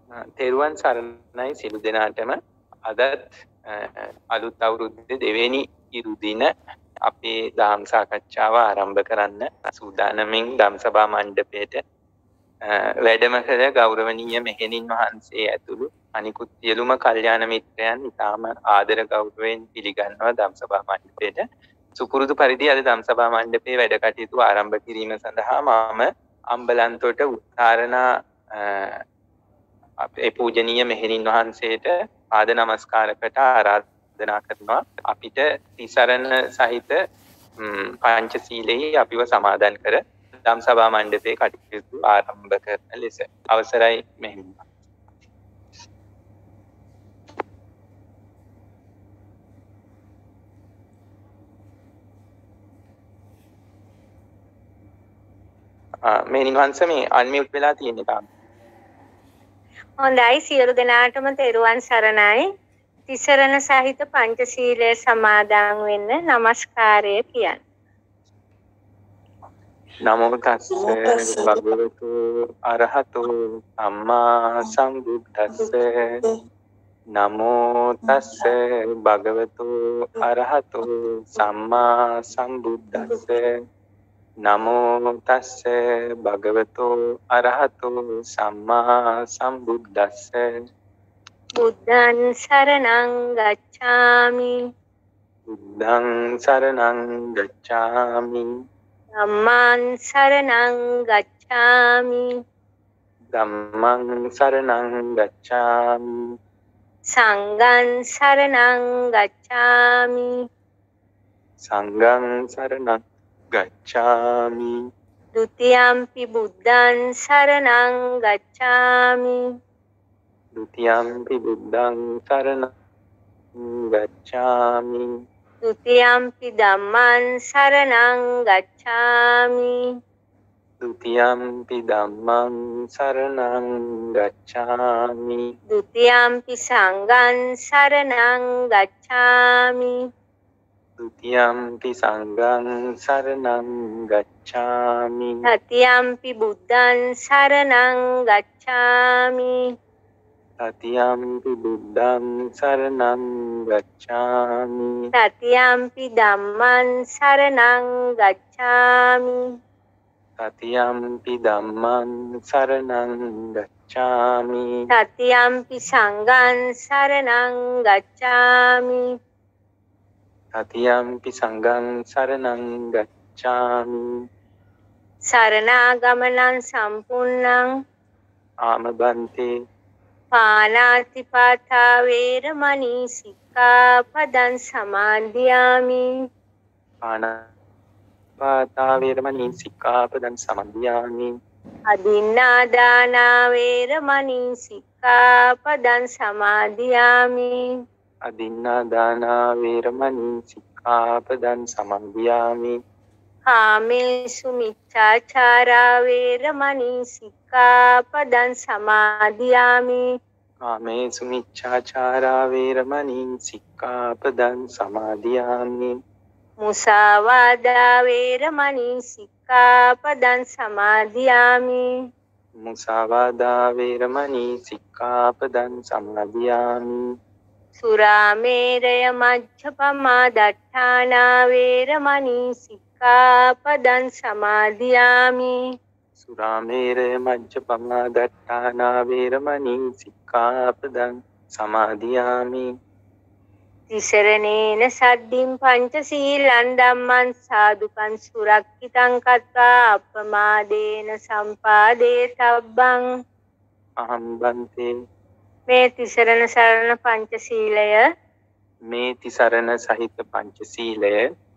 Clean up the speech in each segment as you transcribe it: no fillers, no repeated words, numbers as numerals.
තෙරුවන් සරණයි සියලු දෙනාටම. අදත් අලුත් අවුරුද්දේ දෙවෙනි ඉරු දින අපේ ධම් සාකච්ඡාව ආරම්භ කරන්න සූදානමින් ධම්සභා මණ්ඩපයේට වැඩම කළ ගෞරවනීය මෙහෙණින් වහන්සේ ඇතුළු අනිකුත් සියලුම කල්යාණ මිත්‍රයන් ඉතාම ආදර ගෞරවයෙන් පිළිගන්නවා ධම්සභා මණ්ඩපයේට. සුපුරුදු පරිදි අද ධම්සභා මණ්ඩපයේ වැඩ කටයුතු ආරම්භ කිරීම සඳහා මම අම්බලන්තොට උත්තරණා අපේ පූජනීය මෙහෙණින් වහන්සේට පාද නමස්කාරකට ආරාධනා කරනවා අපිට තිසරණ සහිත පංචශීලයේ අපිව සමාදන් කර ධම්සභා මණ්ඩපයේ කටයුතු ආරම්භ කරන ලෙස අවසරයි මෙහෙණින්. මෙහෙණින් වහන්සේ මේ අන්මියුට් වෙලා තියෙන්නේ තාම. හොඳයි සියලු දෙනාටම තෙරුවන් සරණයි. තිසරණ සහිත පංචශීලයේ සමාදන් වෙන්න নমස්කාරය කියන්න. නමෝ තස්ස භගවතු අරහතෝ සම්මා සම්බුද්දස්ස. නමෝ තස්ස භගවතු අරහතෝ සම්මා සම්බුද්දස්ස. නමෝ තස්ස භගවතු අරහතෝ සම්මා සම්බුද්දස්ස. බුද්ධං සරණං ගච්ඡාමි. බුද්ධං සරණං ගච්ඡාමි. ධම්මං සරණං ගච්ඡාමි. ධම්මං සරණං ගච්ඡාමි. සංඝං සරණං ගච්ඡාමි. සංඝං සරණං ගච්ඡාමි. ဒ ුතියම්පි බුද්ධං සරණං ගච්ඡාමි. ဒ ුතියම්පි බුද්ධං සරණං ගච්ඡාමි. ဒ ුතියම්පි ධම්මං සරණං ගච්ඡාමි. ဒ ුතියම්පි ධම්මං සරණං ගච්ඡාමි. ဒ ුතියම්පි සංඝං සරණං ගච්ඡාමි. ဒ ුතියම්පි සංඝං සරණං ගච්ඡාමි. තතියම්පි බුද්ධං සරණං ගච්ඡාමි. තතියම්පි බුද්ධං සරණං ගච්ඡාමි. තතියම්පි ධම්මං සරණං ගච්ඡාමි. තතියම්පි ධම්මං සරණං ගච්ඡාමි. තතියම්පි සංඝං සරණං ගච්ඡාමි. තතියම්පි සංඝං සරණං ගච්ඡාමි. සරණාගමනං සම්පූර්ණං ආමබන්තේ පාණාතිපාතා වේරමණී සික්ඛාපදං සමාදියාමි. පාණාතිපාතා වේරමණී සික්ඛාපදං සමාදියාමි. අදින්නාදානා වේරමණී සික්ඛාපදං සමාදියාමි. අදින්නාදානා වේරමණී සික්ඛාපදං සමාදියාමි. කාමේසු මිච්ඡාචාරා වේරමණී සික්ඛාපදං සමාදියාමි. කාමේසු මිච්ඡාචාරා වේරමණී සික්ඛාපදං සමාදියාමි. මුසාවාදා වේරමණී සික්ඛාපදං සමාදියාමි. මුසාවාදා වේරමණී සික්ඛාපදං සමාදියාමි. සුරාමේරය මජ්ජපමා දට්ඨානා වේරමණී සික්ඛාපදං සමාදියාමි. සුරාමේරය මජ්ජපමා දට්ඨානා වේරමණී සික්ඛාපදං සමාදියාමි. තිසරණේන සද්ධින් පංචශීලං ධම්මං සාදුකං සුරක්ඛිතං කତ୍වා අප්පමාදේන සම්පාදේ තබ්බං. අහම්බන්තේ මේ තිසරණ සරණ පංචශීලය මේ තිසරණ සහිත පංචශීලය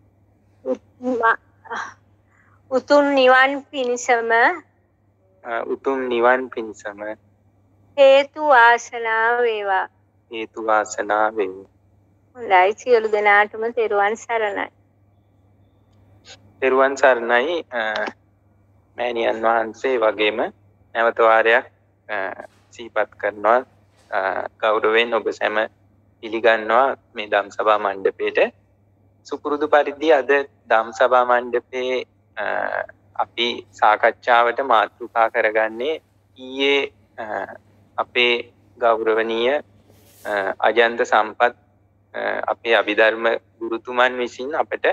උතුම් නිවන් පිණිසම උතුම් නිවන් පිණිසම හේතු වාසනා වේවා. හේතු වාසනා වේ. හොඳයි සියලු දෙනාටම තෙරුවන් සරණයි. තෙරුවන් සරණයි මෑණියන් වහන්සේ වගේම නැවත වාරයක් සිහිපත් කරනවා ගෞරවයෙන් ඔබ සැම පිළිගන්නවා මේ ධම්සභා මණ්ඩපයේට. සුපුරුදු පරිදි අද ධම්සභා මණ්ඩපයේ අපි සාකච්ඡාවට මාතෘකා කරගන්නේ ඊයේ අපේ ගෞරවනීය අජන්ත සම්පත් අපේ අභිධර්ම ගුරුතුමන් විසින් අපට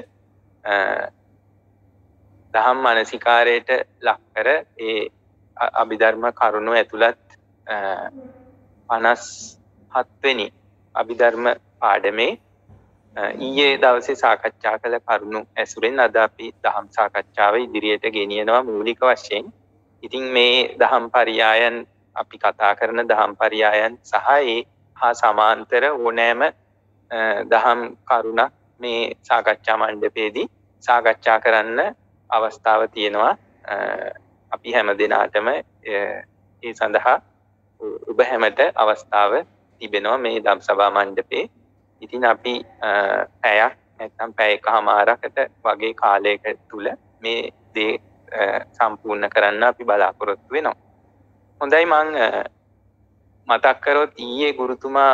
දහම් මානසිකාරයට ලක් කර ඒ අභිධර්ම කරුණු ඇතුළත් 57 වෙනි අභිධර්ම පාඩමේ ඊයේ දවසේ සාකච්ඡා කළ කරුණු ඇසුරෙන් අද අපි දහම් සාකච්ඡාව ඉදිරියට ගෙනියනවා මූලික වශයෙන්. ඉතින් මේ දහම් පරයයන් අපි කතා කරන දහම් පරයයන් සහ ඒ හා සමාන්තර ඕනෑම දහම් කරුණක් මේ සාකච්ඡා මණ්ඩපයේදී සාකච්ඡා කරන්න අවස්ථාව තියෙනවා. අපි හැම දිනාටම ඒ සඳහා ඔබ හැමට අවස්ථාව තිබෙනවා මේ ධම් සභා මණ්ඩපේ. ඉතින් අපි පැයක් නැත්නම් පැය එකමාරකට වගේ කාලයක තුල මේ දේ සම්පූර්ණ කරන්න අපි බලාපොරොත්තු වෙනවා. හොඳයි, මම මතක් කරොත් ඊයේ ගුරුතුමා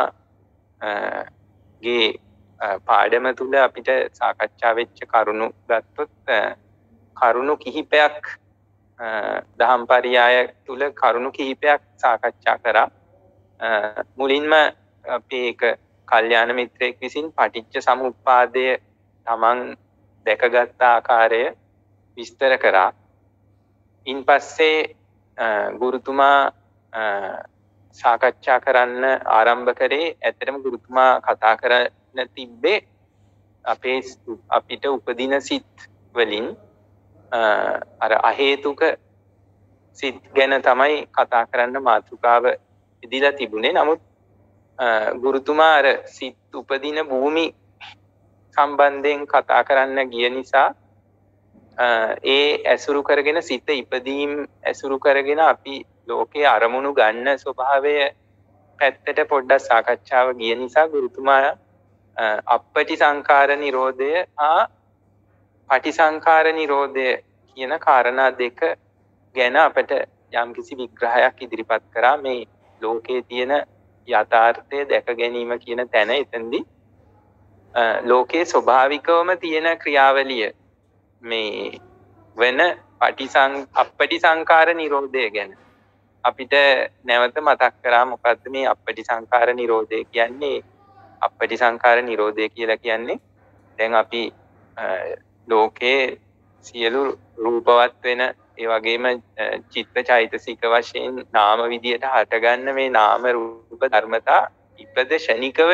ගේ පාඩම තුල අපිට සාකච්ඡා වෙච්ච කරුණු ගත්තොත් කරුණු කිහිපයක් දහම් පරයය තුල කරුණු කිහිපයක් සාකච්ඡා කරා. මුලින්ම අපි ඒක කල්යාණ මිත්‍රයෙක් විසින් පටිච්ච සමුප්පාදය තමන් දැකගත් ආකාරය විස්තර කරා. ඉන්පස්සේ ගුරුතුමා සාකච්ඡා කරන්න ආරම්භ කරේ ඇත්තටම ගුරුතුමා කතා කරන්න තිබ්බේ අපිට උපදින සිත් වලින් අර අහේතුක සිත් ගැන තමයි කතා කරන්න මාතෘකාව ඉදිලා තිබුණේ. නමුත් ගුරුතුමා අර සිත් උපදින භූමි සම්බන්ධයෙන් කතා කරන්න ගිය නිසා ඒ ඇසුරු කරගෙන සිත ඉපදීම් ඇසුරු කරගෙන අපි ලෝකයේ අරමුණු ගන්න ස්වභාවය පැත්තට පොඩ්ඩක් සාකච්ඡාව ගිය නිසා ගුරුතුමා අපපටි සංඛාර නිරෝධය හා පටිසංඛාර නිරෝධය කියන කාරණා දෙක ගැන අපට යම්කිසි විග්‍රහයක් ඉදිරිපත් කරා. මේ ලෝකයේ තියෙන යථාර්ථය දැක ගැනීම කියන තැන එතෙන්දී ලෝකයේ ස්වභාවිකවම තියෙන ක්‍රියාවලිය මේ වෙන අපපටි සංඛාර නිරෝධය ගැන අපිට නැවත මතක් කරා. මොකද්ද මේ අපපටි සංඛාර නිරෝධය කියන්නේ? අපපටි සංඛාර නිරෝධය කියලා කියන්නේ දැන් අපි ලෝකයේ සියලු රූපවත් වෙන ඒ වගේම චිත්ත චෛතසික වශයෙන් නාම විදියට හටගන්න මේ නාම රූප ධර්මතා ඉපද ෂණිකව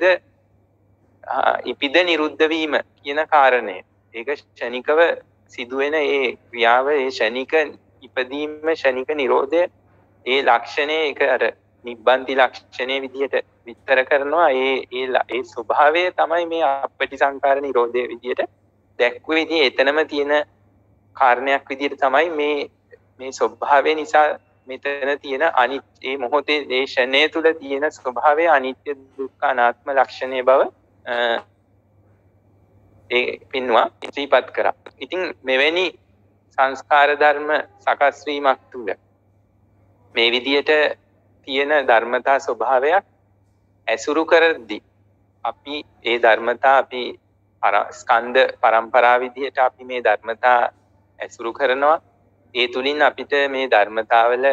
ඉපිද නිරුද්ධ වීම කියන කාරණය. ඒක ෂණිකව සිදුවෙන ඒ ක්‍රියාව, ඒ ෂණික ඉපදීම, ෂණික නිරෝධය, ඒ ලක්ෂණය ඒක අර නිබ්බන්ති ලක්ෂණයේ විදියට විස්තර කරනවා. ඒ ස්වභාවය තමයි මේ අපපටි සංඛාර නිරෝධයේ විදියට දැක්වෙ. ඉතින් එතනම තියෙන කාරණයක් විදියට තමයි මේ ස්වභාවය නිසා මෙතන තියෙන ඒ මොහොතේ ඒ ෂණය තුල තියෙන ස්වභාවය අනිත්‍ය දුක්ඛ අනාත්ම ලක්ෂණය බව ඒ පින්වා ඉතිපත් කරා. ඉතින් මෙවැනි සංස්කාර ධර්ම සකස් වීමක් තුල මේ විදියට තියෙන ධර්මතා ස්වභාවයක් ඇසුරු කරද්දී අපි ඒ ධර්මතා අපි ස්කන්ධ පරම්පරාව විදිහට අපි මේ ධර්මතා ඇසුරු කරනවා. ඒ තුලින් අපිට මේ ධර්මතාවල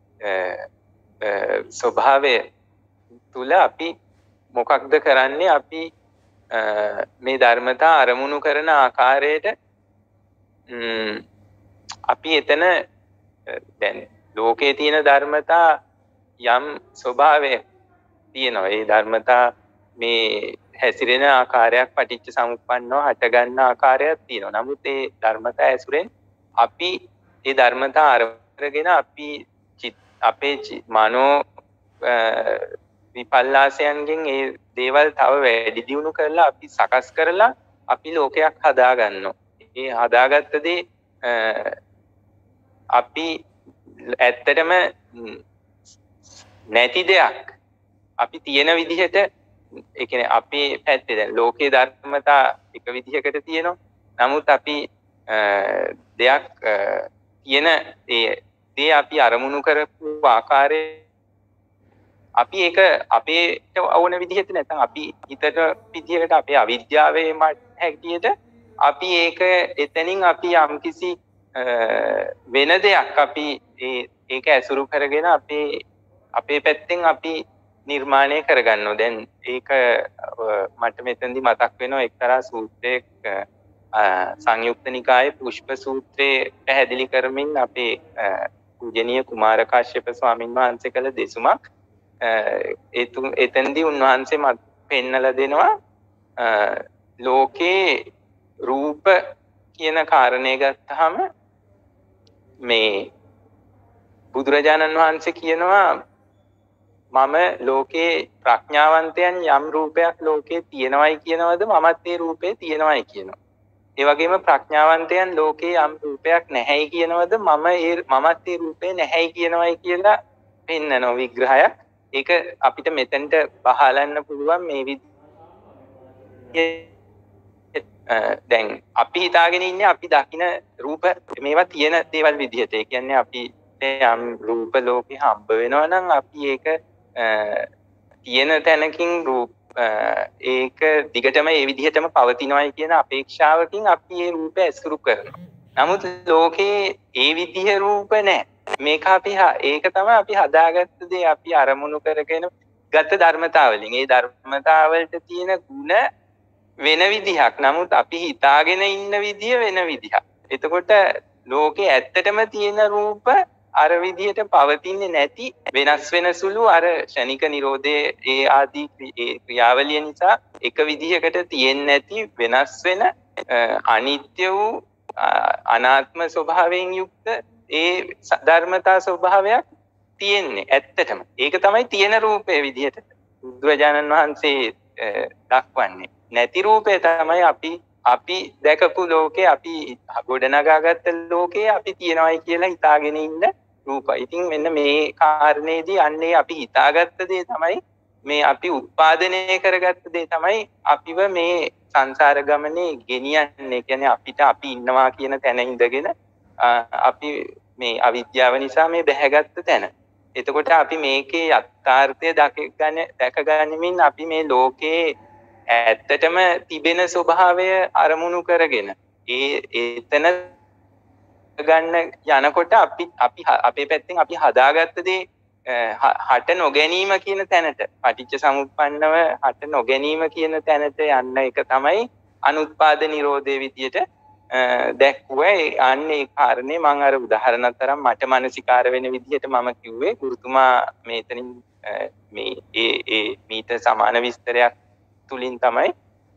ස්වභාවය තුල අපි මොකක්ද කරන්නේ? අපි මේ ධර්මතා අරමුණු කරන ආකාරයට අපි එතන දැන් ලෝකයේ තියෙන ධර්මතා යම් ස්වභාවයක් තියෙනවා. ඒ ධර්මතා මේ හැසිරෙන ආකාරයක් පටිච්ච සමුප්පන්නව හටගන්න ආකාරයක් තියෙනවා. නමුත් ඒ ධර්මතා ඇසුරෙන් අපි ඒ ධර්මතා අරගෙන අපි අපේ මනෝ විපල්ලාසයන්ගෙන් ඒ දේවල් තව වැඩි දියුණු කරලා අපි සකස් කරලා අපි ලෝකයක් හදා ගන්නවා. ඒ හදාගත්ත දේ අපි ඇත්තටම නැති දෙයක් අපි තියෙන විදිහට, ඒ කියන්නේ අපේ පැත්තේ දැන් ලෝකේ ධර්මතා එක විදිහකට තියෙනවා. නමුත් අපි දෙයක් තියෙන ඒ අපි අරමුණු කරපු ආකාරය අපි ඒක අපේට ඕන විදිහට නැත්නම් අපි හිතට විදිහකට අපේ අවිද්‍යාවේ හැටියට අපි ඒක එතනින් අපි යම්කිසි වෙන දෙයක් අපි ඒක ඇසුරු කරගෙන අපේ අපේ පැත්තෙන් අපි නිර්මාණය කරගන්නවා. දැන් ඒක මට මෙතනදි මතක් වෙනවා එක්තරා සූත්‍රයක සංයුක්ත නිකායේ පුෂ්ප සූත්‍රයේ පැහැදිලි කරමින් අපේ පූජනීය කුමාර කාශ්‍යප ස්වාමීන් වහන්සේ කළ දෙසුමක් එතනදී උන්වහන්සේ මත පෙන්නලා දෙනවා ලෝකේ රූප කියන කාරණේ ගත්තාම මේ බුදුරජාණන් වහන්සේ කියනවා මම ලෝකේ ප්‍රඥාවන්තයන් යම් රූපයක් ලෝකේ තියෙනවයි කියනවද මමත් ඒ රූපේ තියෙනවයි කියනවා. ඒ වගේම ප්‍රඥාවන්තයන් ලෝකේ යම් රූපයක් නැහැයි කියනවද මමත් ඒ රූපේ නැහැයි කියනවයි කියලා පෙන්නන විග්‍රහයක්. ඒක අපිට මෙතෙන්ට බහලන්න පුළුවන් මේ දැන් අපි හිතාගෙන ඉන්නේ අපි දකින රූප මේවා තියෙන දේවල් විදිහට. ඒ කියන්නේ අපි යම් රූප ලෝකේ හම්බ වෙනවා නම් අපි ඒක තියෙන තැනකින් ඒක දිගටම ඒ විදිහටම පවතිනවායි කියන අපේක්ෂාවකින් අපි ඒ රූපය ඇසුරු කරනවා. නමුත් ලෝකේ ඒ විදිහ රූප නැහැ. මේක ඒක තමයි අපි හදාගත්ත දේ අපි අරමුණු කරගෙන ගත ධර්මතාවලින්. ඒ ධර්මතාවලට තියෙන ಗುಣ වෙන විදිහක්. නමුත් අපි හිතාගෙන ඉන්න විදිය වෙන විදිහක්. එතකොට ලෝකේ ඇත්තටම තියෙන රූප අර විදිහට පවතින්නේ නැති වෙනස් වෙන සුළු අර ෂණික නිරෝධයේ ඒ ආදී ක්‍රියාවලිය නිසා එක විදිහකට තියෙන්නේ නැති වෙනස් වෙන අනිත්‍ය වූ අනාත්ම ස්වභාවයෙන් යුක්ත ඒ ධර්මතා ස්වභාවයක් තියෙන්නේ ඇත්තටම. ඒක තමයි තියෙන රූපේ විදිහට බුදුරජාණන් වහන්සේ දක්වන්නේ. නැති රූපේ තමයි අපි දැකපු ලෝකේ අපි ගොඩනගාගත්ත ලෝකේ අපි තියනවායි කියලා හිතාගෙන ඉන්න රූපයි. ඉතින් මෙන්න මේ කාරණේදී අන්නේ අපි හිතාගත්ත දේ තමයි මේ අපි උත්පාදනය කරගත්ත දේ තමයි අපිව මේ සංසාර ගමනේ ගෙනියන්නේ. කියන්නේ අපිට අපි ඉන්නවා කියන තැන ඉඳගෙන අපි මේ අවිද්‍යාව නිසා මේ බැහැගත්ත තැන. එතකොට අපි මේකේ යථාර්ථය දැකගනිමින් අපි මේ ලෝකේ ඇත්තටම තිබෙන ස්වභාවය අරමුණු කරගෙන එතන ගන්න යනකොට අපි අපේ පැත්තෙන් අපි හදාගත්ත දේ හට නොගැනීම කියන තැනට පටිච්ච සමුප්පන්නව හට නොගැනීම කියන තැනට යන්න එක තමයි අනුත්පාද නිරෝධයේ විදියට දැක්ුවේ. අන්නේ කාරණේ මම අර උදාහරණයක් තරම් මට මානසිකාර වෙන විදියට මම කිව්වේ ගුරුතුමා මේතනින් මේ මීට සමාන විස්තරයක් තුලින් තමයි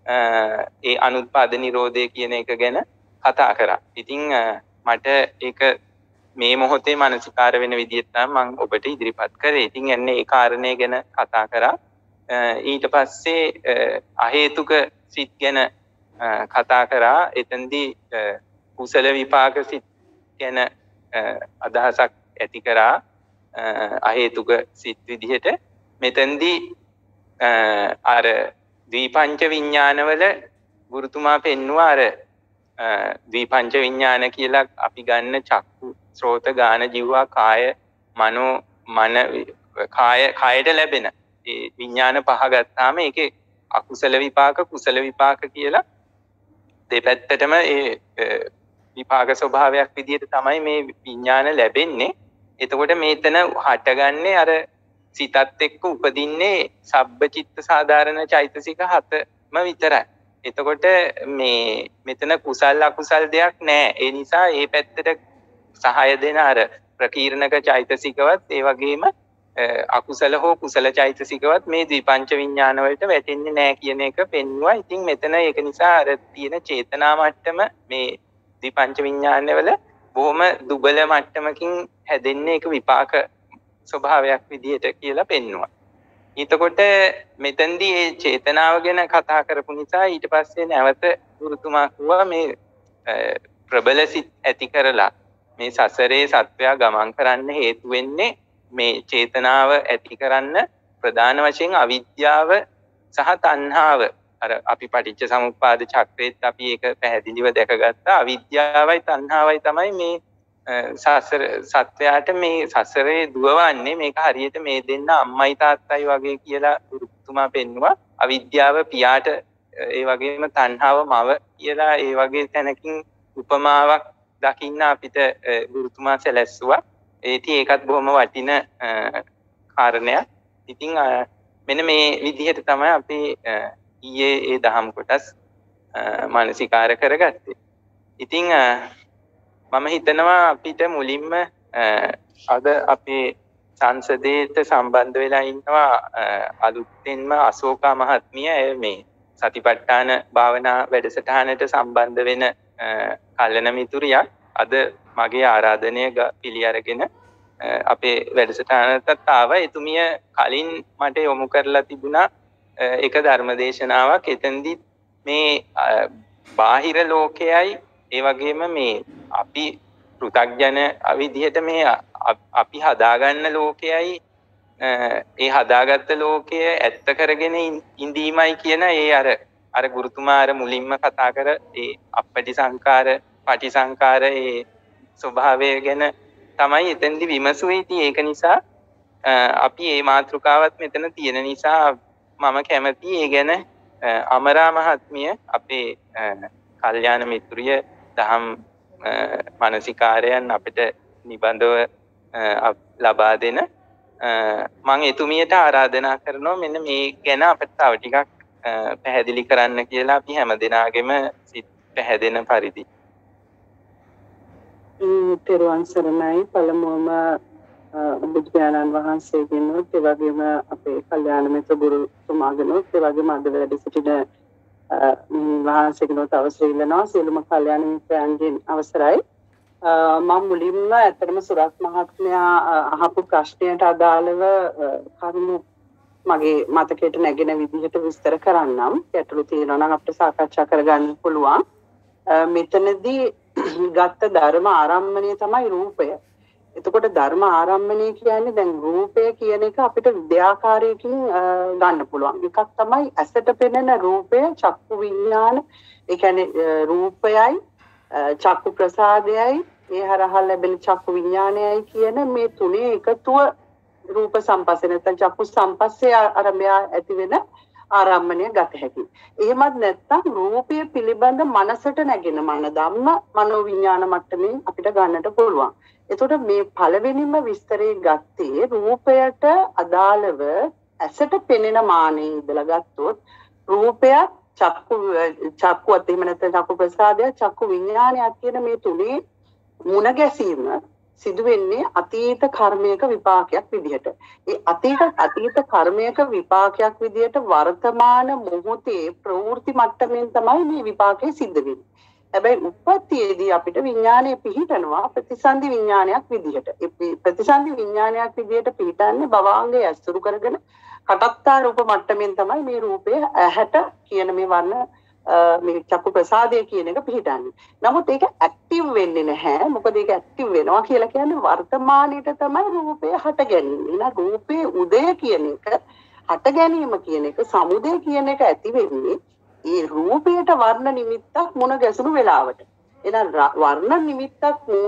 ඒ අනුත්පාද නිරෝධය කියන එක ගැන කතා කරා. ඉතින් මට ඒක මේ මොහොතේ මානසිකාර වෙන විදිහට තමයි මම ඔබට ඉදිරිපත් කරේ. ඉතින් එන්නේ ඒ කාරණේ ගැන කතා කරා. ඊට පස්සේ අහේතුක සිත් ගැන කතා කරා. එතෙන්දී කුසල විපාක සිත් ගැන අදහසක් ඇති කරා. අහේතුක සිත් විදිහට මෙතෙන්දී අර ද්විපංච විඥානවල ගුරුතුමා පෙන්වුවා අර ද්විපංච විඥාන කියලා අපි ගන්න චක්කු ශ්‍රෝත ගාන ජීවා කාය මනෝ කායට ලැබෙන ඒ විඥාන පහ ගත්තාම ඒකේ අකුසල විපාක කුසල විපාක කියලා දෙපැත්තටම ඒ විපාක ස්වභාවයක් විදිහට තමයි මේ විඥාන ලැබෙන්නේ. එතකොට මේතන හටගන්නේ අර සිතත් එක්ක උපදින්නේ සබ්බචිත්ත සාධාරණ චෛතසික 7ම විතරයි. එතකොට මේ මෙතන කුසල් අකුසල් දෙයක් නැහැ. ඒ නිසා මේ පැත්තට සහාය දෙන අර ප්‍රකීර්ණක චෛතසිකවත් ඒ වගේම අකුසල හෝ කුසල චෛතසිකවත් මේ ද්විපංච විඥාන වලට වැටෙන්නේ නැහැ කියන එක පෙන්වුවා. ඉතින් මෙතන ඒක නිසා අර තියෙන චේතනා මට්ටම මේ ද්විපංච විඥානවල බොහොම දුබල මට්ටමකින් හැදෙන්නේ ඒක විපාක ස්වභාවයක් විදිහට කියලා පෙන්වුවා. ඊටකොට මෙතෙන්දී මේ චේතනාව ගැන කතා කරපු නිසා ඊට පස්සේ නැවත ගුරුතුමා කිව්වා මේ ප්‍රබල සිත් ඇති කරලා මේ සසරේ සත්වයා ගමන් කරන්න හේතු වෙන්නේ මේ චේතනාව ඇති කරන්න ප්‍රධාන වශයෙන් අවිද්‍යාව සහ තණ්හාව. අර අපි පටිච්ච සමුප්පාද චක්‍රයේත් අපි ඒක පැහැදිලිව දැකගත්තා. අවිද්‍යාවයි තණ්හාවයි තමයි මේ සසර සත්වයාට මේ සසරේ දුවවන්නේ. මේක හරියට මේ දෙන්න අම්මයි තාත්තයි වගේ කියලා ගුරුතුමා පෙන්වුවා. අවිද්‍යාව පියාට ඒ වගේම තණ්හාව මව කියලා ඒ වගේ තැනකින් උපමාවක් දකින්න අපිට ගුරුතුමා සැලැස්සුවා. ඒකත් බොහොම වටින කාරණයක්. ඉතින් මෙන්න මේ විදිහට තමයි අපි ඊයේ ඒ දහම් කොටස් මානසිකාර කරගත්තේ. ඉතින් මම හිතනවා අපිට මුලින්ම අද අපේ සංසදයට සම්බන්ධ වෙලා ඉන්නවා අලුතෙන්ම අශෝකා මහත්මිය මේ සතිපට්ඨාන භාවනා වැඩසටහනට සම්බන්ධ වෙන කල්යනා මිතුරියක්. අද මගේ ආරාධනය පිළි අරගෙන අපේ වැඩසටහනටත් ආවා. එතුමිය කලින් මට යොමු කරලා තිබුණා එක ධර්මදේශනාවක්. එතෙන්දි මේ බාහිර ලෝකයයි ඒ වගේම මේ අපි පෘථග්ජන විදිහට මේ අපි හදාගන්න ලෝකයයි ඒ හදාගත්ත ලෝකය ඇත්ත කරගෙන ඉඳීමයි කියන ඒ අර ගුරුතුමා අර මුලින්ම කතා කර ඒ අපටි සංකාර පටි සංකාර ඒ ස්වභාවය ගැන තමයි එතෙන්දි විමසුවේ. ඉතින් ඒක නිසා අපි මේ මාතෘකාවත් මෙතන තියෙන නිසා මම කැමතියි ඒ ගැන අමරා මහත්මිය අපේ කල්යාණ මිත්‍රිය දහම් මානසිකාරයන් අපිට නිබඳව ලබා දෙන මම එතුමියට ආරාධනා කරනවා මෙන්න මේ ගැන අපිට තව ටිකක් පැහැදිලි කරන්න කියලා. අපි හැමදෙනාගේම සිත් පැහැදෙන පරිදි. තෙරුවන් සරණයි. පළමුවම බුදුපියාණන් වහන්සේගෙනුත් ඒ වගේම අපේ කල්යාණ මිත්‍ර ගුරුතුමාගෙනුත් ඒ වගේම අද වැඩ සිටින වහන්සේගෙනුත් අවසර ඉල්ලනවා. සියලුම කල්යාණ මිත්‍රයන්ගෙන් අවසරයි. මම මුලින්ම ඇත්තටම සුරත් මහත්මයා අහපු ප්‍රශ්නයට අදාළව කරුණු මගේ මතකයට නැගෙන විදිහට විස්තර කරන්නම්. ගැටලු තියෙනවා නම් අපිට සාකච්ඡා කරගන්න පුළුවන්. මෙතනදී ගත්ත ධර්ම ආරම්භණය තමයි රූපය. එතකොට ධර්ම ආරම්භණය කියන්නේ දැන් රූපය කියන එක අපිට දෙආකාරයකින් ගන්න පුළුවන්. එකක් තමයි ඇසට පෙනෙන රූපය, චක්කු විඥාන. ඒ කියන්නේ රූපයයි චක්කු ප්‍රසාදයයි ඒ හරහා ලැබෙන චක්කු විඥානයයි කියන මේ තුනේ එකතුව රූප සම්පස්සේ නැත්නම් චක්කු සම්පස්සේ ආරම්භය ඇති වෙන ආරම්භණය ගත හැකියි. එහෙමත් නැත්නම් රූපය පිළිබඳ මනසට නැගෙන මන ධම්ම මනෝ විඥාන මට්ටමින් අපිට ගන්නට පුළුවන්. එතකොට මේ පළවෙනිම විස්තරේ ගත්තේ රූපයට අදාළව ඇසට පෙනෙන මානෙ ඉඳලා ගත්තොත් රූපයත් චක්කුවත් එහෙම නැත්නම් චක්කු ප්‍රසාදය චක්කු විඥානයත් කියන මේ තුනේ මුණ ගැසීම සිදු වෙන්නේ අතීත කර්මයක විපාකයක් විදිහට. ඒ අතීත කර්මයක විපාකයක් විදිහට වර්තමාන මොහොතේ ප්‍රවෘත්ති මට්ටමින් තමයි මේ විපාකේ සිද්ධ වෙන්නේ. හැබැයි උප්පත්තියේදී අපිට විඥානය පිහිටනවා ප්‍රතිසන්දි විඥානයක් විදිහට. ඒ ප්‍රතිසන්දි විඥානයක් විදිහට පිහිටන්නේ භවාංගය අසුරු කරගෙන කටත්තා රූප මට්ටමින් තමයි මේ රූපය ඇහැට කියන මේ වර්ණ මේ චක්කු ප්‍රසාදය කියන එක පිහිටන්නේ. නමුත් ඒක ඇක්ටිව් වෙන්නේ නැහැ. මොකද ඒක ඇක්ටිව් වෙනවා කියලා කියන්නේ වර්තමානයේට තමයි රූපය හට ගැනීම. එහෙනම් රූපේ උදය කියන එක හට ගැනීම කියන එක සමුදය කියන එක ඇති වෙන්නේ ඒ රූපයට වර්ණ නිමිත්තක් මුණ ගැසුණු වෙලාවට. එහෙනම් වර්ණ නිමිත්තක්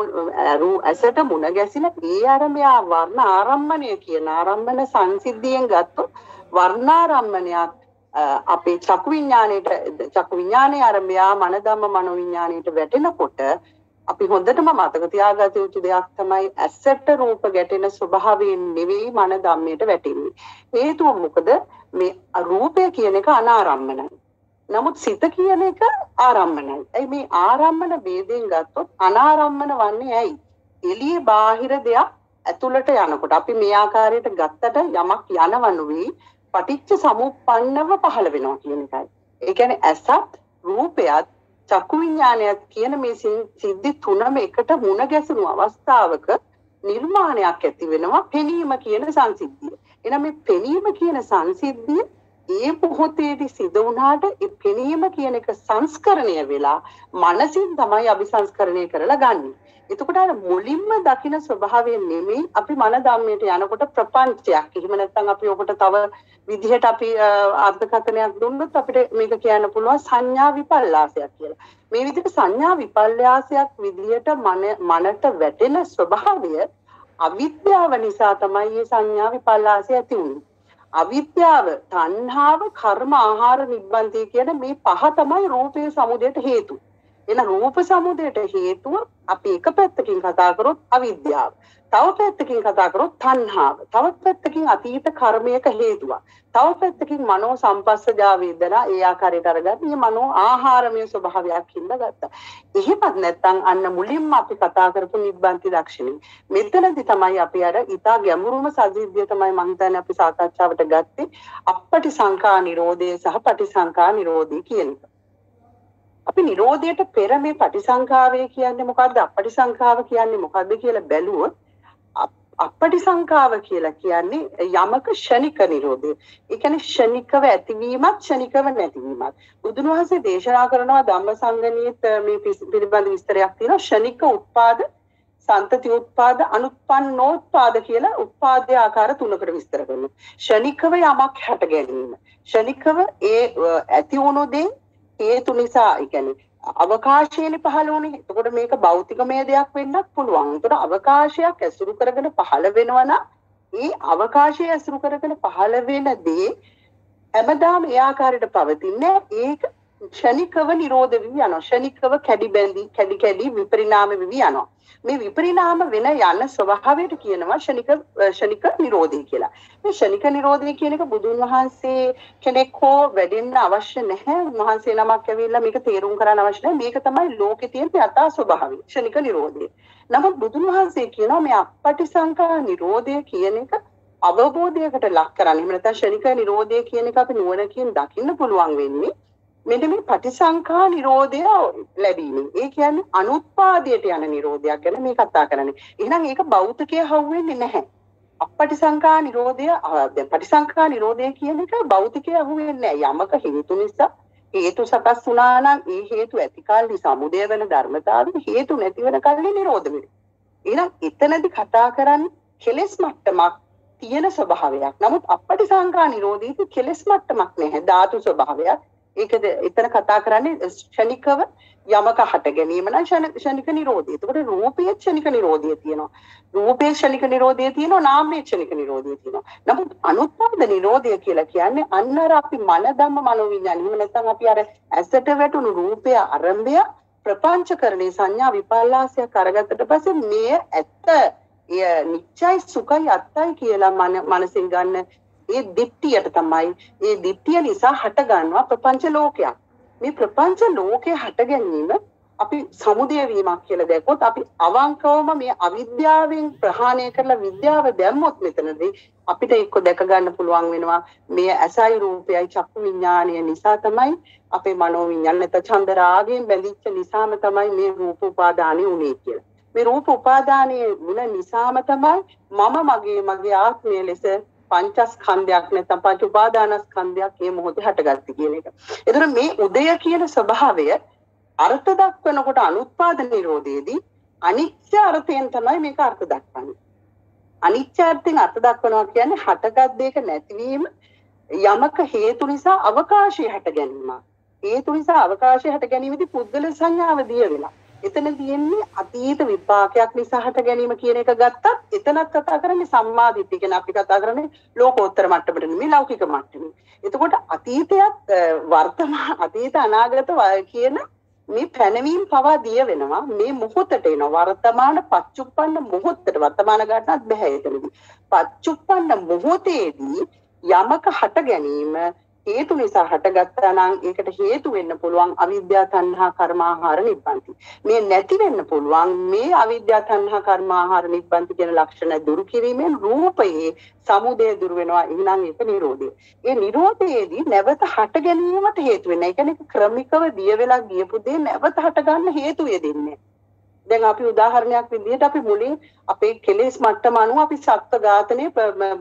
ඇසට මුණ ගැසින ඒ ආරම්භය වර්ණ ආරම්භණය කියන ආරම්භන සංසිද්ධියෙන් ගත්තොත් වර්ණාරම්භණයක් අපේ චක්කු විඥානයේ ආරම්භය මන ධම්ම මනෝ විඥානයට වැටෙනකොට අපි හොඳටම මතක තියාගත යුතු දෙයක් තමයි ඇසට රූප ගැටෙන ස්වභාවයෙන් නෙවෙයි මන ධම්මයට වැටෙන්නේ. හේතුව මොකද මේ රූපය කියන එක අනාරම්භනයි. නමුත් සිත කියන එක ආරම්භනයි. ඒ මේ ආරම්භන ભેදයෙන් ගත්තොත් අනාරම්භන වන්නේ ඇයි? එළියේ බාහිර දෙයක් ඇතුළට යනකොට අපි මේ ආකාරයට ගත්තට යමක් යනවනුයි පටිච්ච සමුප්පන්නව පහළ වෙනවා කියන එකයි. ඒ කියන්නේ ඇසත් රූපයත් චක්කු විඥානයත් කියන මේ සිද්ධි තුනම එකට මුණ ගැසුණු අවස්ථාවක නිර්මාණයක් ඇති වෙනවා පෙනීම කියන සංසිද්ධිය. එහෙනම් මේ පෙනීම කියන සංසිද්ධිය ඒ මොහොතේදී සිදු වුණාට ඒ පෙනීම කියන එක සංස්කරණය වෙලා මනසින් තමයි අபிසංස්කරණය කරලා ගන්නෙ. එතකොට අර මුලින්ම දකින්න ස්වභාවයෙන් නෙමෙයි අපි මන ධම්මයට යනකොට ප්‍රපංචයක්. එහෙම නැත්නම් අපි ඔකට තව විදිහට අපි අර්ථකථනයක් දුන්නොත් අපිට මේක කියන්න පුළුවන් සංඥා විපල්ලාසයක් කියලා. මේ විදිහට සංඥා විපල්ලාසයක් විදිහට මනට වැටෙන ස්වභාවය අවිද්‍යාව නිසා තමයි මේ සංඥා විපල්ලාසය ඇති වුනේ. අවිද්‍යාව, තණ්හාව, කර්ම, ආහාර, නිබ්බන්ති කියන මේ පහ තමයි රූපේ සමුදයට හේතු. එන රූප සමුදයට හේතුව අපි එක පැත්තකින් කතා කරොත් අවිද්‍යාව. තව පැත්තකින් කතා කරොත් තණ්හාව. තව පැත්තකින් අතීත කර්මයක හේතුවක්. තව පැත්තකින් මනෝ සම්පස්සජා වේදනා ඒ ආකාරයට අරගන්න මේ මනෝ ආහාරමය ස්වභාවයක් හින්දා ගත්තා. එහෙමත් නැත්නම් අන්න මුලින්ම අපි කතා කරපු නිබ්බන්ති දක්ෂිනේ. මෙතනදි තමයි අපි අර ඊටා ගැඹුරුම සජීව්‍ය තමයි මම හිතන්නේ අපි සාකච්ඡාවට ගත්තේ අපපටි සංඛා නිරෝධය සහ පටිසංඛා නිරෝධය කියන එක. අපි නිරෝධයට පෙර මේ පටිසංඛාවේ කියන්නේ මොකද්ද අපටිසංඛාව කියන්නේ මොකද්ද කියලා බැලුවොත් අපටිසංඛාව කියලා කියන්නේ යමක ෂණික නිරෝධය. ඒ කියන්නේ ෂණිකව ඇතිවීමත් ෂණිකව නැතිවීමත්. බුදුන් වහන්සේ දේශනා කරනවා ධම්මසංගණියේත් මේ පිළිබඳ විස්තරයක් තියෙනවා ෂණික උත්පාද සන්තති උත්පාද අනුත්පන්නෝත්පාද කියලා උත්පාදයේ ආකාර තුනකට විස්තර කරනවා. ෂණිකව යමක් හට ගැනීම. ෂණිකව ඒ ඇති වුණු දේ හේතු නිසා ඒ කියන්නේ අවකාශයනේ පහළ වුණේ. එතකොට මේක භෞතිකමය දෙයක් වෙන්නත් පුළුවන්. එතකොට අවකාශයක් ඇසුරු කරගෙන පහළ වෙනවා නම් ඒ අවකාශය ඇසුරු කරගෙන පහළ වෙන දේ හැමදාම ඒ ආකාරයට පවතින්නේ ඒක ක්ෂණිකව නිරෝධ වෙවි යනවා. ක්ෂණිකව කැඩි කැඩි විපරිණාම වෙවි යනවා. මේ විපරිණාම වෙන යන ස්වභාවයට කියනවා ක්ෂණික නිරෝධය කියලා. මේ ක්ෂණික නිරෝධය කියන එක බුදුන් වහන්සේ කෙනෙක් හෝ වැඩෙන්න අවශ්‍ය නැහැ. උන්වහන්සේ නමක් ඇවිල්ලා මේක තේරුම් කරන්න අවශ්‍ය නැහැ. මේක තමයි ලෝකේ තියෙන යථා ස්වභාවය. ක්ෂණික නිරෝධය. නමුත් බුදුන් වහන්සේ කියනවා මේ අපටිසංඛා නිරෝධය කියන එක අවබෝධයකට ලක් කරන්න. එහෙම නැත්නම් ක්ෂණික නිරෝධය කියන එක අපි නුවණකින් දකින්න පුළුවන් වෙන්නේ මෙන්න මේ පටිසංඛා නිරෝධය ලැබීමෙන්. ඒ කියන්නේ අනුත්පාදයට යන නිරෝධයක් ගැන මේ කතා කරන්නේ. එහෙනම් ඒක භෞතිකයේ හවුවෙන්නේ නැහැ. අපටිසංඛා නිරෝධය දැන් පටිසංඛා නිරෝධය කියන එක භෞතිකයේ හවුවෙන්නේ නැහැ. යමක හේතු නිසා හේතු සකස් වුණා නම් ඒ හේතු ඇති කල්හි සමුදය වෙන ධර්මතාවය හේතු නැති වෙන කල්හි නිරෝධ වෙනවා. එහෙනම් එතනදී කතා කරන්නේ කෙලෙස් මට්ටමක් තියෙන ස්වභාවයක්. නමුත් අපටිසංඛා නිරෝධයේ කෙලෙස් මට්ටමක් නැහැ. ධාතු ස්වභාවයක්. ඒකද එතන කතා කරන්නේ ක්ෂණිකව යමක හට ගැනීම නම් ක්ෂණික නිරෝධය. එතකොට රූපයේ ක්ෂණික නිරෝධය තියෙනවා. රූපයේ ක්ෂණික නිරෝධය තියෙනවා. නාමයේ ක්ෂණික නිරෝධය තියෙනවා. නමුත් අනුත්පාද නිරෝධය කියලා කියන්නේ අන්නර අපි මන ධම්ම මනෝවිඤ්ඤාණ. එහෙම නැත්නම් අපි අර ඇසට වැටුණු රූපය ආරම්භය ප්‍රපංචකරණේ සංඥා විපල්ලාසයක් අරගත්තට පස්සේ මේ ඇත්ත නිච්චයි සුඛයි අත්තයි කියලා මනසින් ගන්න ඒ දිට්ඨියට තමයි ඒ දිට්ඨිය නිසා හට ගන්නවා ප්‍රපංච ලෝකයක්. මේ ප්‍රපංච ලෝකේ හට ගැනීම අපි සමුදය වීමක් කියලා දැක්කොත් අපි අවංකවම මේ අවිද්‍යාවෙන් ප්‍රහාණය කරලා විද්‍යාව දැම්මොත් මෙතනදී අපිට එක්ක දැක ගන්න පුළුවන් වෙනවා මේ ඇසයි රූපයයි චක්කු විඥානය නිසා තමයි අපේ මනෝ විඥාන නැත්නම් ඡන්ද රාගයෙන් බැඳිච්ච නිසාම තමයි මේ රූප උපාදානෙ උනේ කියලා. මේ රූප උපාදානයේ වුණ නිසාම තමයි මගේ ආත්මය ලෙස පංචස්කන්ධයක් නැත්නම් පංච උපාදානස්කන්ධයක් මේ මොහොතේ හටගත්තී කියන එක. ඒතර මේ උදය කියන ස්වභාවය අර්ථ දක්වනකොට අනුත්පාද නිරෝධයේදී අනිත්‍ය අර්ථයෙන් තමයි මේක අර්ථ දක්වන්නේ. අනිත්‍ය අර්ථයෙන් අර්ථ දක්වනවා කියන්නේ හටගත් දෙයක නැතිවීම යමක හේතු නිසා අවකාශය හට ගැනීම. හේතු නිසා අවකාශය හට ගැනීමේදී පුද්ගල සංඥාව දිය වෙලා. එතන තියෙන්නේ අතීත විපාකයක් නිසා හට ගැනීම කියන එක ගත්තත් එතනත් කතා කරන්නේ සම්මාදිට්ඨිය කියන අපි කතා කරන්නේ ලෝකෝත්තර මට්ටමට නෙමෙයි ලෞකික මට්ටමේ. එතකොට අතීතයත් වර්තමාන අතීත අනාගත කියන මේ පැනවීම පවා දිය වෙනවා මේ මොහොතට එනවා වර්තමාන පච්චුප්පන්න මොහොතට වර්තමාන ගන්නත් බෑ එතනදී. පච්චුප්පන්න මොහොතේදී යමක හට ගැනීම හේතු නිසා හටගත්තා නම් ඒකට හේතු වෙන්න පුළුවන් අවිද්‍යා තණ්හා කර්මාහාර නිබ්බන්ති. මේ නැති වෙන්න පුළුවන් මේ අවිද්‍යා තණ්හා කර්මාහාර නිබ්බන්ති කියන ලක්ෂණ දුරු කිරීමෙන් රූපයේ සමුදය දුරු වෙනවා. එහෙනම් ඒක නිරෝධය. ඒ නිරෝධයේදී නැවත හට ගැනීමට හේතු වෙනවා. ඒ කියන්නේ ක්‍රමිකව දිය වෙලා ගියපු දේ නැවත හට ගන්න හේතු යෙදෙන්නේ. දැන් අපි උදාහරණයක් විදිහට අපි මුලින් අපේ කෙලෙස් මට්ටම අනුව අපි සත්ත්ව ඝාතනයේ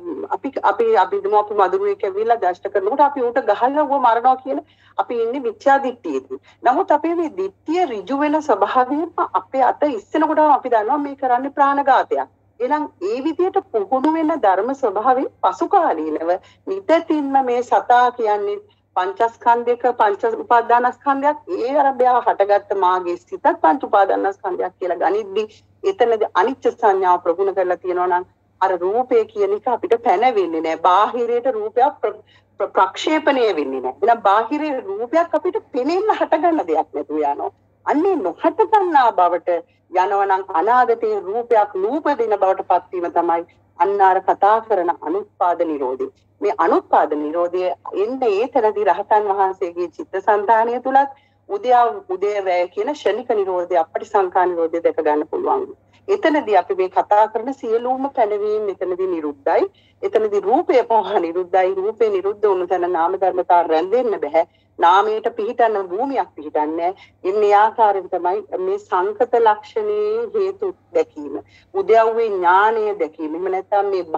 අපි මදුරුවෙක් ඇවිල්ලා දෂ්ට කරනකොට අපි උට ගහලා ඌව මරනවා කියලා අපි ඉන්නේ මිත්‍යා දිට්ඨියේදී. නමුත් අපේ මේ දිට්ඨිය ඍජු වෙන ස්වභාවයෙන් අපේ අත ඉස්සෙනකොට අපි දන්නවා මේ කරන්නේ ප්‍රාණඝාතයක්. එහෙනම් ඒ විදිහට පුහුණු වෙන ධර්ම ස්වභාවයෙන් පසු කාලීනව නිතින්ම මේ සතා කියන්නේ පංචස්කන්ධයක පංච උපාදානස්කන්ධයක් ඒ අරබය හටගත්ත මාගේ සිතත් පංච උපාදානස්කන්ධයක් කියලා ගනිද්දි එතනදී අනිත්‍ය සංඥාව ප්‍රගුණ කරලා තියෙනවා නම් අර රූපය කියන එක අපිට පැනවෙන්නේ නැහැ. බාහිරයට රූපයක් ප්‍රක්ෂේපණය වෙන්නේ නැහැ. එහෙනම් බාහිරේ රූපයක් අපිට පෙනෙන්න හට ගන්න දෙයක් නැතුව යනවා. අන්නේ නොහට ගන්නා බවට යනවනම් අනාගතයේ රූපයක් නූපදින බවට පත්වීම තමයි අන්න අර කතා කරන අනුත්පාද නිරෝධය. මේ අනුත්පාද නිරෝධය එන්නේ ඒතරදී රහතන් වහන්සේගේ චිත්තසංතානය තුලත් උදේවැය කියන ශනික නිරෝධය අපටිසංඛා නිරෝධය දැක ගන්න පුළුවන්. එතනදී අපි මේ කතා කරන සියලුම පැනවීම් එතනදී නිරුද්ධයි. එතනදී රූපය පහ නිරුද්ධයි. රූපේ නිරුද්ධ වුණු තැන නාම ධර්මතා රැඳෙන්න බෑ. නාමයට පිහිටන්න භූමියක් පිහිටන්නේ. ඉන්නේ ආකාරයෙන් තමයි මේ සංකත ලක්ෂණේ හේතු දැකීම. උද්‍යව්වේ ඥානය දැකීම. එහෙම නැත්නම් මේ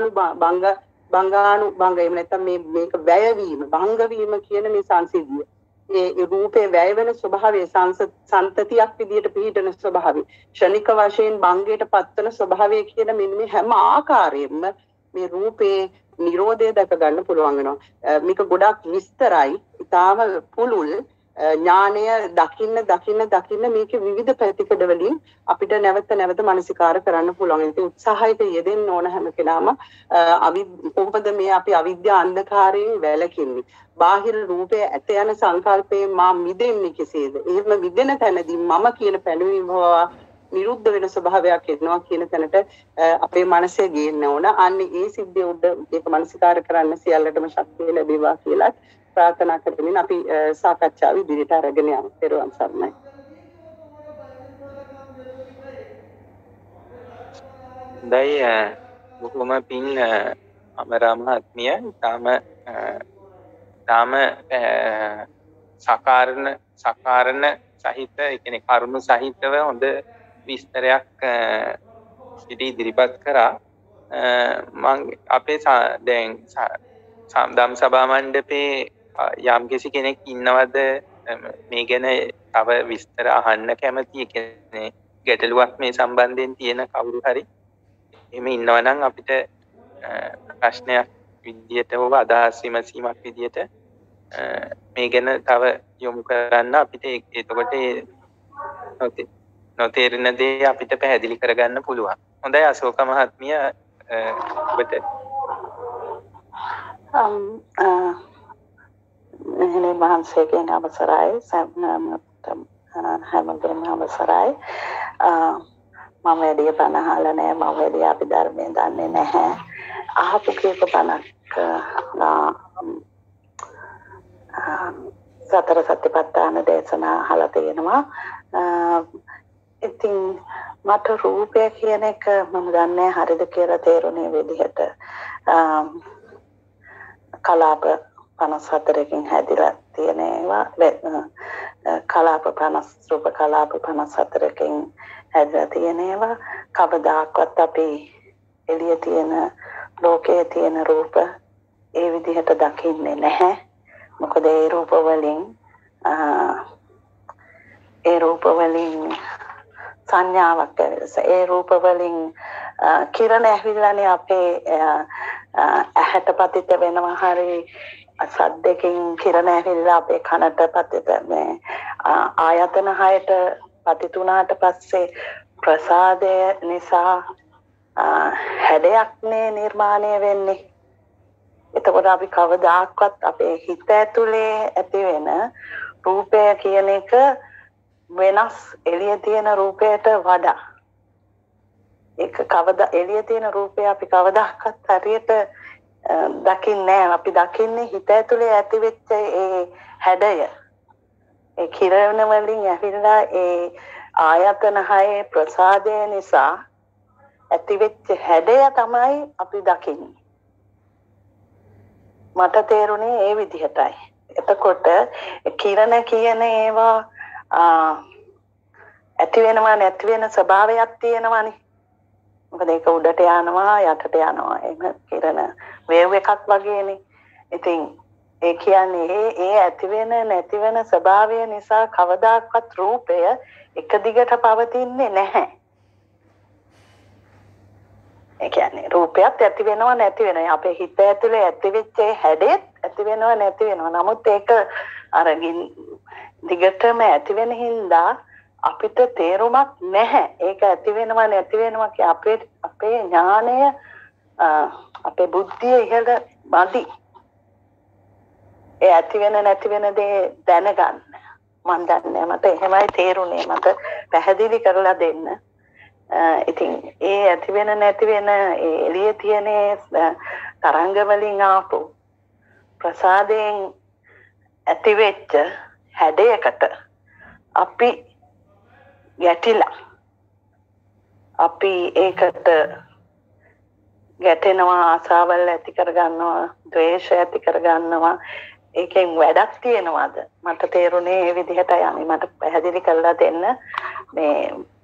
භංග එහෙම නැත්නම් මේක වැයවීම, භංගවීම කියන මේ සංසිද්ධිය. ඒ රූපේ වැය වෙන ස්වභාවය සංතතියක් විදියට පිහිටන ස්වභාවය ක්ෂණික වශයෙන් භංගයට පත්වන ස්වභාවය කියන මෙන්න මේ හැම ආකාරයෙන්ම මේ රූපේ නිරෝධය දැක ගන්න පුළුවන් වෙනවා. මේක ගොඩක් විස්තරයි. ඊටාම පුළුල් ඥානය දකින්න මේකේ විවිධ පැතිකඩ වලින් අපිට නැවත මනසිකාර කරන්න පුළුවන්. ඒක උත්සාහයක යෙදෙන්න ඕන හැම කෙනාම. කොහොමද මේ අපි අවිද්‍යා අන්ධකාරයෙන් වැළකෙන්නේ? බාහිර රූපයේ ඇත යන සංකල්පයෙන් මා මිදෙන්නේ කෙසේද? එහෙම මිදෙන තැනදී මම කියන පැනවීම නිරුද්ධ වෙන ස්වභාවයක් එනවා කියන තැනට අපේ මනසේ ගේන්න ඕන. අන්නේ ඒ සිද්ධිය උඩ ඒක මනසිකාර කරන්න සියල්ලටම ශක්තිය ලැබේවා කියලා ප්‍රාර්ථනා කරමින් අපි සාකච්ඡාව ඉදිරියට අරගෙන යමු. පෙරවන් සරණයි. බොහොම පින් අමරා මහත්මිය. තාම සකාරණ සහිත ඒ කියන්නේ කරුණු සහිතව හොඳ විස්තරයක් ඉදිරිපත් කරා. මම අපේ දැන් ධම් සභා මණ්ඩපේ යම්කිසි කෙනෙක් ඉන්නවද මේ ගැන තව විස්තර අහන්න කැමති? කියන්නේ ගැටලුවක් මේ සම්බන්ධයෙන් තියෙන කවුරු හරි එහෙම ඉන්නවනම් අපිට ප්‍රශ්නයක් විදියට හෝ අදහස් විමසීමක් විදියට මේ ගැන තව යොමු කරන්න අපිට එතකොට නොතේරෙන දේ අපිට පැහැදිලි කරගන්න පුළුවන්. හොඳයි අශෝක මහත්මිය ඔබට මෙහෙණි මහන්සියගෙන් අවසරයි හැමෝටම අවසරයි. මම වැඩි බණ අහලා නැහැ. මම වැඩි අපි ධර්මයෙන් දන්නේ නැහැ. අහපු කීප බණක් සතර සතිපට්ඨාන දේශනා අහලා තියෙනවා. ඉතින් මට රූපය කියන එක මම දන්නේ හරිද කියලා තේරුණේ විදිහට කලාප 54කින් හැදිලා තියෙන ඒවා කලාප 50 රූප කලාප 54කින් හැදිලා තියෙන ඒවා කවදාකවත් අපි එළිය තියෙන ලෝකයේ තියෙන රූප ඒ විදිහට දකින්නේ නැහැ. මොකද ඒ රූප වලින් සංඥාවක් ඇවිල්ලා ඒ රූප වලින් කිරණ ඇවිල්ලානේ අපේ ඇහැට පතිත වෙනවා. හරි සද්දකින් කිරණ ඇවිල්ලා අපේ කනට පතිත මේ ආයතන 6ට පතිත උනාට පස්සේ ප්‍රසාදය නිසා හැඩයක්නේ නිර්මාණය වෙන්නේ. එතකොට අපි කවදාක්වත් අපේ හිත ඇතුලේ ඇති වෙන රූපය කියන එක වෙනස් එළිය තියෙන රූපයට වඩා ඒක කවදා එළිය තියෙන රූපය අපි කවදාකවත් හරියට දකින්නේ නැහැ. අපි දකින්නේ හිත ඇතුලේ ඇතිවෙච්ච ඒ හැඩය. ඒ කිරණ වලින් ඇවිල්ලා ඒ ආයතන 6 ප්‍රසාදය නිසා ඇතිවෙච්ච හැඩය තමයි අපි දකින්නේ. මට තේරුනේ ඒ විදිහටයි. එතකොට කිරණ කියන ඒවා ඇති වෙනවා නැති වෙන ස්වභාවයක් තියෙනවානේ. මොකද ඒක උඩට යනවා යටට යනවා. එහෙම කිරණ වේව් එකක් වගේනේ. ඉතින් ඒ කියන්නේ ඒ ඇති වෙන නැති වෙන ස්වභාවය නිසා කවදාකවත් රූපය එක දිගට පවතින්නේ නැහැ. ඒ කියන්නේ රූපයත් ඇති වෙනවා නැති වෙනවා. අපේ හිත ඇතුලේ ඇතිවෙච්ච හැඩෙත් ඇති වෙනවා නැති වෙනවා. නමුත් ඒක අරගෙන දිගටම ඇති වෙන හින්දා අපිට තේරුමක් නැහැ. ඒක ඇති වෙනවා නැති වෙනවා කිය අපේ ඥානය අපේ බුද්ධිය ඉහළ මදි. ඒ ඇති වෙන නැති වෙන දේ දැනගන්න. මම දන්නේ මට එහෙමයි තේරුනේ මට පැහැදිලි කරලා දෙන්න. ඉතින් ඒ ඇති වෙන නැති වෙන ඒ එළියේ තියෙන තරංග වලින් ආපු ප්‍රසාදයෙන් ඇති වෙච්ච හැඩයකට අපි ගැටිලා අපි ඒකට ගැටෙනවා ආසාවල් ඇති කරගන්නවා ද්වේෂය ඇති කරගන්නවා ඒකෙන් වැඩක් තියනවාද මට තේරුනේ ඒ විදිහටයි අනේ මට පැහැදිලි කරලා දෙන්න මේ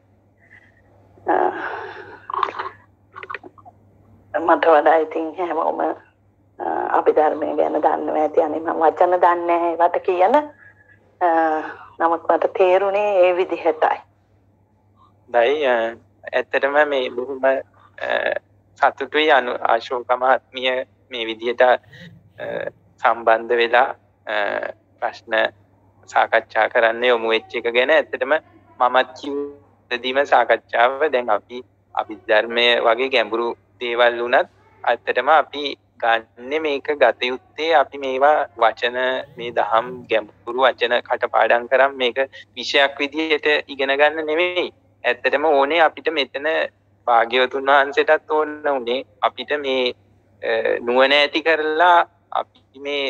මට වඩා ඉතින් හැමෝම අභිධර්මයේ ගැන දන්නවා ඇති අනේ මම වචන දන්නේ නැහැ ඒවට කියන නමුත් මට තේරුනේ ඒ විදිහටයි. දැයි ඇත්තටම මේ බොහොම සතුටුයි අශෝක මහත්මිය මේ විදිහට සම්බන්ධ වෙලා ප්‍රශ්න සාකච්ඡා කරන්න යොමු වෙච්ච එක ගැන ඇත්තටම මමත් කිව්වදීම සාකච්ඡාව දැන් අපි අභිධර්මයේ වගේ ගැඹුරු දේවල් වුණත් ඇත්තටම අපි ගන්න මේක ගත යුත්තේ අපි මේවා වචන මේ දහම් ගැඹුරු වචන කටපාඩම් කරන් මේක විෂයක් විදිහට ඉගෙන ගන්න නෙවෙයි. ඇත්තටම ඕනේ අපිට මෙතන භාග්‍යවතුන් වහන්සේටත් ඕන උනේ අපිට මේ නුවණ ඇති කරලා අපි මේ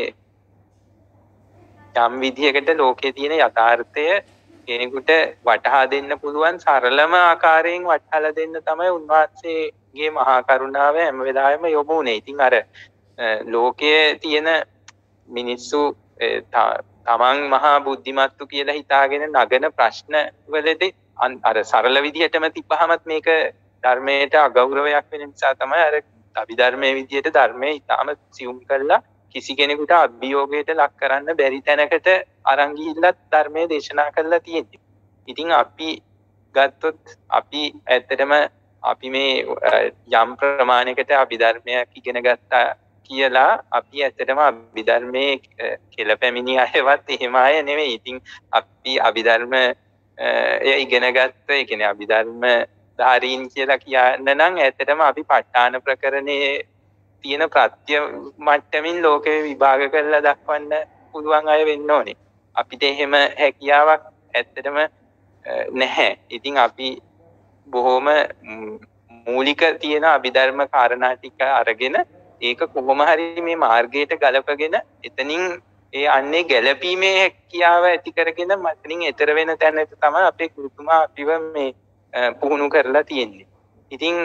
යම් විදිහකට ලෝකයේ තියෙන යථාර්ථය කෙනෙකුට වටහා දෙන්න පුළුවන් සරලම ආකාරයෙන් වටහලා දෙන්න තමයි උන්වහන්සේගේ මහා කරුණාව හැම වෙලාවෙම යොමු වුනේ. ඉතින් අර ලෝකයේ තියෙන මිනිස්සු තමන් මහා බුද්ධිමත්තු කියලා හිතාගෙන නගන ප්‍රශ්න වලදී අර සරල විදිහටම තිබ්බහමත් මේක ධර්මයට අගෞරවයක් වෙන නිසා තමයි අර අභිධර්මයේ විදිහට ධර්මයේ ඊටාම සියුම් කරලා කිසි කෙනෙකුට අභියෝගයට ලක් කරන්න බැරි තැනකට අරන් ගිහිල්ලා ධර්මයේ දේශනා කරලා තියෙනවා. ඉතින් අපි ගත්තොත් අපි ඇත්තටම අපි මේ යම් ප්‍රමාණයකට අභිධර්මයක් ඉගෙන ගත්තා කියලා අපි ඇත්තටම අභිධර්මයේ කෙලපැමිණි අයවත් එහෙම අය නෙවෙයි. ඉතින් අපි අභිධර්ම ඉගෙන ගත්ත ඒ කියන්නේ අභිධර්ම ධාරීන් කියලා කියන්න නම් ඇත්තටම අපි ප ဋ ාණ ප්‍රකරණයේ තියෙන ප්‍රත්‍ය මට්ටමින් ලෝකේ විභාග කරලා දක්වන්න පුළුවන් අය වෙන්න ඕනේ. අපිට එහෙම හැකියාවක් ඇත්තටම නැහැ. ඉතින් අපි බොහොම මූලික තියෙන අභිධර්ම කාරණා ටික අරගෙන ඒක කොහොම හරි මේ මාර්ගයට ගලපගෙන එතනින් ඒ අන්නේ ගැළපීමේ හැකියාව ඇති කරගෙන මතනින් එතර වෙන තැනට තමයි අපේ ගුරුතුමා අපිව මේ පුහුණු කරලා තියෙන්නේ. ඉතින්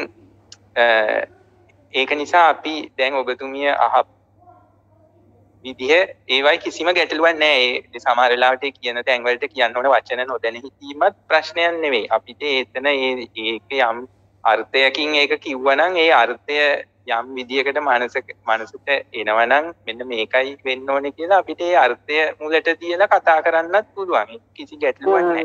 ඒක නිසා අපි දැන් ඔබතුමිය විදිහ ඒවයි කිසිම ගැටලුවක් නැහැ. ඒ සමහර වෙලාවට කියන තැන් වලට කියන්න ඕන වචන නොදැන හිතීමත් ප්‍රශ්නයක් නෙවෙයි. අපිට එතන ඒක යම් අර්ථයකින් ඒක කිව්වනම් ඒ අර්ථය යම් විදියකට මනසට එනවනම් මෙන්න මේකයි වෙන්න ඕනේ කියලා අපිට ඒ අර්ථය මුලට තියලා කතා කරන්නත් පුළුවන්. කිසි ගැටලුවක් නැහැ.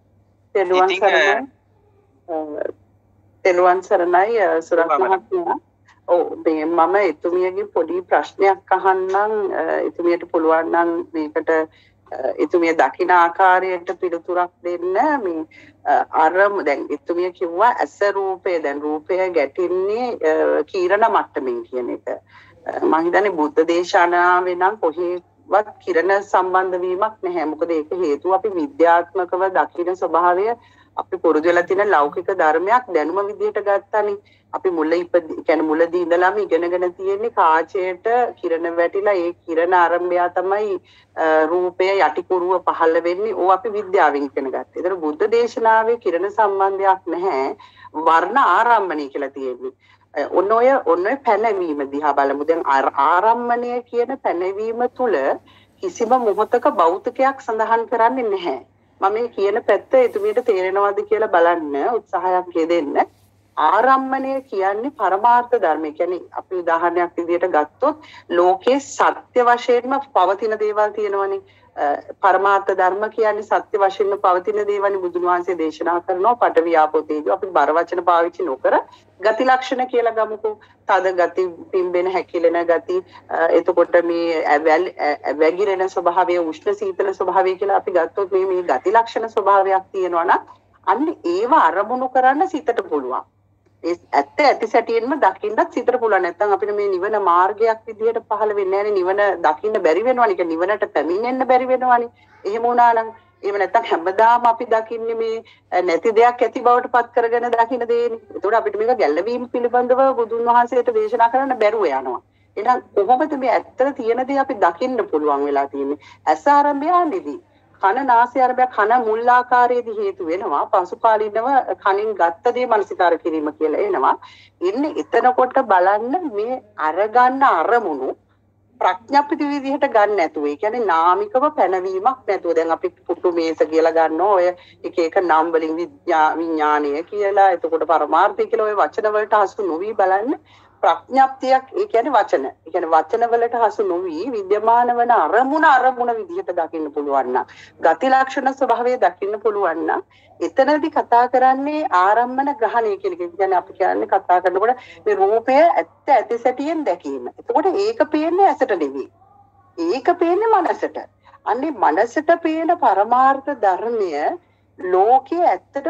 තෙරුවන් සරණයි සුරත් මහත්මයා. ඔව් මේ මම එතුමියගේ පොඩි ප්‍රශ්නයක් අහන්නම් එතුමියට පුළුවන් නම් මේකට එතුමිය දකින ආකාරයට පිළිතුරක් දෙන්න. මේ දැන් එතුමිය කිව්වා ඇස රූපය දැන් රූපය ගැටින්නේ කීරණ මට්ටමින් කියන එක. මම හිතන්නේ බුද්ධ දේශනාවේ නම් කොහේවත් කිරණ සම්බන්ධ වීමක් නැහැ. මොකද ඒක හේතුව අපි විද්‍යාත්මකව දකින ස්වභාවය අපි පුරුදු වෙලා තියෙන ලෞකික ධර්මයක් දැනුම විදිහට ගත්තානේ. අපි මුලදී ඉඳලාම ඉගෙනගෙන තියෙන්නේ කාචයට කිරණ වැටිලා ඒ කිරණ ආරම්භය තමයි රූපය යටිකුරුව පහළ වෙන්නේ. ඕක අපි විද්‍යාවෙන් ඉගෙන ගත්තා. ඒතර බුද්ධ දේශනාවේ කිරණ සම්බන්ධයක් නැහැ. වර්ණ ආරම්භණය කියලා තියෙන්නේ. ඔන්න ඔය පැනවීම දිහා බලමු. දැන් ආරම්භණය කියන පැනවීම තුල කිසිම මොහොතක භෞතිකයක් සඳහන් කරන්නේ නැහැ. මම මේ කියන පැත්ත එතුමියට තේරෙනවද කියලා බලන්න උත්සාහයක් යෙදෙන්න. ආරම්මණය කියන්නේ පරමාර්ථ ධර්මය. කියන්නේ අපි උදාහරණයක් විදිහට ගත්තොත් ලෝකේ සත්‍ය වශයෙන්ම පවතින දේවල් තියෙනවනේ. පරමාර්ථ ධර්ම කියන්නේ සත්‍ය වශයෙන්ම පවතින දේවල්නි. බුදුන් වහන්සේ දේශනා කරනවා පඨවි ආපෝ තේජෝ. අපි බර වචන පාවිච්චි නොකර ගති ලක්ෂණ කියලා ගමුකෝ. තද ගති, පිම්බෙන හැකිලෙන ගති, එතකොට මේ වැగిරෙන ස්වභාවය, උෂ්ණ සීතල ස්වභාවය කියලා අපි ගත්තොත් මේ ගති ලක්ෂණ ස්වභාවයක් තියෙනවා නම් අන්න ඒව අරමුණු කරන්න සිතට පුළුවන්. ඒ ඇත්ත ඇති සැටියෙන්ම දකින්නත් සිතට පුළුවන්. නැත්නම් අපිට මේ නිවන මාර්ගයක් විදිහට පහළ වෙන්නේ නැහැ නේ. නිවන දකින්න බැරි වෙනවනේ. නිවනට පැමිණෙන්න බැරි වෙනවනේ. එහෙම වුණා නම් එහෙම නැත්නම් හැමදාම අපි දකින්නේ මේ නැති දෙයක් ඇති බවට පත් කරගෙන දකින්න දෙන්නේ. ඒතකොට අපිට මේක ගැළවීම පිළිබඳව බුදුන් වහන්සේට දේශනා කරන්න බැරුව යනවා. එහෙනම් කොහොමද මේ ඇත්තට තියෙන දේ අපි දකින්න පුළුවන් වෙලා තියෙන්නේ? ඇස ආරම්භයන්නේදී කන නාසය ආරම්භය කන මුල් ආකාරයේදී හේතු වෙනවා. පසුකාලීනව කනින් ගත්ත දේ මනසිකාර කිරීම කියලා එනවා. ඉන්නේ එතනකොට බලන්න මේ අරගන්න අරමුණු ප්‍රඥප්ති විදිහට ගන්න නැතුව ඒ කියන්නේ නාමිකව පැනවීමක් නැතුව දැන් අපි පුටු මේස කියලා ගන්නවා ඔය එක එක නම් වලින් විඥානීය කියලා එතකොට පරමාර්ථය කියලා ඔය වචන වලට හසු නොවි බලන්න ප්‍රඥප්තියක් ඒ කියන්නේ වචන. ඒ කියන්නේ වචන වලට හසු නොවි විද්‍යමාන වන අරමුණ විදිහට දකින්න පුළුවන් නම් ගති ලක්ෂණ ස්වභාවය දකින්න පුළුවන් නම් එතනදී කතා කරන්නේ ආරම්මන ග්‍රහණය කියන එක. කියන්නේ අපි කියන්නේ කතා කරනකොට මේ රූපය ඇත්ත ඇති සැටියෙන් දැකීම. එතකොට ඒක පේන්නේ ඇසට නෙවෙයි. ඒක පේන්නේ මනසට. අන්නේ මනසට පේන පරමාර්ථ ධර්මය ලෝකයේ ඇත්තට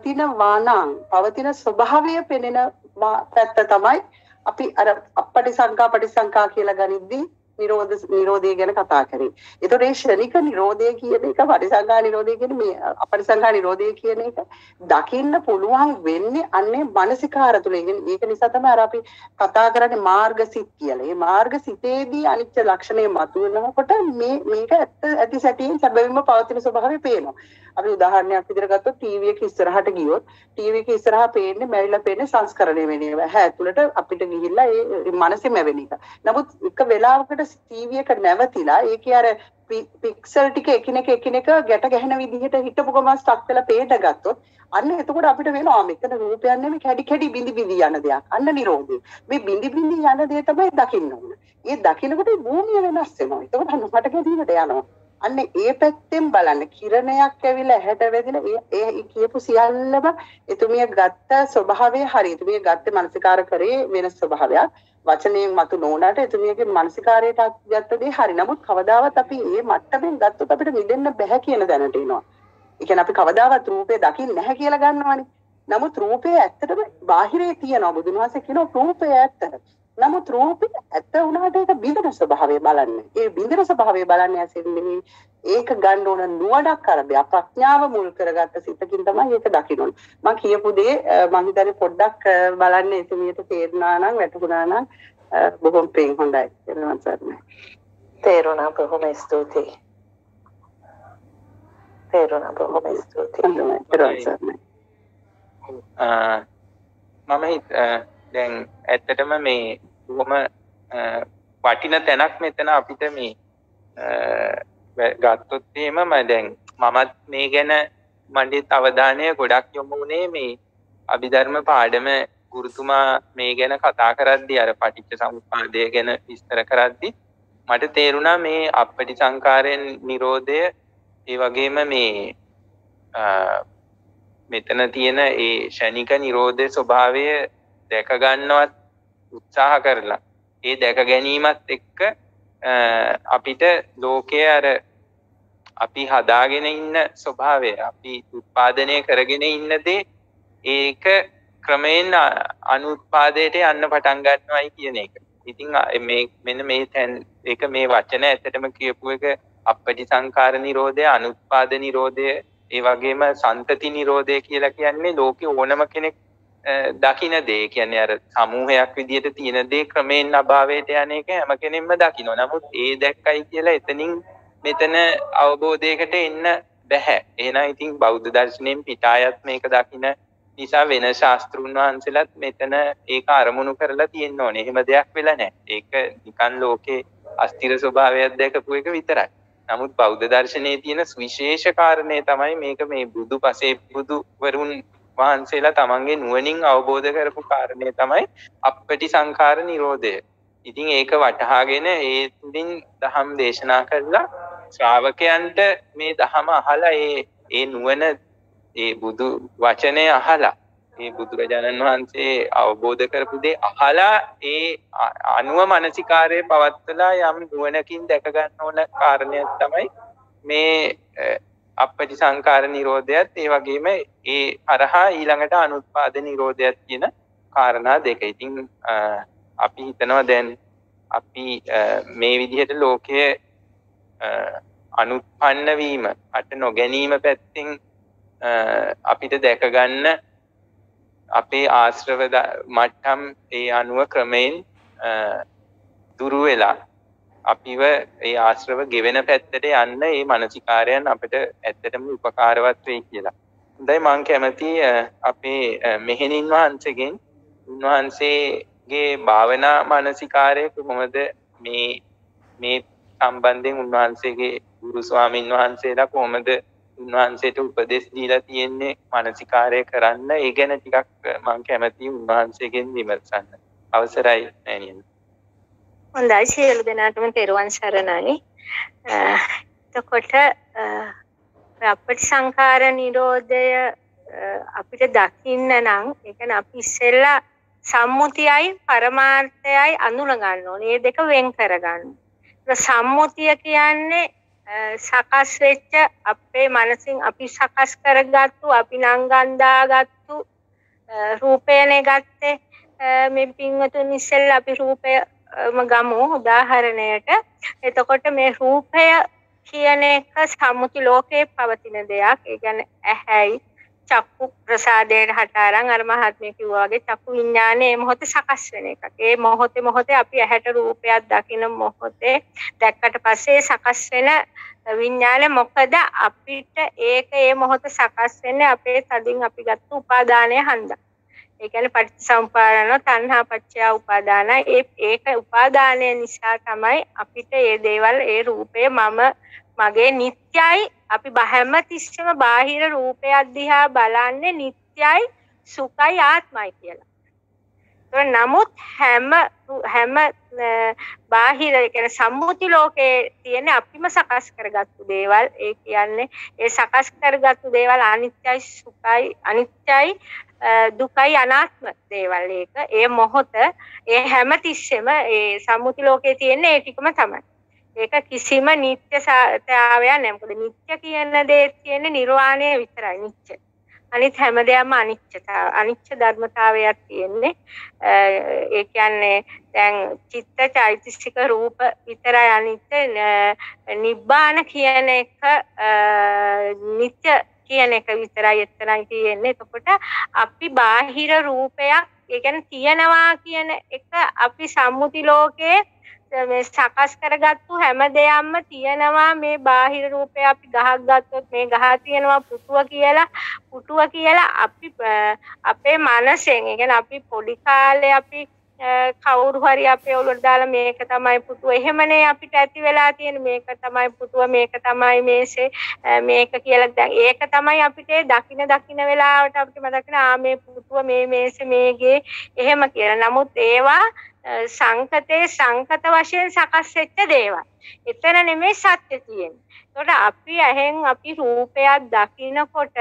පවතින ස්වභාවය පෙනෙන පැත්ත තමයි අපි අර අපටිසංඛා කියලා ගනිද්දී නිරෝධය ගැන කතා කරේ. ඒතකොට මේ ශනික නිරෝධය කියන එක පටිසංඛා නිරෝධය කියන්නේ මේ අපටිසංඛා නිරෝධය කියන එක දකින්න පුළුවන් වෙන්නේ අන්නේ මානසිකාර තුලින්. ඒක නිසා තමයි අර අපි කතා කරන්නේ මාර්ගසිත කියලා. මේ මාර්ගසිතේදී අනිත්‍ය ලක්ෂණය මතුවෙනකොට මේක ඇති සැටියෙන් සැබවින්ම පවතින ස්වභාවය පේනවා. අපි උදාහරණයක් විදිහට ගත්තොත් ටීවී එක ඉස්සරහට ගියොත් ටීවී එක ඉස්සරහා පේන්නේ මැරිලා පේන්නේ සංස්කරණය වෙන ඒවා. ඇතුළට අපිට ගිහිල්ලා ඒ මනසේ මැවෙන එක. නමුත් එක වෙලාවකට ටීවී එක නැවතිලා ඒකේ අර පික්සල් ටික එකිනෙක ගැට ගැහෙන විදිහට හිටපු ගමන් ස්ටක් වෙලා පේට ගත්තොත් අන්න එතකොට අපිට වෙනවා මෙතන රූපයක් නෙමෙයි කැඩි බිඳි යන දෙයක්. අන්න නිරෝධය. මේ බිඳි යන දේ තමයි දකින්න ඕන. ඒ දකින්නකොට භූමිය වෙනස් වෙනවා. එතකොට අන්නකට ගැදීමට යනවා. අන්න ඒ පැත්තෙන් බලන්න කිරණයක් ඇවිල්ලා ඇහැට වැදිලා ඒ කියපු සියල්ලම එතුමිය ගත්ත ස්වභාවය හරි. එතුමිය ගත්තේ මානසිකාර කරේ වෙන ස්වභාවයක්. වචනයෙන් මතු නොවුනට එතුමියගේ මානසිකාරයට ගත්ත දේ හරි. නමුත් කවදාවත් අපි මේ මට්ටමින් ගත්තොත් අපිට මිදෙන්න බෑ කියන දැනට එනවා. ඒ කියන්නේ අපි කවදාවත් රූපේ දකින්නේ නැහැ කියලා ගන්නවානේ. නමුත් රූපේ ඇත්තටම බාහිරේ තියෙනවා. බුදුන් වහන්සේ කියනවා රූපය ඇත්තට. නමුත් රූපේ ඇත්ත වුණාට ඒක බිඳෙන ස්වභාවය බලන්නේ. ඒ බිඳෙන ස්වභාවය බලන්නේ ඇසෙන්නේ ඒක ගන්න ඕන නුවණක් අරබය ප්‍රඥාව මුල් කරගත්ත සිතකින් තමයි ඒක දකින්න ඕන. මම කියපු දේ මම හිතන්නේ පොඩ්ඩක් බලන්න එතුමියට තේරුණා නම් වැටුණා නම් බොහොම පිං හොඳයි. එනවා සර්නේ. තේරුණා බොහොම ස්තුතියි. තේරුණා බොහොම ස්තුතියි. මම දැන් ඇත්තටම මේ බොහොම වටින තැනක් මෙතන අපිට මේ ගත්තොත් එහෙම මමත් මේ ගැන මගේ අවධානය ගොඩක් යොමු වුණේ මේ අභිධර්ම පාඩම ගුරුතුමා මේ ගැන කතා කරද්දී අර පටිච්ච සමුප්පාදය ගැන විස්තර කරද්දී මට තේරුණා මේ අපටිසංඛාරයෙන් නිරෝධය ඒ වගේම මේ මෙතන තියෙන ඒ ශනික නිරෝධයේ ස්වභාවය දැක ගන්නවත් උත්සාහ කරලා ඒ දැක ගැනීමත් එක්ක අපිට ලෝකයේ අර අපි හදාගෙන ඉන්න ස්වභාවය අපි උත්පාදනය කරගෙන ඉන්න දේ ඒක ක්‍රමයෙන් අනුත්පාදයට යන්න පටන් ගන්නවායි කියන එක. ඉතින් මෙන්න මේ ඒක මේ වචන ඇත්තටම කියපු එක අපටිසංඛාර නිරෝධය අනුත්පාද නිරෝධය ඒ වගේම සන්තති නිරෝධය කියලා කියන්නේ ලෝකේ ඕනම කෙනෙක් දකින්න දේ. කියන්නේ අර සමූහයක් විදිහට තියෙන දේ ක්‍රමයෙන් අභාවයට යන එක හැම කෙනෙක්ම දකිනවා. නමුත් ඒ දැක්කයි කියලා එතනින් මෙතන අවබෝධයකට එන්න බෑ. එහෙනම් ඉතින් බෞද්ධ දර්ශනයෙන් පිටායත් මේක දකින්න නිසා වෙන ශාස්ත්‍රුන් වහන්සේලාත් මෙතන ඒක අරමුණු කරලා තියෙන්න ඕනේ. එහෙම දෙයක් වෙලා නැහැ. ඒක නිකන් ලෝකේ අස්තිර ස්වභාවයක් දැකපු එක විතරයි. නමුත් බෞද්ධ දර්ශනයේ තියෙන විශේෂ කාරණේ තමයි මේක මේ බුදුපසේ බුදු වරුන් වහන්සේලා තමන්ගේ නුවණින් අවබෝධ කරපු කාරණේ තමයි අපටිසංඛාර නිරෝධය. ඉතින් ඒක වටහාගෙන ඒ තුලින් දහම් දේශනා කරලා ශ්‍රාවකයන්ට මේ දහම අහලා ඒ නුවණ ඒ බුදු වචනේ අහලා ඒ බුදුරජාණන් වහන්සේ අවබෝධ කරපු දේ අහලා ඒ අනුව මානසිකාරයේ පවත්වලා යම් නුවණකින් දැක ගන්න ඕන කාරණයක් තමයි මේ අපටිසංඛාර නිරෝධයත් ඒ වගේම ඒ අරහා ඊළඟට අනුත්පාද නිරෝධයත් කියන කාරණා දෙක. ඉතින් අපි හිතනවා දැන් අපි මේ විදිහට ලෝකයේ අනුත්පන්න වීම අට නොගැනීම පැත්තෙන් අපිට දැක ගන්න අපේ ආශ්‍රව මට්ටම් ඒ අනුව ක්‍රමයෙන් දුරු වෙලා අපිව ඒ ආශ්‍රව ගෙවෙන පැත්තට යන්න මේ මානසිකාරයන් අපිට ඇත්තටම උපකාරවත් වෙයි කියලා. හොඳයි මම කැමති අපේ මෙහෙණින් වහන්සේගෙන් උන්වහන්සේගේ භාවනා මානසිකාරය කොහොමද මේ සම්බන්ධයෙන් උන්වහන්සේගේ ගුරු ස්වාමින් වහන්සේලා කොහොමද උන්වහන්සේට උපදෙස් දීලා තියෙන්නේ මානසිකාරය කරන්න ඒ ගැන ටිකක් මම කැමතියි උන්වහන්සේගෙන් විමසන්න. අවසරයි මෑණියනි. හොඳයි සියලු දෙනාටම තෙරුවන් සරණයි. එතකොට අපිට සංඛාර නිරෝධය අපිට දකින්න නම් ඒ කියන්නේ අපි ඉස්සෙල්ලා සම්මුතියයි පරමාර්ථයයි අඳුන ගන්න ඕනේ. මේ දෙක වෙන් කර ගන්න. සම්මුතිය කියන්නේ සකස් වෙච්ච අපේ මනසින් අපි සකස් කරගත්තු අපි නංගන්දාගත්තු රූපයනේ ගත්තේ. මේ පින්වතුන් ඉස්සෙල්ලා අපි රූපයම ගමු උදාහරණයට. එතකොට මේ රූපය කියන එක සම්මුති ලෝකයේ පවතින දෙයක්. ඒ කියන්නේ ඇහැයි චක්කු ප්‍රසාදයෙන් හට අරන් අර මහත්මිය කිව්වා වගේ චක්කු විඥානේ මේ මොහොතේ සකස් වෙන එකක්. ඒ මොහොතේ අපි ඇහැට රූපයක් දකින මොහොතේ දැක්කට පස්සේ සකස් වෙන විඥානේ මොකද අපිට ඒක ඒ මොහොත සකස් වෙන්නේ අපේ තදින් අපි ගත්ත උපාදානය හන්දා. ඒ කියන්නේ පටිච්චසමුප්පාදන තණ්හා පත්‍ය උපාදාන ඒක උපාදානය නිසා තමයි අපිට මේ දේවල් ඒ රූපය මගේ නිත්‍යයි අපි හැම තිස්සෙම බාහිර රූපයක් දිහා බලන්නේ නිත්‍යයි සුඛයි ආත්මයි කියලා. ඒක නමුත් හැම බාහිර කියන සම්මුති ලෝකයේ තියෙන අපිම සකස් කරගත්තු දේවල් ඒ කියන්නේ ඒ සකස් කරගත්තු දේවල් අනිත්‍යයි සුඛයි අනිත්‍යයි දුකයි අනාත්ම දේවල් ඒ මොහොත ඒ හැම තිස්සෙම ඒ සම්මුති ලෝකයේ තියෙන ඒ ටිකම තමයි. ඒක කිසිම නිත්‍යතාවයක් නැහැ. මොකද නිත්‍ය කියන දේ කියන්නේ නිර්වාණය විතරයි නිත්‍ය. අනිත් හැම දෙයක්ම අනිත්‍ය ධර්මතාවයක් තියෙන්නේ. ඒ කියන්නේ දැන් චිත්ත චෛතසික රූප විතරයි අනිත්‍ය. නිබ්බාන කියන එක නිත්‍ය කියන එක විතරයි එතනයි තියෙන්නේ. එතකොට අපි බාහිර රූපයක් ඒ කියන්නේ තියනවා කියන එක අපි සම්මුති ලෝකයේ මේ සකස් කරගත්තු හැම දෙයක්ම තියනවා. මේ බාහිර රූපය අපි ගහක් ගත්තොත් මේ ගහ තියනවා පුටුව කියලා අපි අපේ මනසෙන් ඒ කියන්නේ අපි පොඩි කාලේ අපි කවුරු හරි අපේ ඔළුවට දාලා මේක තමයි පුටුව එහෙමනේ අපිට ඇති වෙලා තියෙන්නේ. මේක තමයි පුටුව මේක තමයි මේසේ මේක කියලා දැන් ඒක තමයි අපිට දකින වෙලාවට අපිට මතක් වෙන මේ පුටුව මේ මේසේ මේගේ එහෙම කියලා. නමුත් ඒවා සංකත වශයෙන් සකස් වෙච්ච දේවල්. එතන නෙමෙයි සත්‍ය තියෙන්නේ. ඒකට අපි ඇහෙන් අපි රූපයක් දකිනකොට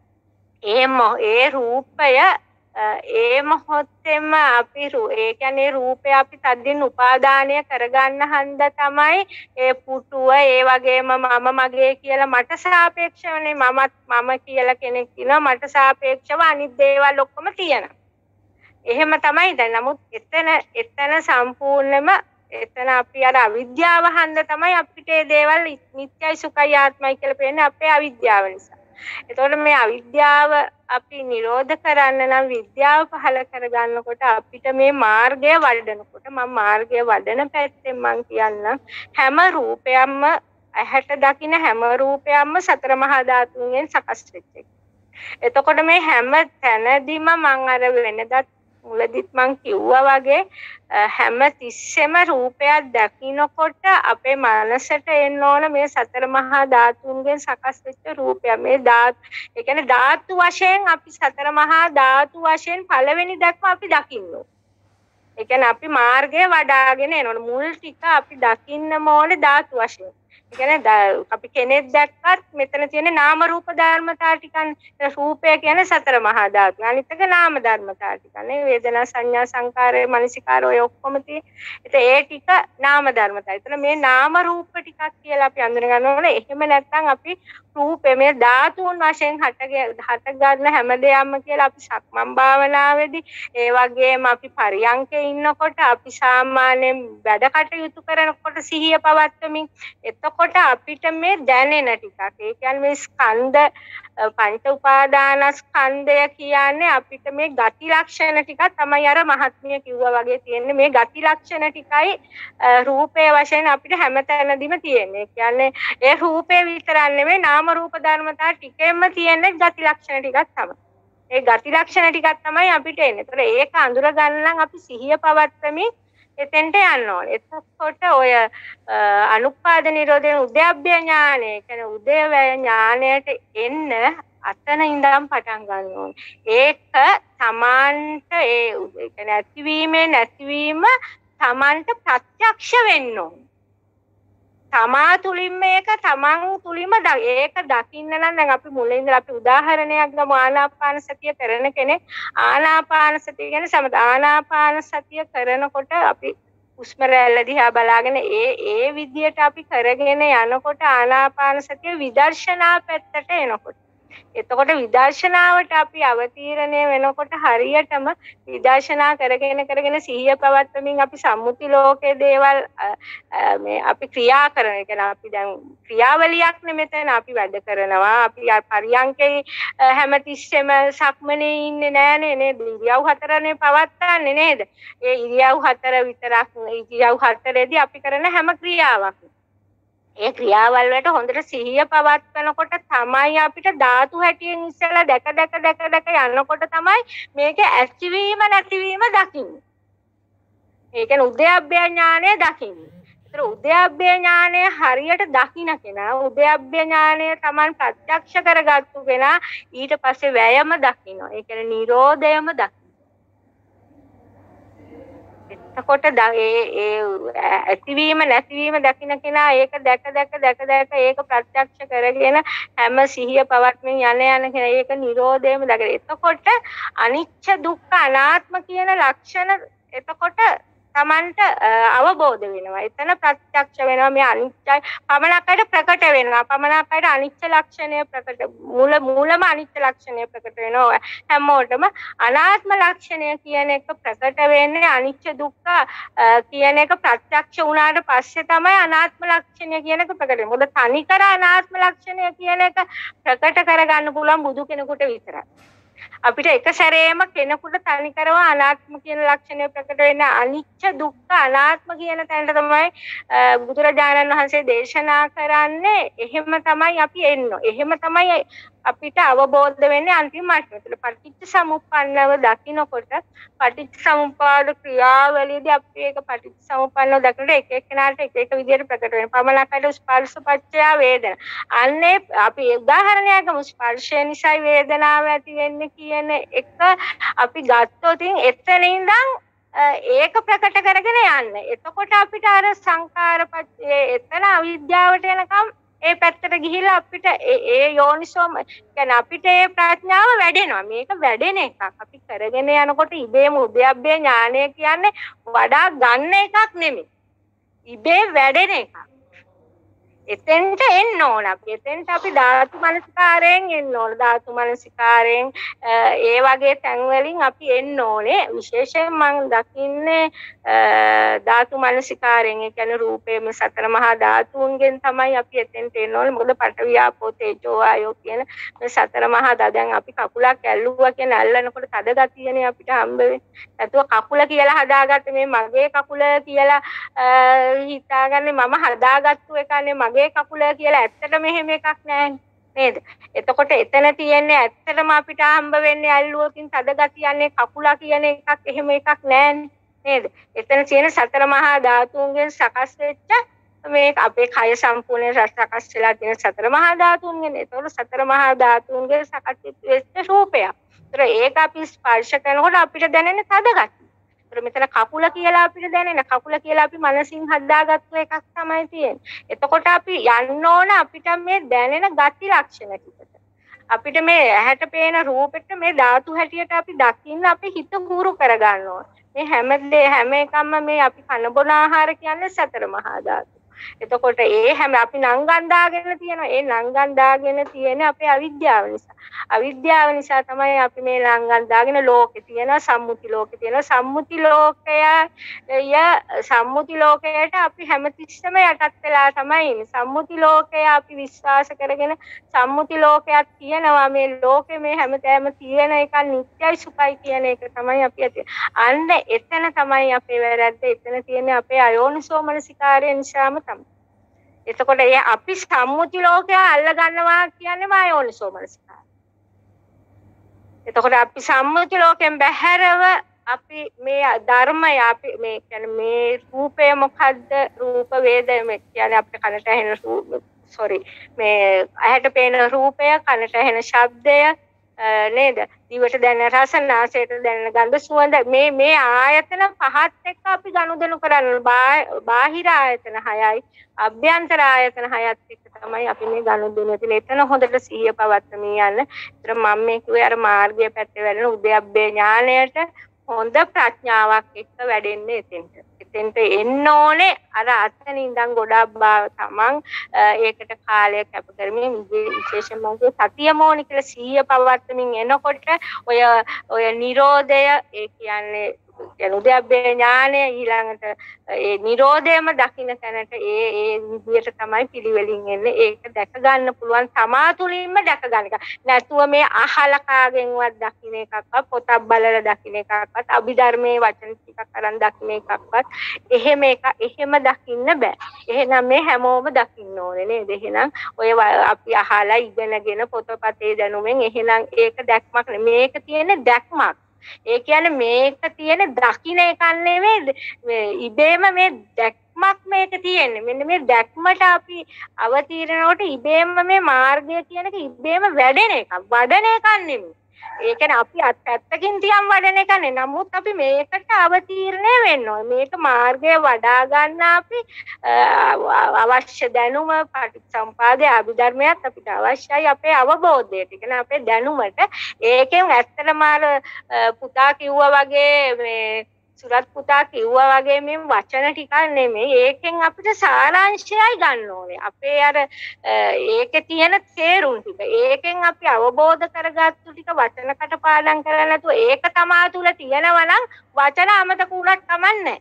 ඒ රූපය ඒ මොහොතේම අපි ඒ කියන්නේ රූපය අපි තදින් උපාදානය කරගන්න හන්ද තමයි ඒ පුටුව ඒ වගේම මම මගේ කියලා මට සාපේක්ෂවනේ මම කියලා කෙනෙක් ඉන්නවා මට සාපේක්ෂව අනිත් දේවල් ඔක්කොම තියෙනවා. එහෙම තමයි දැන්. නමුත් එතන සම්පූර්ණයෙන්ම එතන අපි අර අවිද්‍යාව හන්ද තමයි අපිට මේ දේවල් නිත්‍යයි සුඛයි ආත්මයි කියලා පේන්නේ අපේ අවිද්‍යාව නිසා. එතකොට මේ අවිද්‍යාව අපි නිරෝධ කරන්න නම් විද්‍යාව පහළ කරගන්නකොට අපිට මේ මාර්ගය වඩනකොට මම මාර්ගය වඩන පැත්තෙන් මම කියන්නම් හැම රූපයක්ම ඇහැට දකින්න හැම රූපයක්ම සතර මහා ධාතුන්ගෙන් සකස් වෙච්ච එක. එතකොට මේ හැම තැනදීම මම අර වෙනදත් මුලදිත් මං කිව්වා වගේ හැම තිස්සෙම රූපයක් දකින්නකොට අපේ මනසට එන්න ඕන මේ සතර මහා ධාතුන්ගෙන් සකස් වෙච්ච රූපය. මේ ඒ කියන්නේ ධාතු වශයෙන් අපි සතර මහා ධාතු වශයෙන් පළවෙනි දැක්ම අපි දකින්න ඕන. ඒ කියන්නේ අපි මාර්ගය වඩාගෙන එනවනේ මුල් ටික අපි දකින්නම ඕනේ ධාතු වශයෙන්. ඒ කියන්නේ අපි කෙනෙක් දැක්කත් මෙතන තියෙන නාම රූප ධර්මතා ටිකනේ. රූපය කියන්නේ සතර මහා ධාතු. අනිත් එක නාම ධර්මතා ටිකනේ. වේදනා සංඥා සංකාරය මනසිකාර ඔය ඔක්කොම තියෙන. ඒ ටික නාම ධර්මතා. එතන මේ නාම රූප ටිකක් කියලා අපි අඳුන ගන්න ඕනේ. එහෙම නැත්නම් අපි රූපේ මේ ධාතුන් වශයෙන් හට ගන්න හැමදේම කියලා අපි සක්මන් භාවනාවේදී ඒ වගේම අපි පරියංකේ ඉන්නකොට අපි සාමාන්‍යයෙන් වැඩ කටයුතු කරනකොට සිහිය පවත්වමින් එතකොට අපිට මේ දැනෙන ටිකක් ඒ කියන්නේ මේ ස්කන්ධ පංච උපාදානස්කන්ධය කියන්නේ අපිට මේ ගති ලක්ෂණ ටිකක් තමයි අර මහත්මිය කිව්වා වගේ තියෙන්නේ මේ ගති ලක්ෂණ ටිකයි රූපේ වශයෙන් අපිට හැමතැනදීම තියෙන්නේ. ඒ කියන්නේ ඒ රූපේ විතරක් නෙමෙයි නාම රූප ධර්මතා ටිකෙන්ම තියෙන ගති ලක්ෂණ ටිකක් තමයි. ඒ ගති ලක්ෂණ ටිකක් තමයි අපිට එන්නේ. ඒතර ඒක අඳුර ගන්න නම් අපි සිහිය පවත්වමින් එතෙන්ට යන්න ඕනේ. එතකොට ඔය අනුපාද නිරෝධයෙන් උද්‍යප්පය ඥානය කියන්නේ උදේවැය ඥානයට එන්න අතන ඉඳන් පටන් ගන්න ඕනේ. ඒක සමාන්ත ඒ කියන්නේ ඇතිවීමේ නැතිවීම සමාන්ත ප්‍රත්‍යක්ෂ වෙන්න ඕනේ. තමා තුලින් මේක තමන් තුලින්ම ඒක දකින්න නම් දැන් අපි මුලින් ඉඳලා අපි උදාහරණයක් ගමු ආනාපාන සතිය කරන කෙනෙක් ආනාපාන සතිය කියන්නේ සමත ආනාපාන සතිය කරනකොට අපි හුස්ම රැල්ල දිහා බලාගෙන ඒ විදියට අපි කරගෙන යනකොට ආනාපාන සතිය විදර්ශනා පැත්තට එනකොට එතකොට විදර්ශනාවට අපි අවතීර්ණය වෙනකොට හරියටම විදර්ශනා කරගෙන සිහිය පවත්වමින් අපි සම්මුති ලෝකයේ දේවල් මේ අපි ක්‍රියා කරන එක අපි දැන් ක්‍රියාවලියක් නෙමෙතන අපි වැඩ කරනවා අපි පරියංකේ හැමතිස්සෙම සක්මනේ ඉන්නේ නෑනේ නේද ඉරියව් හතරනේ පවත්න්නේ නේද ඒ ඉරියව් හතර විතරක් ඉරියව් හතරේදී අපි කරන හැම ක්‍රියාවක්ම ඒ ක්‍රියාවල් වලට හොඳට සිහිය පවත්වනකොට තමයි අපිට ධාතු හැටියෙන් ඉස්සෙල්ලා දැක යනකොට තමයි මේක ඇතිවීම නැතිවීම දකින්නේ. ඒ කියන්නේ උද්‍යප්පය ඥානය දකින්නේ. ඒතර උද්‍යප්පය ඥානය හරියට දකින්න කෙනා උද්‍යප්පය ඥානය Taman ප්‍රත්‍යක්ෂ කරගත්තු කෙනා ඊට පස්සේ වැයම දකින්නවා. ඒ කියන්නේ නිරෝධයම දකින්න. එතකොට ඒ ඇතිවීම නැතිවීම දකින්න කෙනා ඒක දැක ඒක ප්‍රත්‍යක්ෂ කරගෙන හැම සිහිය පවත්මින් යන කෙනා ඒක නිරෝධයම දකින. එතකොට අනිච්ච දුක්ඛ අනාත්ම කියන ලක්ෂණ එතකොට Tamanට අවබෝධ වෙනවා. එතන ප්‍රත්‍යක්ෂ වෙනවා මේ අනිත්‍යයි පමණකට ප්‍රකට වෙනවා. පමණකට අනිත්‍ය ලක්ෂණය ප්‍රකට මූලම අනිත්‍ය ලක්ෂණය ප්‍රකට වෙනවා. හැමෝටම අනාත්ම ලක්ෂණය කියන එක ප්‍රකට වෙන්නේ අනිත්‍ය දුක්ඛ කියන එක ප්‍රත්‍යක්ෂ වුණාට පස්සේ තමයි අනාත්ම ලක්ෂණය කියන එක ප්‍රකට වෙන්නේ. මොකද තනිකර අනාත්ම ලක්ෂණය කියන එක ප්‍රකට කරගන්න පුළුවන් බුදු කෙනෙකුට විතරයි. අපිට එක සැරේම කෙනෙකුට තනිකරව අනාත්ම කියන ලක්ෂණය ප්‍රකට වෙන්න අනිච්ච දුක්ඛ අනාත්ම කියන තැනට තමයි බුදුරජාණන් වහන්සේ දේශනා කරන්නේ. එහෙම තමයි අපි එන්නේ. එහෙම තමයි අපිට අවබෝධ වෙන්නේ අන්තිම මට්ටමට. පටිච්ච සමුප්පන්නව දකින්නකොට පටිච්ච සමුප්පාද ක්‍රියාවලියදී අපි ඒක පටිච්ච සමුප්පන්නව දකිනකොට එක එක්කෙනාට එක විදිහට ප්‍රකට වෙනවා. පමණකට ස්පර්ශ පච්චය වේදනා. අන්නේ අපි උදාහරණයක් ගමු ස්පර්ශය නිසා වේදනාව ඇති වෙන්නේ කියන එක අපි ගත්තොත් එතන ඉඳන් ඒක ප්‍රකට කරගෙන යන්න. එතකොට අපිට අර සංකාරපච්චය එතන අවිද්‍යාවට එනකම් ඒ පැත්තට ගිහිල්ලා අපිට ඒ යෝනිසෝම කියන්නේ අපිට ඒ ප්‍රඥාව වැඩෙනවා. මේක වැඩෙන එකක්. අපි කරගෙන යනකොට ඉබේම උද්‍යප්පය ඥානය කියන්නේ වඩා ගන්න එකක් නෙමෙයි. ඉබේ වැඩෙන එකක්. එතෙන්ට එන්න ඕන අපි. එතෙන්ට අපි ධාතු මනසිකාරයෙන් එන්න ඕන. ධාතු මනසිකාරයෙන් ඒ වගේ තැන් වලින් අපි එන්න ඕනේ. විශේෂයෙන් මම දකින්නේ ධාතු මනසිකාරයෙන්. ඒ කියන්නේ රූපේම සතර මහා ධාතුන්ගෙන් තමයි අපි එතෙන්ට එන්න ඕනේ. මොකද පඨවි ආපෝ තේජෝ ආයෝ කියන මේ සතර මහා දැන් අපි කකුලක් ඇල්ලුවා කියන ඇල්ලනකොට තද ගතියනේ අපිට හම්බ වෙන්නේ. නැතුව කකුල කියලා හදාගත්තේ මේ මගේ කකුල කියලා හිතාගන්නේ මම හදාගත්තු එකනේ මගේ කකුල කියලා ඇත්තට මෙහෙම එකක් නැහැ නේද? එතකොට එතන තියෙන්නේ ඇත්තටම අපිට හම්බ වෙන්නේ ඇල්ලුවකින් තද ගතියන්නේ කකුල කියන එකක් එහෙම එකක් නැහැ නේද? එතන තියෙන සතර මහා ධාතුන්ගෙන් සකස් වෙච්ච මේ අපේ කය සම්පූර්ණ සකස් වෙලා තියෙන සතර මහා ධාතුන්ගෙන්. ඒතකොට සතර මහා ධාතුන්ගෙන් සකස් වෙච්ච රූපයක්. ඒතර ඒක අපි ස්පර්ශ කරනකොට අපිට දැනෙන්නේ තද ගතිය. මෙතන කකුල කියලා අපිට දැනෙන කකුල කියලා අපි මනසින් හදාගත්තු එකක් තමයි තියෙන්නේ. එතකොට අපි යන්න ඕන අපිට මේ දැනෙන ගති ලක්ෂණ ටිකට. අපිට මේ ඇහැට පේන රූපෙට මේ ධාතු හැටියට අපි දකින්න අපි හිත හුරු කරගන්න ඕන. මේ හැම එකක්ම මේ අපි කන බොන ආහාර කියන්නේ සතර මහා ධාතු. එතකොට ඒ හැම අපි නංගන් දාගෙන තියෙනවා. ඒ නංගන් දාගෙන තියෙන අපේ අවිද්‍යාව නිසා. අවිද්‍යාව නිසා තමයි අපි මේ නංගන් දාගෙන ලෝකේ තියෙනවා, සම්මුති ලෝකේ තියෙනවා. සම්මුති ලෝකයට අපි හැමතිස්සෙම යටත් වෙලා තමයි ඉන්නේ. සම්මුති ලෝකය අපි විශ්වාස කරගෙන සම්මුති ලෝකයක් තියෙනවා. මේ ලෝකේ මේ හැමතැනම තියෙන එක නිත්‍යයි සුඛයි කියන එක තමයි අපි ඇති. අන්න එතන තමයි අපේ වැරද්ද. එතන තියෙන අපේ අයෝනිසෝ මනසිකාරය නිසාම තමයි. එතකොට අපි සම්මුති ලෝකය අල්ල ගන්නවා කියන්නේ අයෝනිසෝ මනසිකාරය. එතකොට අපි සම්මුති ලෝකයෙන් බැහැරව අපි මේ ධර්මය අපි මේ කියන්නේ මේ රූපය මොකද්ද? රූප වේදය මේ කියන්නේ අපිට කනට ඇහෙන මේ ඇහැට පේන රූපය, කනට ඇහෙන ශබ්දය නේද? දිවට දැනෙන රස, නාසයට දැනෙන ගඳ සුවඳ මේ ආයතන පහත් එක්ක අපි ගනුදෙනු කරන්නේ. බාහිර ආයතන 6යි, අභ්‍යන්තර ආයතන 6ත් එක්ක තමයි අපි මේ ගනුදෙනු කරන්නේ. එතන හොඳට සිහිය පවත්වමින් යන්න. ඒතර මම මේ කිව්වේ අර මාර්ගය පැත්තේ වැඩෙන උද්‍යප්පේ ඥාණයට හොඳ ප්‍රඥාවක් එක්ක වැඩෙන්නේ එතෙන්ට. එතෙන්ට එන්න ඕනේ අර අතන ඉඳන් ගොඩක් තමන් ඒකට කාලය කැප කරමින් විශේෂයෙන්ම සතිය මොණි කියලා සිහිය පවත්වමින් එනකොට ඔය නිරෝධය ඒ කියන්නේ උද්‍යප්පේ ඥානය ඊළඟට ඒ නිරෝධයම දකින්න තැනට ඒ විදියට තමයි පිළිවෙලින් එන්නේ. ඒක දැක ගන්න පුළුවන් තමා තුළින්ම දැක ගන්න එක. නැතුව මේ අහල කාගෙන්වත් දකින්න එකක්වත් පොතක් බලලා දකින්න එකක්වත් අභිධර්මයේ වචන ටිකක් අරන් දකින්න එකක්වත් එහෙම දකින්න බෑ. එහෙනම් මේ හැමෝම දකින්න ඕනේ නේද? එහෙනම් ඔය අපි අහලා ඉගෙනගෙන පොතපතේ දැනුමෙන් එහෙනම් ඒක දැක්මක් නෙමෙයි. මේක තියෙන දැක්මක්. ඒ කියන්නේ මේක තියෙන දකින්න එකක් නෙමෙයි. ඉබේම මේ දැක්මක් මේක තියෙන්නේ. මෙන්න මේ දැක්මට අපි අවතීර්ණවට ඉබේම මේ මාර්ගය කියන එක ඉබේම වැඩෙන එකක්. වඩන එකක් නෙමෙයි. ඒ කියන්නේ අපි පැත්තකින් තියන් වඩන එක නෙමෙයි. නමුත් අපි මේකට අවතීර්ණය වෙන්න ඕනේ. මේක මාර්ගය වඩා ගන්න අපි අවශ්‍ය දැනුම පටිච්චසමුපාදයේ අභිධර්මයක් අපිට අවශ්‍යයි අපේ අවබෝධයට. ඒ කියන්නේ අපේ දැනුමට ඒකෙන් ඇත්තටම අර පුතා කිව්වා වගේ මේ සුරත් පුතා කිව්වා වගේ මේ වචන ටිකක් නෙමෙයි. ඒකෙන් අපිට සාරාංශයයි ගන්න ඕනේ. අපේ අර ඒකේ තියෙන තේරුම් ටික. ඒකෙන් අපි අවබෝධ කරගත්තු ටික වචන කටපාඩම් කරලා නැතුව ඒක තමා තුල තියෙනවා නම් වචන අමතක වුණත් කමන්නේ.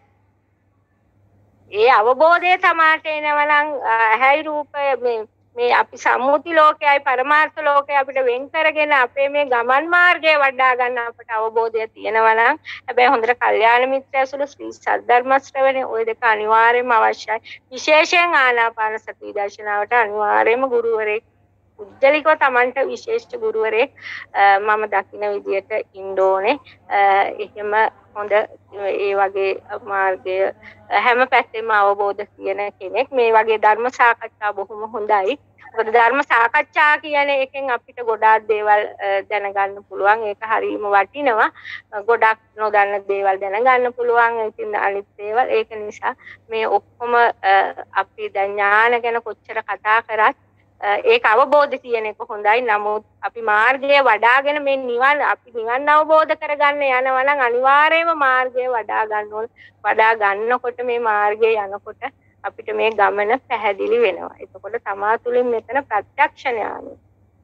ඒ අවබෝධය තමාට එනවා නම් ඇහැයි රූපය මේ අපි සම්මුති ලෝකයයි පරමාර්ථ ලෝකයයි අපිට වෙන් කරගෙන අපේ මේ ගමන් මාර්ගය වඩා ගන්න අපට අවබෝධය තියෙනවා නම් හැබැයි හොඳට කල්යාණ මිත්‍රයසුළු ශ්‍රී සද්ධර්ම ශ්‍රවණය ওই දෙක අනිවාර්යයෙන්ම අවශ්‍යයි. විශේෂයෙන් ආනාපාන සති දර්ශනාවට අනිවාර්යයෙන්ම ගුරුවරයෙක් උද්දලිකව Tamanට විශේෂ ගුරුවරයෙක් මම දකින්න විදියට ඉන්න ඕනේ. එහෙම හොඳ ඒ වගේ මාර්ගය හැම පැත්තෙම අවබෝධ කියන කෙනෙක්. මේ වගේ ධර්ම සාකච්ඡා බොහොම හොඳයි. මොකද ධර්ම සාකච්ඡා කියන එකෙන් අපිට ගොඩාක් දේවල් දැනගන්න පුළුවන්. ඒක හරියම වටිනවා. ගොඩක් නොදන්න දේවල් දැනගන්න පුළුවන්. ඉතින් අනිත් දේවල් ඒක නිසා මේ ඔක්කොම අපි දැන් ඥාන ගැන කොච්චර කතා කරත් ඒක අවබෝධ කියන එක හොඳයි. නමුත් අපි මාර්ගය වඩාගෙන මේ නිවන් අවබෝධ කරගන්න යනවා නම් අනිවාර්යයෙන්ම මාර්ගය වඩා ගන්න ඕන. වඩා ගන්නකොට මේ මාර්ගය යනකොට අපිට මේ ගමන පැහැදිලි වෙනවා. එතකොට තමා තුළින් මෙතන ප්‍රත්‍යක්ෂ ඥානය.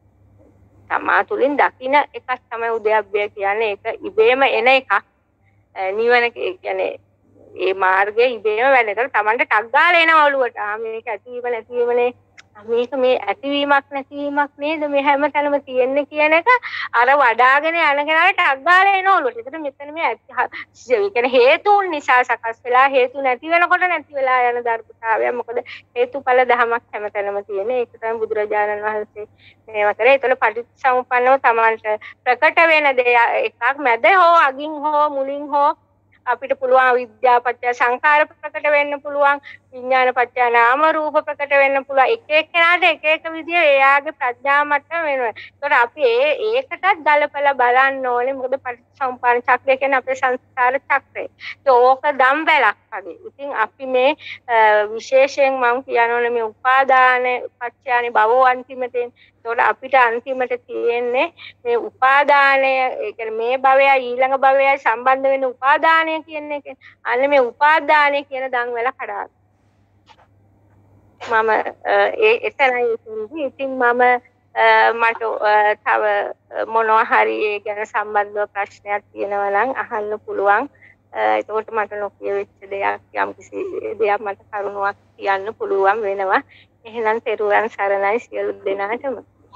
තමා තුළින් දකින්න එකක් තමයි උද්‍යප්පය කියන්නේ. ඒක ඉබේම එන එකක්. නිවන කියන්නේ ඒ මාර්ගය ඉබේම වැඩ කරලා තමන්ට ටක් ගාලා එන ඔළුවට. මේක ඇතිවීම නැතිවීමනේ. මේක මේ ඇතිවීමක් නැතිවීමක් නේද මේ හැමතැනම තියෙන්නේ කියන එක අර වඩාගෙන යන කෙනාට අග්ගාලා එන ඔළුවට. ඒකට මෙතන මේ කියන්නේ හේතුන් නිසා සකස් වෙලා හේතු නැති වෙනකොට නැති වෙලා යන ධර්මතාවය. මොකද හේතුඵල ධමයක් හැමතැනම තියෙන. ඒක තමයි බුදුරජාණන් වහන්සේ මේවා කරේ. ඒතල පටිච්චසමුප්පන්නව Tamanට ප්‍රකට වෙන එකක් මැද හෝ අගින් හෝ මුලින් හෝ අපිට පුළුවන් විද්‍යා පත්‍ය සංඛාර ප්‍රකට වෙන්න පුළුවන්. විඥාන පත්‍ය නාම රූප ප්‍රකට වෙන්න පුළුවන්. එක එක්කෙනාට එක එක විදිය එයාගේ ප්‍රඥා මට්ටම වෙනවා. ඒතකොට අපි ඒකටත් ගලපලා බලන්න ඕනේ. මොකද පටිච්චසමුප්පාද චක්‍රය කියන්නේ අපේ සංස්කාර චක්‍රය. ඒක ඕක දම්බැලක් වගේ. ඉතින් අපි මේ විශේෂයෙන් මම කියනෝනේ මේ උපාදාන පත්‍යනේ භවෝ අන්තිමට. ඒතකොට අපිට අන්තිමට තියෙන්නේ මේ උපාදානය. ඒ කියන්නේ මේ භවයයි ඊළඟ භවයයි සම්බන්ධ වෙන උපාදානය කියන එක. අන්න මේ උපාදානය කියන දන් වල කඩා. මම එතනයි ඉතින් මම මට තව මොනවා හරි ඒ ගැන සම්බන්ධව ප්‍රශ්නයක් තියෙනවා නම් අහන්න පුළුවන්. එතකොට මට නොකිය වෙච්ච දෙයක් යම්කිසි දෙයක් මට කරුණාවක් කියන්න පුළුවන් වෙනවා. එහෙනම් තෙරුවන් සරණයි සියලු දෙනාටම.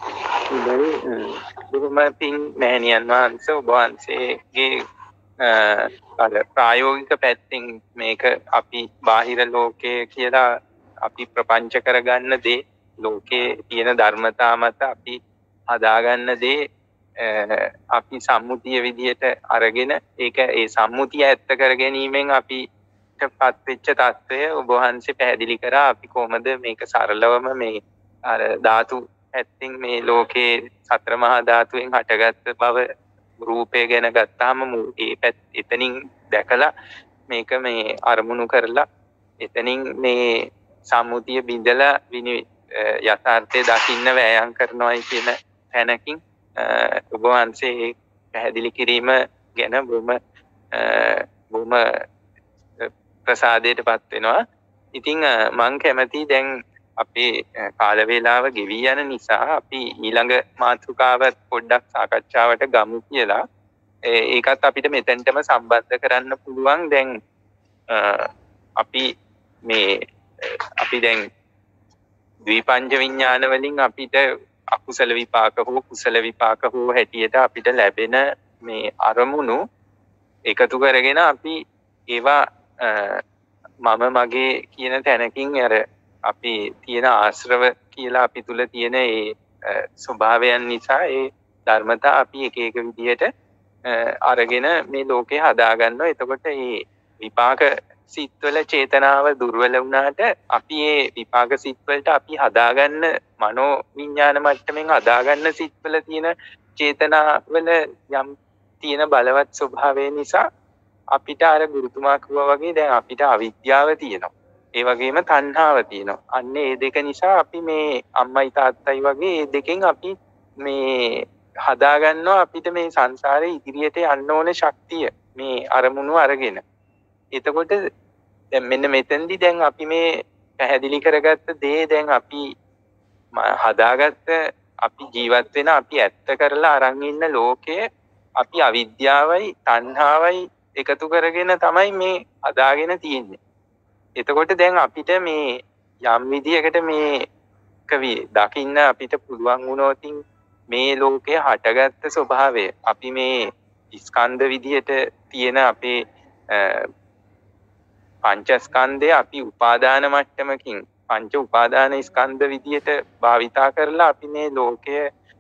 බොහොම පිං මෑණියන් වහන්සේ ඔබ වහන්සේගේ ප්‍රායෝගික පැත්තෙන් මේක අපි බාහිර ලෝකයේ කියලා අපි ප්‍රපංච කරගන්න දේ ලෝකයේ තියෙන ධර්මතා මත අපි හදාගන්න දේ අපි සම්මුතිය විදියට අරගෙන ඒක ඒ සම්මුතිය ඇත්ත කර ගැනීමෙන් අපිටපත් වෙච්ච தত্ত্বය ඔබ වහන්සේ පැහැදිලි කරා. අපි කොහොමද මේක සරලවම මේ අර ධාතු පැත්තෙන් මේ ලෝකේ සතර මහා ධාතුවෙන් හටගත්ත බව රූපය ගැන ගත්තාම ඒ එතනින් දැකලා මේක මේ අරමුණු කරලා එතනින් මේ සම්මුතිය බිඳලා යථාර්ථය දකින්න වෑයම් කරනවායි කියන තැනකින් ඔබ වහන්සේ පැහැදිලි කිරීම ගැන බොහොම ප්‍රසාදයටපත් වෙනවා. ඉතින් මම කැමති දැන් අපේ කාල වේලාව ගෙවි යන නිසා අපි ඊළඟ මාතෘකාවත් පොඩ්ඩක් සාකච්ඡාවට ගමු කියලා. ඒකත් අපිට මෙතෙන්ටම සම්බන්ධ කරන්න පුළුවන්. දැන් අපි දැන් ද්විපංච විඥාන වලින් අපිට අකුසල විපාක හෝ කුසල විපාක හෝ හැටියට අපිට ලැබෙන මේ අරමුණු එකතු කරගෙන අපි ඒවා මම මගේ කියන තැනකින් අර අපි තියෙන ආශ්‍රව කියලා අපි තුල තියෙන ඒ ස්වභාවයන් නිසා ඒ ධර්මතා අපි එක එක විදිහට අරගෙන මේ ලෝකේ හදාගන්නවා. එතකොට මේ විපාක සිත්වල චේතනාව දුර්වල වුණාට අපි මේ විපාක සිත්වලට අපි හදාගන්න මනෝ විඥාන මට්ටමින් හදාගන්න සිත්වල තියෙන චේතනාවල යම් තියෙන බලවත් ස්වභාවය නිසා අපිට අර ගුරුතුමා කිව්වා වගේ දැන් අපිට අවිද්‍යාව තියෙනවා. ඒ වගේම තණ්හාව තියෙනවා. අන්න ඒ දෙක නිසා අපි මේ අම්මයි තාත්තයි වගේ ඒ දෙකෙන් අපි මේ හදාගන්නවා අපිට මේ සංසාරේ ඉදිරියට යන්න ඕන ශක්තිය මේ අරමුණු අරගෙන. එතකොට දැන් මෙන්න මෙතෙන්දි දැන් අපි මේ පැහැදිලි කරගත්ත දේ දැන් අපි හදාගත්ත අපි ජීවත් වෙන අපි ඇත්ත කරලා අරන් ඉන්න ලෝකයේ අපි අවිද්‍යාවයි තණ්හාවයි එකතු කරගෙන තමයි මේ හදාගෙන තියෙන්නේ. එතකොට දැන් අපිට මේ යම් විදියකට මේ කවි දකින්න අපිට පුළුවන් වුණොත් මේ ලෝකයේ හටගත්ත ස්වභාවය අපි මේ ස්කන්ධ විදියට තියෙන අපේ පංචස්කන්ධය අපි උපාදාන මට්ටමකින් පංච උපාදාන ස්කන්ධ විදියට භාවිතා කරලා අපි මේ ලෝකය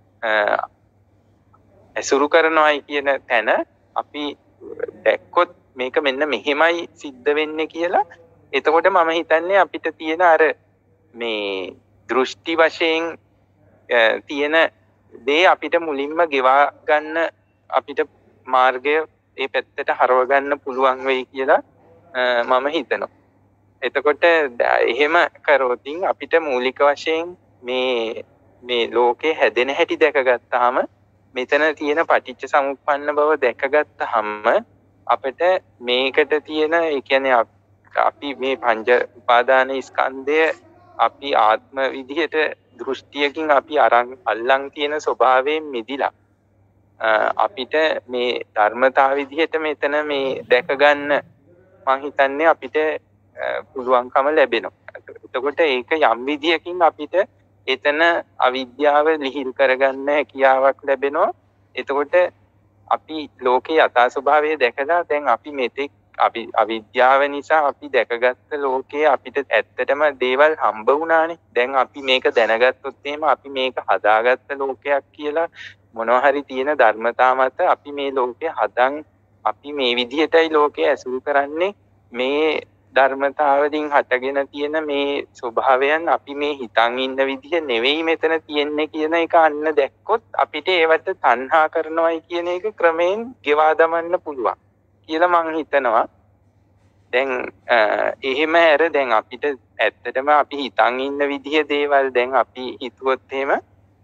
ඇසුරු කරනවායි කියන තැන අපි දැක්කොත් මේක මෙන්න මෙහෙමයි සිද්ධ වෙන්නේ කියලා. එතකොට මම හිතන්නේ අපිට තියෙන අර මේ දෘෂ්ටි වශයෙන් තියෙන දේ අපිට මුලින්ම ගෙවා ගන්න අපිට මාර්ගය ඒ පැත්තට හරව ගන්න පුළුවන් වෙයි කියලා මම හිතනවා. එතකොට එහෙම කරොතින් අපිට මූලික වශයෙන් මේ ලෝකේ හැදෙන හැටි දැකගත්තාම මෙතන තියෙන පටිච්ච සමුප්පන්න බව දැකගත්තාම අපිට මේකට තියෙන ඒ කියන්නේ අපි මේ පංච උපාදාන ස්කන්ධය අපි ආත්ම විදිහට දෘෂ්ටියකින් අපි අල්ලන් තියෙන ස්වභාවයෙන් මිදිලා අපිට මේ ධර්මතාව විදිහට මෙතන මේ දැක ගන්න මම හිතන්නේ අපිට පුළුවන්කම ලැබෙනවා. එතකොට ඒක යම් විදියකින් අපිට එතන අවිද්‍යාව ලිහිල් කරගන්න හැකියාවක් ලැබෙනවා. එතකොට අපි ලෝකේ යථා ස්වභාවය දැකලා දැන් අපි මෙතෙක් අපි අවිද්‍යාව නිසා අපි දැකගත්ත ලෝකයේ අපිට ඇත්තටම දේවල් හම්බ වුණානේ. දැන් අපි මේක දැනගත්තොත් එහෙම අපි මේක හදාගත්ත ලෝකයක් කියලා මොනවා හරි තියෙන ධර්මතා මත අපි මේ ලෝකය හදන් අපි මේ විදිහටයි ලෝකය ඇසුරු කරන්නේ. මේ ධර්මතාවලින් හටගෙන තියෙන මේ ස්වභාවයන් අපි මේ හිතන් ඉන්න විදිහ නෙවෙයි මෙතන තියෙන්නේ කියන එක අන්න දැක්කොත් අපිට ඒවට තණ්හා කරනවායි කියන එක ක්‍රමයෙන් ගෙවා දමන්න පුළුවන් කියලා මම හිතනවා. දැන් එහෙම ඇර දැන් අපිට ඇත්තටම අපි හිතන් ඉන්න විදිහ දේවල් දැන් අපි හිතුවොත් එහෙම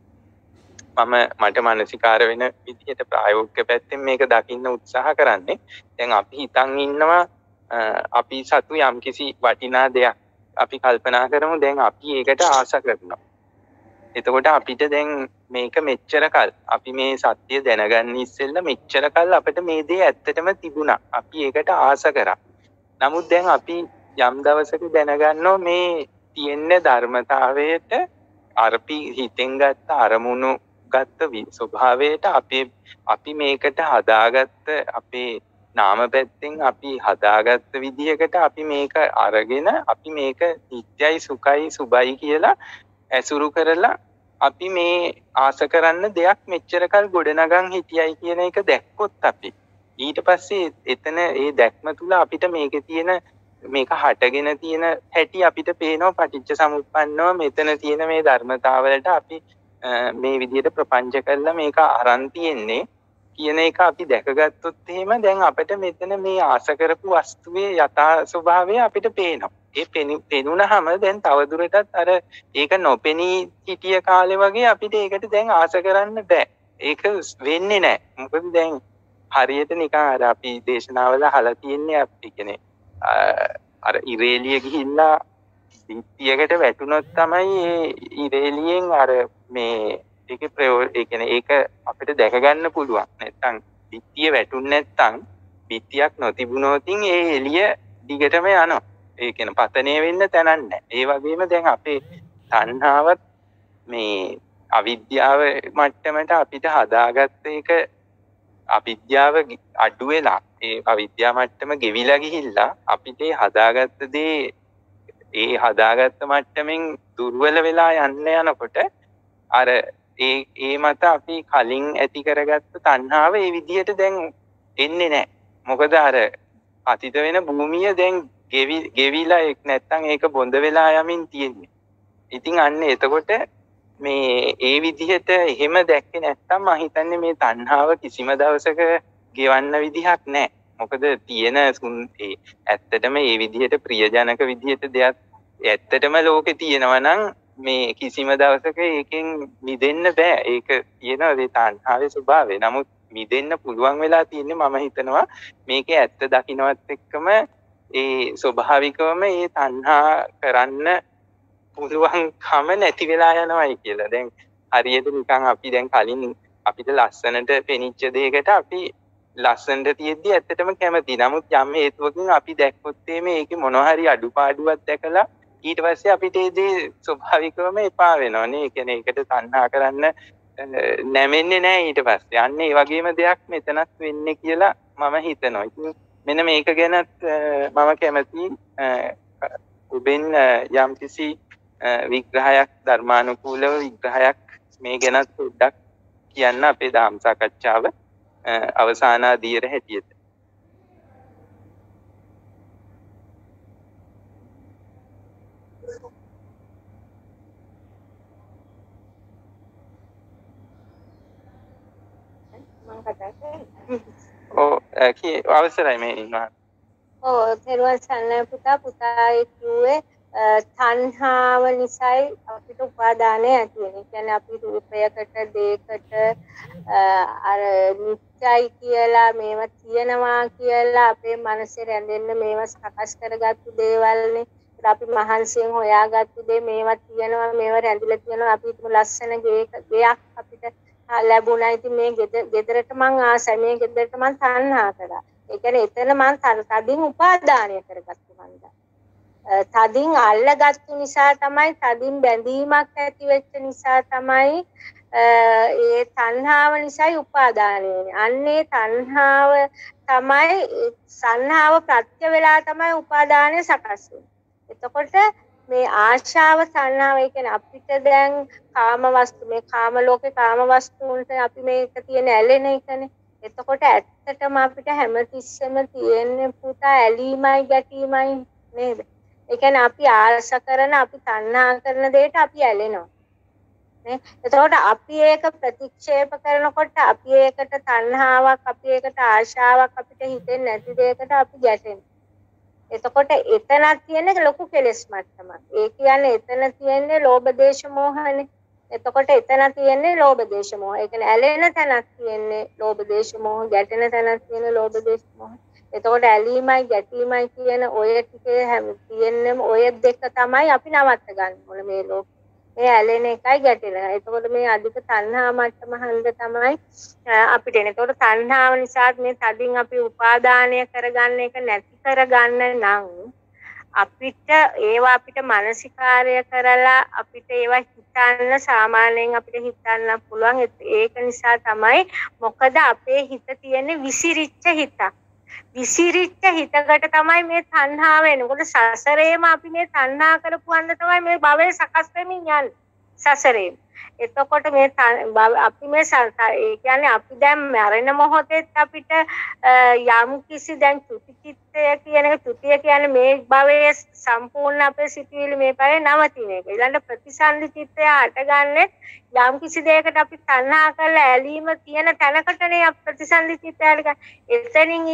මට මානසිකාර වෙන විදිහට ප්‍රායෝගික පැත්තෙන් මේක දකින්න උත්සාහ කරන්නේ. දැන් අපි හිතන් ඉන්නවා අපි සතු යම්කිසි වටිනා දෙයක් අපි කල්පනා කරමු දැන් අපි ඒකට ආස කරනවා. එතකොට අපිට දැන් මේක මෙච්චර කල් අපි මේ සත්‍ය දැනගන්න ඉස්සෙල්ලා මෙච්චර කල් අපිට මේ දේ ඇත්තටම තිබුණා. අපි ඒකට ආස කරා. නමුත් දැන් අපි යම් දවසක දැනගන්නවා මේ තියෙන ධර්මතාවයට අරපි හිතෙන් ගත්ත අරමුණු ගත්ත ස්වභාවයට අපි මේකට හදාගත්ත අපේ නාම පැත්තෙන් අපි හදාගත්ත විදිහකට අපි මේක අරගෙන අපි මේක නිත්‍යයි සුඛයි සුබයි කියලා ඇසුරු කරලා අපි මේ ආස කරන්න දෙයක් මෙච්චර කල් ගොඩනගන් හිටියයි කියන එක දැක්කොත් අපි ඊට පස්සේ එතන ඒ දැක්ම තුල අපිට මේකේ තියෙන මේක හටගෙන තියෙන හැටි අපිට පේනවා පටිච්ච සමුප්පන්නව මෙතන තියෙන මේ ධර්මතාවලට අපි මේ විදිහට ප්‍රපංච කරලා මේක අරන් තියෙන්නේ කියන එක අපි දැකගත්තොත් එහෙම දැන් අපිට මෙතන මේ ආස කරපු වස්තුවේ යථා ස්වභාවය අපිට පේනවා. ඒ පෙනුනහම දැන් තවදුරටත් අර ඒක නොපෙනී හිටිය කාලේ වගේ අපිට ඒකට දැන් ආස කරන්න බෑ. ඒක වෙන්නේ නැහැ. මොකද දැන් හරියට නිකන් අර අපි දේශනාවල අහලා තියෙන්නේ අපි කියන්නේ අර ඉරේලිය ගිහිල්ලා පිටියකට වැටුනොත් තමයි ඒ ඉරේලියෙන් අර මේ ඒකේ ඒ කියන්නේ ඒක අපිට දැක ගන්න පුළුවන්. නැත්තම් පිටිය වැටුනේ නැත්තම් පිටියක් නොතිබුණොතින් ඒ එළිය දිගටම යනවා. ඒ කියන්නේ පතනය වෙන්න තැනක් නැහැ. ඒ වගේම දැන් අපේ තණ්හාවත් මේ අවිද්‍යාව මට්ටමට අපිට හදාගත්ත එක අවිද්‍යාව අඩු වෙලා ඒ අවිද්‍යාව මට්ටම ගෙවිලා ගිහිල්ලා අපිට හදාගත්ත දේ ඒ හදාගත්ත මට්ටමින් දුර්වල වෙලා යනකොට අර ඒ මත අපි කලින් ඇති කරගත්ත තණ්හාව ඒ විදිහට දැන් එන්නේ නැහැ. මොකද අර අතීත වෙන භූමිය දැන් ගෙවිලා එක් නැත්තම් ඒක බොඳ වෙලා යමින් තියෙන්නේ. ඉතින් අන්න එතකොට මේ ඒ විදිහට එහෙම දැක්කේ නැත්තම් මම හිතන්නේ මේ තණ්හාව කිසිම දවසක ගෙවන්න විදිහක් නැහැ. මොකද තියෙන ඇත්තටම මේ විදිහට ප්‍රියජනක විදිහට දෙයක් ඇත්තටම ලෝකේ තියෙනවා නම් මේ කිසිම දවසක ඒකෙන් මිදෙන්න බෑ. ඒක තියෙනවා ඒ තණ්හාවේ ස්වභාවය. නමුත් මිදෙන්න පුළුවන් වෙලා තියෙන්නේ මම හිතනවා මේකේ ඇත්ත දකින්නවත් එක්කම ඒ ස්වභාවිකවම ඒ තණ්හා කරන්න පුළුවන්කම නැති වෙලා යනවායි කියලා. දැන් හරියට නිකන් අපි දැන් කලින් අපිට ලස්සනට පෙනිච්ච දෙයකට අපි ලස්සනට තියෙද්දි ඇත්තටම කැමති. නමුත් යම් හේතුවකින් අපි දැක්කොත් මේකේ මොනවා හරි අඩුපාඩුවක් දැකලා ඊට පස්සේ අපිට ඒ දේ ස්වභාවිකවම එපා වෙනවා නේ. ඒ කියන්නේ ඒකට තණ්හා කරන්න නැමෙන්නේ නැහැ ඊට පස්සේ. අන්න ඒ වගේම දෙයක් මෙතනත් වෙන්නේ කියලා මම හිතනවා. ඉතින් මෙන්න මේක ගැනත් මම කැමතියි ඔබෙන් යම්කිසි විග්‍රහයක් ධර්මානුකූලව විග්‍රහයක් මේ ගැනත් පොඩ්ඩක් කියන්න අපේ ධම්ම සාකච්ඡාව අවසානාදීර හැටියට. අවසරයි මේ ඉන්නවා. තෙරුවන් සරණයි පුතා කිව්වේ තණ්හාව නිසායි අපිට උපාදානය ඇති වෙන්නේ. කියන්නේ අපි රූපයකට දෙයකට අර නිත්‍යයි කියලා මේවා තියෙනවා කියලා අපේ මනසේ රැඳෙන්න මේවා සකස් කරගත්තු දේවල්නේ. අපි මහන්සියෙන් හොයාගත්තු දේ මේවා තියෙනවා මේවා රැඳිලා තියෙනවා. අපි හිතමු ලස්සන ගයක් අපිට ලැබුණා. ඉතින් මේ ගෙදරට මං ආසයි. මේ ගෙදරට මං තණ්හා කරා. ඒ කියන්නේ එතන මං තදින් උපාදානය කරගත්තු මන්දා. තදින් අල්ලගත්තු නිසා තමයි තදින් බැඳීමක් ඇති වෙච්ච නිසා තමයි ඒ තණ්හාව නිසායි උපාදානය වෙන්නේ. අන්නේ තණ්හාව තමයි සංහාව ප්‍රත්‍ය වෙලා තමයි උපාදානය සකස් වෙන්නේ. එතකොට මේ ආශාව සංහාව කියන්නේ අපිට දැන් කාම වස්තු මේ කාම ලෝකේ කාම වස්තුන්ට අපි මේක තියෙන ඇලෙන එකනේ. එතකොට ඇත්තටම අපිට හැමතිස්සෙම තියෙන්නේ පුතා ඇලීමයි ගැටීමයි නේද? ඒ කියන්නේ අපි ආශ කරන අපි තණ්හා කරන දෙයට අපි ඇලෙනවා. නේ? එතකොට අපි ඒක ප්‍රතික්ෂේප කරනකොට අපි ඒකට තණ්හාවක් අපි ඒකට ආශාවක් අපිට හිතෙන්නේ නැති දෙයකට අපි ගැටෙනවා. එතකොට එතනක් තියෙන ලොකු කෙලෙස් මට්ටමක්. ඒ කියන්නේ එතන තියෙන්නේ ලෝභ දේශ මොහනේ. එතකොට එතන තියෙන්නේ ලෝභ දේශ මොහ. ඒ කියන්නේ ඇලෙන තැනක් තියෙන්නේ ලෝභ දේශ මොහ, ගැටෙන තැනක් තියෙන්නේ ලෝභ දේශ මොහ. එතකොට ඇලීමයි ගැටීමයි කියන ඔය ටිකේ හැම තියෙන්නම ඔය දෙක තමයි අපි නවත්ත ගන්න ඕනේ මේ ලෝකේ. මේ ඇලෙන එකයි ගැටෙන. එතකොට මේ අධික තණ්හා මට්ටම හන්ද තමයි අපිට එන්නේ. එතකොට තණ්හාව නිසා මේ තදින් අපි උපාදානය කරගන්න එක නැති කරගන්න නම් අපිට ඒවා අපිට මානසිකාර්ය කරලා අපිට ඒවා හිතන්න සාමාන්‍යයෙන් අපිට හිතන්න පුළුවන්. ඒක නිසා තමයි මොකද අපේ හිත තියෙන්නේ විසිරිච්ච හිතක්. විසිරිච්ච හිතකට තමයි මේ තණ්හාව එන්නේ. මොකද සසරේම අපි මේ තණ්හා කරපුවන්න තමයි මේ භවය සකස් වෙමින් යන්නේ. සසරේ. එතකොට මේ අපි මේ ඒ කියන්නේ අපි දැන් මරණ මොහොතේත් අපිට යම් කිසි දැන් චුතිචිත්තය කියන එක චුතිය කියන්නේ මේ භවයේ සම්පූර්ණ අපේ සිටිවිලි මේ භවයේ නවතින එක. ඊළඟ ප්‍රතිසන්දි චිත්තය හටගන්නේ යම් කිසි දෙයකට අපි තණ්හා කරලා ඇලීම තියෙන තැනකටනේ අපි ප්‍රතිසන්දි චිත්තය ගන්න. එතනින්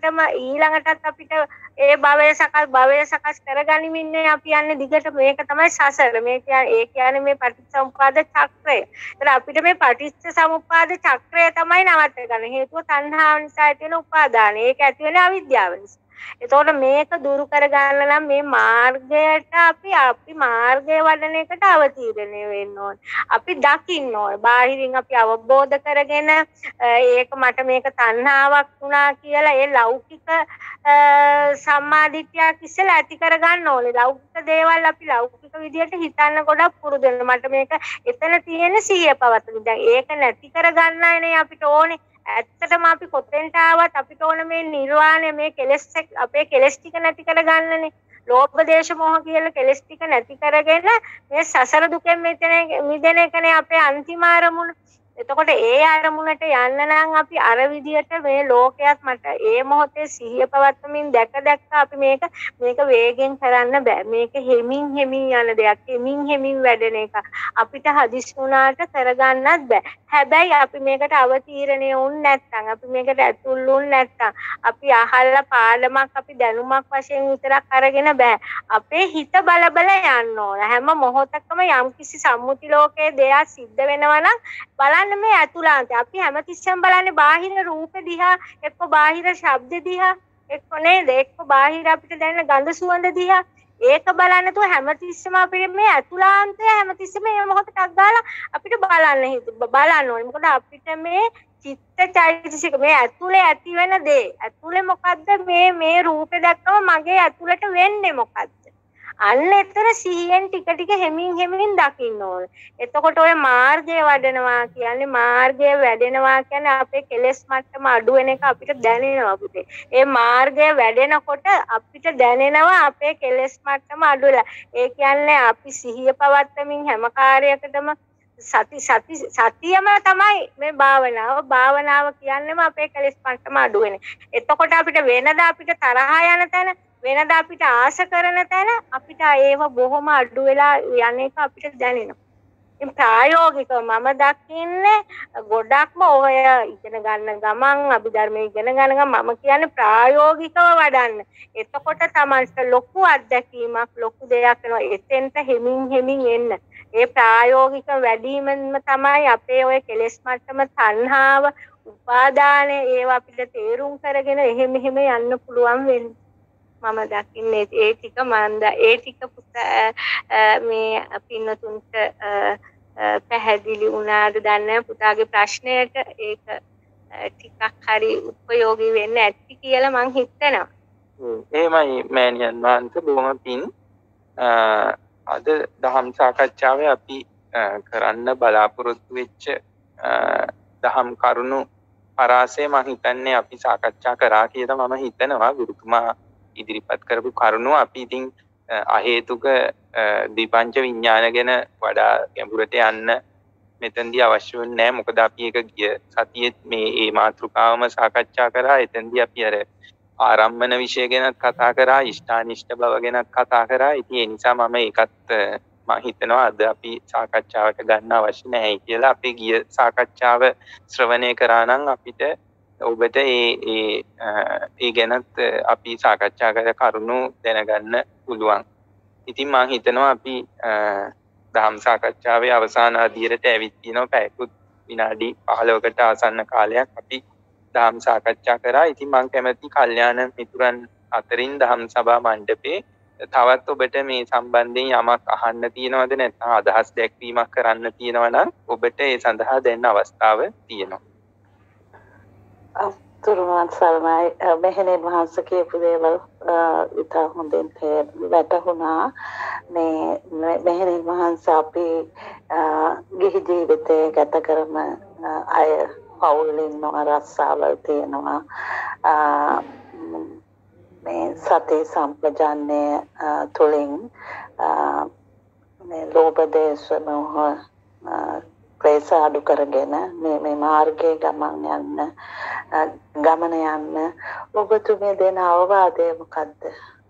ඊළඟටත් අපිට ඒ භවය සකස් කරගනිමින්නේ අපි යන්නේ දිගට. මේක තමයි සසර. මේ කියන්නේ ඒ කියන්නේ මේ පටිච්චසමුප්පාද චක්‍රය. ඒතර අපිට මේ පටිච්චසමුප්පාද චක්‍රය තමයි නවත්ත ගන්න. හේතුව තණ්හාව නිසා ඇති වෙන උපාදානය. ඒක ඇති වෙන අවිද්‍යාව නිසා. එතකොට මේක දුරු කරගන්න නම් මේ මාර්ගයට අපි මාර්ගය වඩන එකට අවතීර්ණය වෙන්න ඕනේ. අපි දකින්න ඕනේ. බාහිරින් අපි අවබෝධ කරගෙන ඒක මට මේක තණ්හාවක් වුණා කියලා ඒ ලෞකික සම්මාදිට්ඨියක් ඉස්සෙල්ලා ඇති කරගන්න ඕනේ. ලෞකික දේවල් අපි ලෞකික විදියට හිතන්න ගොඩක් පුරුදු වෙනවා. මට මේක එතන තියෙන සිහිය පවත්තන. දැන් ඒක නැති කරගන්නයිනේ අපිට ඕනේ. ඇත්තටම අපි කොතෙන්ට ආවත් අපිට ඕන මේ නිර්වාණය මේ කෙලෙස් අපේ කෙලෙස් ටික නැති කරගන්නනේ. ලෝභ දේශ මොහ කියලා කෙලෙස් ටික නැති කරගෙන මේ සසර දුකෙන් මිදෙන එකනේ අපේ අන්තිම අරමුණ. එතකොට ඒ අරමුණට යන්න නම් අපි අර විදියට මේ ලෝකයක් මට ඒ මොහොතේ සිහිය පවත්වමින් දැක අපි මේක වේගෙන් කරන්න බෑ. මේක හෙමින් යන දෙයක්. හෙමින් වැඩෙන එක. අපිට හදිස්සි වුණාට කරගන්නත් බෑ. හැබැයි අපි මේකට අවතීර්ණය වුන් නැත්නම් අපි මේකට ඇතුල් වුන් නැත්නම් අපි අහලා පාඩමක් අපි දැනුමක් වශයෙන් විතරක් අරගෙන බෑ. අපේ හිත බල යන්න ඕන. හැම මොහොතකම යම්කිසි සම්මුති ලෝකයේ දෙයක් සිද්ධ වෙනවා නම් බලන්න මේ ඇතුළාන්තය. අපි හැමතිස්සෙම බලන්නේ බාහිර රූප දිහා, එක්ක බාහිර ශබ්ද දිහා, එක්ක නේද? එක්ක බාහිර අපිට දැනෙන ගඳ සුවඳ දිහා. ඒක බලන්න තු හැමතිස්සෙම අපිට මේ ඇතුළාන්තය හැමතිස්සෙම මේ මොහොතට ගාලා අපිට බලන්න ඕනේ. මොකද අපිට මේ චිත්ත චෛතසික මේ ඇතුලේ ඇති වෙන දේ. ඇතුලේ මොකද්ද මේ රූපේ දැක්කම මගේ ඇතුලට වෙන්නේ මොකද්ද? අන්න එතන සිහියෙන් ටික හෙමින් දකින්න ඕනේ. එතකොට ඔය මාර්ගය වඩනවා කියන්නේ මාර්ගය වැඩෙනවා කියන්නේ අපේ කෙලෙස් මට්ටම අඩු වෙන එක අපිට දැනෙනවා පුතේ. ඒ මාර්ගය වැඩෙනකොට අපිට දැනෙනවා අපේ කෙලෙස් මට්ටම අඩු වෙලා. ඒ කියන්නේ අපි සිහිය පවත්තමින් හැම කාර්යයකටම සතියම තමයි මේ භාවනාව කියන්නේම අපේ කෙලෙස් මට්ටම අඩු වෙන. එතකොට අපිට වෙනදා අපිට තරහා යන තැන වෙනදා අපිට ආස කරන තැන අපිට ඒව බොහොම අඩු වෙලා යන එක අපිට දැනෙනවා. ඉතින් ප්‍රායෝගිකව මම දකින්නේ ගොඩක්ම ඔය ඉගෙන ගන්න ගමන් අභිධර්මයේ ඉගෙන ගන්න ගමන් මම කියන්නේ ප්‍රායෝගිකව වඩන්න. එතකොට තමයි ලොකු අත්දැකීමක් ලොකු දෙයක් වෙනවා. එතෙන්ට හෙමින් එන්න. ඒ ප්‍රායෝගික වැඩිමෙන්ම තමයි අපේ ඔය කෙලෙස් මට්ටම තණ්හාව උපාදානය ඒවා අපිට තේරුම් කරගෙන එහෙම යන්න පුළුවන් වෙන්නේ. මම දකින්නේ ඒ ටික ඒ ටික මේ පින්නතුන්ට පැහැදිලි වුණාද දන්නේ පුතාගේ ප්‍රශ්නයට ඒක ටිකක් හරි උපයෝගී වෙන්න ඇති කියලා මං හිතනවා. එහෙමයි මෑණියන් වහන්සේ බොහොම පිං. අද දහම් සාකච්ඡාවේ අපි කරන්න බලාපොරොත්තු වෙච්ච දහම් කරුණු පරාසය මම හිතන්නේ අපි සාකච්ඡා කරා කියලා මම හිතනවා. ගුරුතුමා ඉදිරිපත් කරපු කරුණු අපි ඉතින් අහේතුක දීපංච විඥාන ගැන වඩා ගැඹුරට යන්න මෙතනදී අවශ්‍ය වෙන්නේ නැහැ. මොකද අපි ඒක ගිය සතියේ මේ මාතෘකාවම සාකච්ඡා කරා. එතනදී අපි අර ආරම්භන විෂය ගැන කතා කරා, ඉෂ්ඨානිෂ්ඨ බව ගැන කතා කරා. ඉතින් ඒ නිසා මම ඒකත් මම හිතනවා අද අපි සාකච්ඡාවට ගන්න අවශ්‍ය නැහැ කියලා. අපේ ගිය සාකච්ඡාව ශ්‍රවණය කරා නම් අපිට ඔබට ඒ ගැනත් අපි සාකච්ඡා කර කරුණු දැනගන්න පුළුවන්. ඉතින් මම හිතනවා අපි දහම් සාකච්ඡාවේ අවසාන අදියරට ඇවිත් තිනවා. පැයකුත් විනාඩි 15කට ආසන්න කාලයක් අපි දහම් සාකච්ඡා කරා. ඉතින් මම කැමති කල්යාණ මිතුරන් අතරින් දහම් සභා මණ්ඩපේ තවත් ඔබට මේ සම්බන්ධයෙන් යමක් අහන්න තියෙනවද නැත්නම් අදහස් දැක්වීමක් කරන්න තියෙනවා නම් ඔබට ඒ සඳහා දැන් අවස්ථාව තියෙනවා. තුරුවන් සරණයි. මෙහෙණින් වහන්සේ කියපු දේවල් ඉතා හොඳින් වැටහුණා. මේ මෙහෙණින් වහන්සේ අපි ගිහි ජීවිතය ගත කරන අය පවුල් ඉන්නවා, රස්සාවල් තියෙනවා. මේ සති සම්පජාන්නේ තුලින් මේ ලෝභ දේශ මොහ ක්ලේශ අඩු කරගෙන මේ මාර්ගයේ ගමන යන්න ඔබතුමේ දෙන අවවාදය මොකද්ද?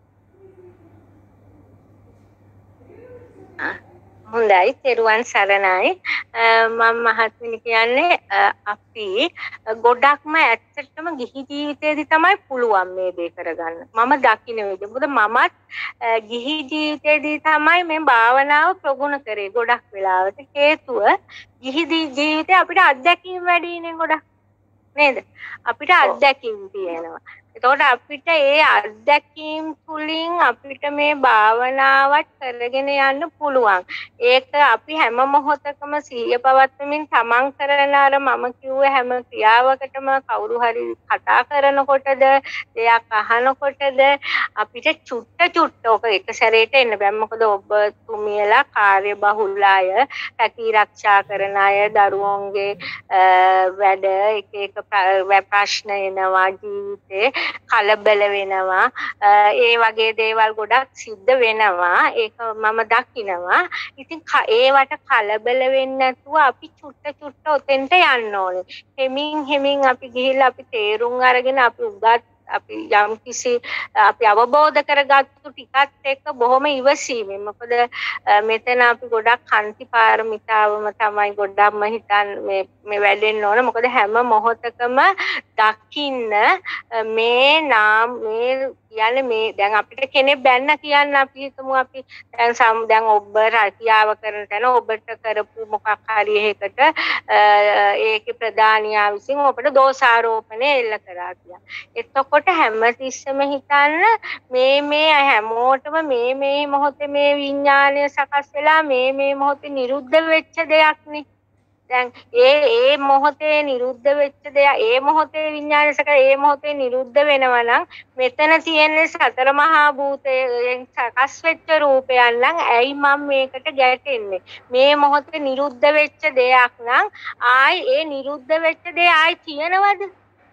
හොඳයි, තෙරුවන් සරණයි. මම මහත්මිනි කියන්නේ අපි ගොඩක්ම ඇත්තටම ගිහි ජීවිතයේදී තමයි පුළුවන් මේ දේ කරගන්න. මම දකින්න විදිහ. මොකද මමත් ගිහි ජීවිතයේදී තමයි මේ භාවනාව ප්‍රගුණ කරේ ගොඩක් වෙලාවට. හේතුව ගිහි ජීවිතේ අපිට අත්දැකීම් වැඩිනේ ගොඩක්. නේද? අපිට අත්දැකීම් තියෙනවා. එතකොට අපිට ඒ අත්දැකීම් තුලින් අපිට මේ භාවනාවත් කරගෙන යන්න පුළුවන්. ඒක අපි හැම මොහොතකම සිහිය පවත්වමින් තමන් කරන අර මම කිව්ව හැම ක්‍රියාවකටම කවුරු හරි කතා කරනකොටද දෙයක් අහනකොටද අපිට චුට්ට ඔක එක සැරේට එන්න බෑ. මොකද ඔබතුමියලා කාර්ය බහුල අය, රැකී ආරක්ෂා කරන අය, දරුවන්ගේ වැඩ එක ප්‍රශ්න එනවා ජීවිතේ කලබල වෙනවා. ඒ වගේ දේවල් ගොඩක් සිද්ධ වෙනවා. ඒක මම දකිනවා. ඉතින් ඒවට කලබල වෙන්නේ නැතුව අපි චුට්ට ඔතෙන්ට යන්න ඕනේ. හෙමින් අපි ගිහිල්ලා අපි තේරුම් අරගෙන අපි උගත් අපි යම් කිසි අපි අවබෝධ කරගත්තු ටිකත් එක්ක බොහොම ඉවසීමෙන්. මොකද මෙතන අපි ගොඩක් කන්ති පාරමිතාවම තමයි ගොඩක්ම හිතන් මේ වැඩෙන්න ඕන. මොකද හැම මොහොතකම දකින්න මේ කියන්නේ මේ දැන් අපිට කෙනෙක් බැන්න කියන්න අපි හිතමු අපි දැන් ඔබ රැකියාව කරන තැන ඔබට කරපු මොකක් හරි එකකට ඒකේ ප්‍රධානියා විසින් ඔබට දෝෂාරෝපණය එල්ල කරා කියලා. එතකොට හැමතිස්සෙම හිතන්න මේ හැමෝටම මේ මොහොතේ මේ විඥානය සකස් වෙලා මේ මොහොතේ නිරුද්ධ වෙච්ච දෙයක්නේ. දැන් ඒ මොහොතේ නිරුද්ධ වෙච්ච දෙයක් ඒ මොහොතේ විඥානය සකස් ඒ මොහොතේ නිරුද්ධ වෙනවා නම් මෙතන තියෙන සතර මහා භූතයෙන් සකස් වෙච්ච රූපයන් නම් ඇයි මම මේකට ගැටෙන්නේ? මේ මොහොතේ නිරුද්ධ වෙච්ච දෙයක් නම් ආයි ඒ නිරුද්ධ වෙච්ච දේ ආයි තියනවද?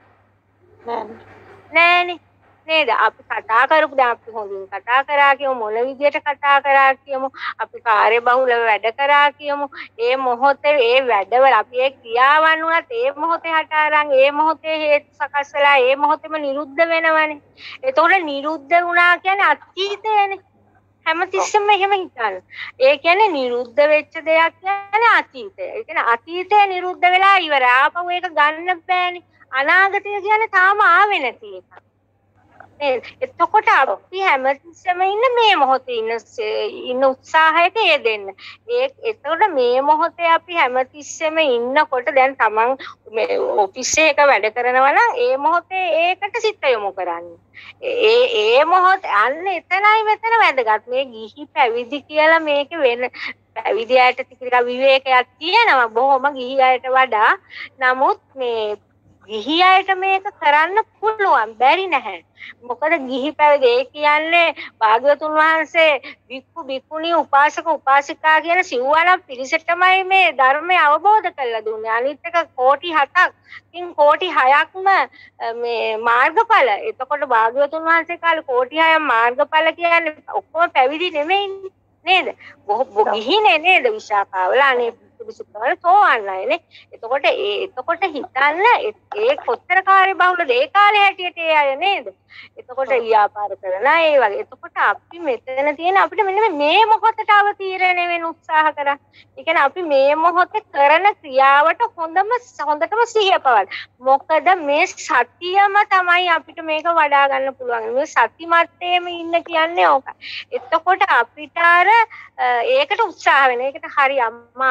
නෑනේ. නේද? අපි කතා කරපු දැන් අපි හොඳින් කතා කරා කියමු, මොන විදියට කතා කරා කියමු, අපි කාර්ය බහුල වැඩ කරා කියමු. ඒ මොහොතේ ඒ වැඩවල අපි ඒ ක්‍රියාවන් වලත් ඒ මොහොතේ හට අරන් ඒ මොහොතේ හේතු සකස් වෙලා ඒ මොහොතේම නිරුද්ධ වෙනවනේ. ඒතකොට නිරුද්ධ වුණා කියන්නේ අතීතයනේ. හැමතිස්සෙම එහෙම හිතන්න. ඒ කියන්නේ නිරුද්ධ වෙච්ච දෙයක් කියන්නේ අතීතය. ඒ කියන්නේ අතීතය නිරුද්ධ වෙලා ඉවරයි. ආපහු ඒක ගන්න බෑනේ. අනාගතය කියන්නේ තාම ආවේ නැති එකක්. එතකොට අපි හැමතිස්සෙම ඉන්න මේ මොහොතේ ඉන්න උත්සාහයක යෙදෙන්න. එතකොට මේ මොහොතේ අපි හැමතිස්සෙම ඉන්නකොට දැන් තමන් මේ ඔෆිස් එකක වැඩ කරනවා නම් ඒ මොහොතේ ඒකට සිත යොමු කරන්න. ඒ මොහොත අන්න එතනයි මෙතන වැදගත්. මේ ගිහි පැවිදි කියලා මේක වෙන පැවිදි අයට ටිකක් විවේකයක් තියෙනවා බොහොම ගිහි අයට වඩා. නමුත් මේ ගිහි අයට මේක කරන්න පුළුවන්, බැරි නැහැ. මොකද ගිහි පැවිදි ඒ කියන්නේ භාග්‍යවතුන් වහන්සේ වික්කු වික්කුණී උපාසක උපාසිකා කියන සිව්වණක් පිරිසටමයි මේ ධර්මය අවබෝධ කරලා දුන්නේ. අනිත් එක කෝටි 7ක් ඉන් කෝටි 6ක්ම මේ මාර්ගඵල. එතකොට භාග්‍යවතුන් වහන්සේ කාලේ කෝටි 6ක් මාර්ගඵල කියන්නේ ඔක්කොම පැවිදි නෙමෙයි නේද? ගිහිනේ නේද විශාකාවල අනේ විසුද්ධවල සෝවන්නයිනේ. එතකොට හිතන්න ඒ කොතර කාර්ය බහුලද ඒ කාලේ හැටියට ඒ අය නේද? එතකොට ව්‍යාපාර කරන ඒ වගේ. එතකොට අපි මෙතන තියෙන අපිට මෙන්න මේ මොහොතට අවතීර්ණ වෙන්න උත්සාහ කරා. ඒ කියන්නේ අපි මේ මොහොතේ කරන ක්‍රියාවට හොඳටම සිහිය පවත්වා. මොකද මේ සතියම තමයි අපිට මේක වඩා ගන්න පුළුවන්. මේ සතිමත්තේම ඉන්න කියන්නේ ඕක. එතකොට අපිට අර ඒකට උත්සාහ වෙන. ඒකට හරි අමාරු වෙයි.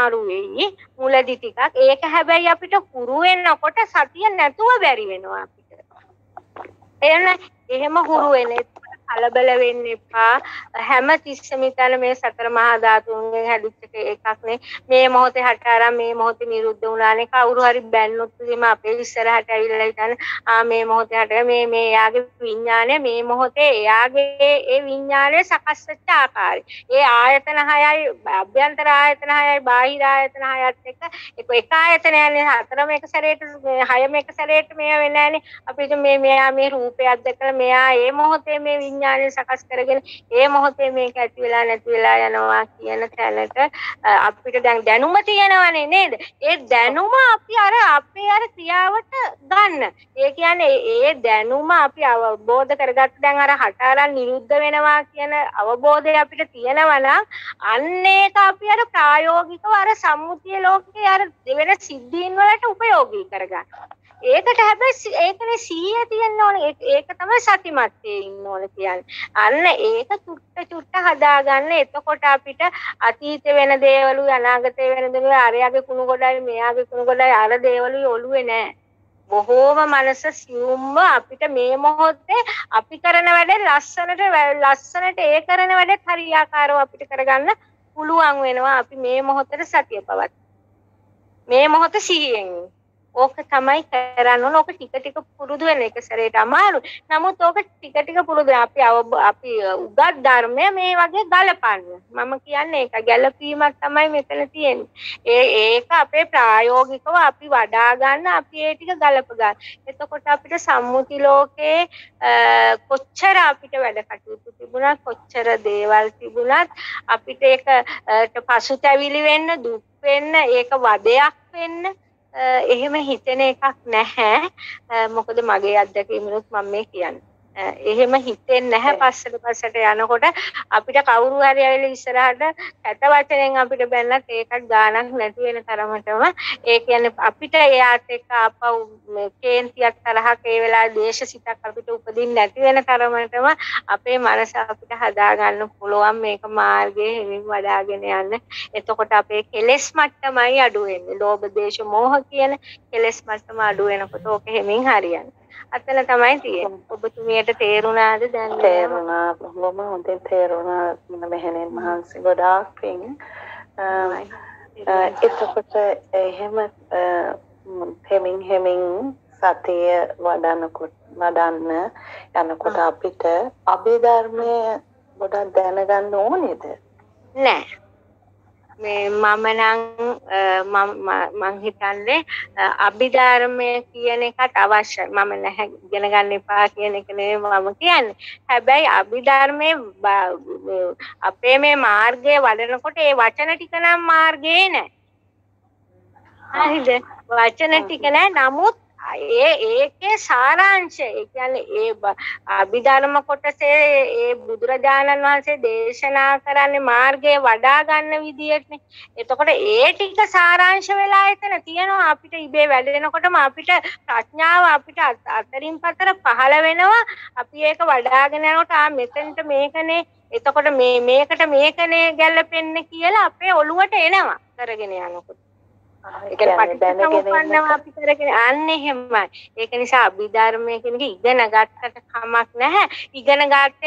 අමාරුයි මුලදි ටිකක්. ඒක හැබැයි අපිට හුරු වෙනකොට සතිය නැතුව බැරි වෙනවා අපිට. එහෙම හුරු වෙන්නේ කලබල වෙන්න එපා. හැම තිස්සෙම ඉතල මේ සතර මහා ධාතුන්ගෙන් හැදිච්ච එකක්නේ. මේ මොහොතේ හට ආරම් මේ මොහොතේ නිරුද්ධ වුණානේ. කවුරු හරි බැන්නොත් එimhe අපේ ඉස්සරහට ඇවිල්ලා හිටන මේ මොහොතේ හට මේ එයාගේ විඥානය මේ මොහොතේ එයාගේ ඒ විඥානය සකස් වෙච්ච ආකාරය. ඒ ආයතන 6යි අභ්‍යන්තර ආයතන 6යි බාහිර ආයතන 6ත් එක ආයතනයනේ හතරම එක සැරේට හයම එක සැරේට මේ වෙන්නේ නැහනේ. අපිට මෙයා මේ රූපයක් දැකලා මෙයා ඒ මොහොතේ මේ විඥානය සකස් කරගෙන ඒ මොහොතේ මේක ඇති වෙලා නැති වෙලා යනවා කියන තැනට අපිට දැන් දැනුම තියෙනවනේ නේද? ඒ දැනුම අපි අපේ ක්‍රියාවට ගන්න. ඒ කියන්නේ ඒ දැනුම අපි අවබෝධ කරගත්ත දැන් හටාරන් නිරුද්ධ වෙනවා කියන අවබෝධය අපිට තියෙනවා නම් අන්න ඒක අපි ප්‍රායෝගිකව සම්මුතිය ලෝකේ දෙවෙන සිද්ධීන් වලට උපයෝගී කරගන්න. ඒකට හැබැයි ඒකනේ 100 තියෙන්න ඕනේ. ඒක තමයි සතිමත්යේ ඉන්න ඕනේ කියන්නේ. අන්න ඒක චුට්ට හදාගන්න. එතකොට අපිට අතීත වෙන දේවලුයි අනාගතේ වෙන දේවලුයි අරයාගේ කුණු ගොඩයි මෙයාගේ කුණු ගොඩයි අර දේවලුයි ඔළුවේ නෑ. බොහෝම මනස සියුම්ව අපිට මේ මොහොතේ අපි කරන වැඩේ ලස්සනට ඒ කරන වැඩේ හරියාකාරව අපිට කරගන්න පුළුවන් වෙනවා. අපි මේ මොහොතේ සතිය පවත්. මේ මොහොත සිහියෙන් ඕක තමයි කරන්න ඕන. ඕක ටික පුරුදු වෙන එක සැරේට අමාරුයි. නමුත් ඕක ටික පුරුදු අපි උගත් ධර්මය මේ වගේ ගලපන්න. මම කියන්නේ ඒක ගැලපීමක් තමයි මෙතන තියෙන්නේ. ඒක අපේ ප්‍රායෝගිකව අපි වඩා ගන්න අපි ඒ ටික ගලප ගන්න. එතකොට අපිට සම්මුති ලෝකේ කොච්චර අපිට වැඩ කටයුතු තිබුණත් කොච්චර දේවල් තිබුණත් අපිට ඒක පසුතැවිලි වෙන්න දුක් වෙන්න ඒක වදයක් වෙන්න එහෙම හිතෙන එකක් නැහැ. මොකද මගේ අත්දැකීමනොත් මම මේ කියන්නේ. එහෙම හිතෙන්නේ නැහැ. පස්සට යනකොට අපිට කවුරු හරි ඇවිල්ලා ඉස්සරහට කැත වචනෙන් අපිට බැන්නත් ඒකට ගාණක් නැති වෙන තරමටම ඒ කියන්නේ අපිට එයාට එක්ක ආපහු කේන්තියක් තරහක් ඒ වෙලාවේ දේශසිතක් අපිට උපදින්න නැති වෙන තරමටම අපේ මනස අපිට හදා ගන්න පුළුවන් මේක මාර්ගයේ හිමින් වඩාගෙන යන්න. එතකොට අපේ කෙලෙස් මට්ටමයි අඩු වෙන්නේ. ලෝභ දේශ මෝහ කියන කෙලෙස් මට්ටම අඩු වෙනකොට ඕක හිමින් හරියන්නේ. අතන තමයි තියෙන්නේ. ඔබතුමියට තේරුණාද දැන්? තේරුණා. බොහොම හොඳින් තේරුණා. මෙහෙණින් මහන්සි ගොඩාක් පිං. එතකොට එහෙම හෙමින් සතිය වඩන්න යනකොට අපිට අභිධර්මය ගොඩක් දැනගන්න ඕනේද? නෑ. මේ මම හිතන්නේ අභිධර්මය කියන එකට අවශ්‍යයි. මම නැහැ ඉගෙන ගන්න එපා කියන එක නෙවෙයි මම කියන්නේ. හැබැයි අභිධර්මයේ අපේ මේ මාර්ගය වඩනකොට ඒ වචන ටික නම් මාර්ගේ නෑ. හරිද? වචන ටික නෑ. නමුත් ඒකේ සාරාංශය ඒ කියන්නේ ඒ අභිධර්ම කොටසේ ඒ බුදුරජාණන් වහන්සේ දේශනා කරන්නේ මාර්ගයේ වඩා ගන්න විදියටනේ. එතකොට ඒ ටික සාරාංශ වෙලා එතන තියෙනවා. අපිට ඉබේ වැඩෙනකොටම අපිට ප්‍රඥාව අපිට අතරින් පතර පහළ වෙනවා. අපි ඒක වඩාගෙන යනකොට මෙතෙන්ට මේකනේ එතකොට මේකට මේකනේ ගැලපෙන්නේ කියලා අපේ ඔළුවට එනවා කරගෙන යනකොට. ඒක පටිච්චසමුප්පන්නව අපි කරගෙන අන්න එහෙමයි. ඒක නිසා අභිධර්මය කියන එක ඉගෙන ගන්නට කමක් නැහැ. ඉගෙන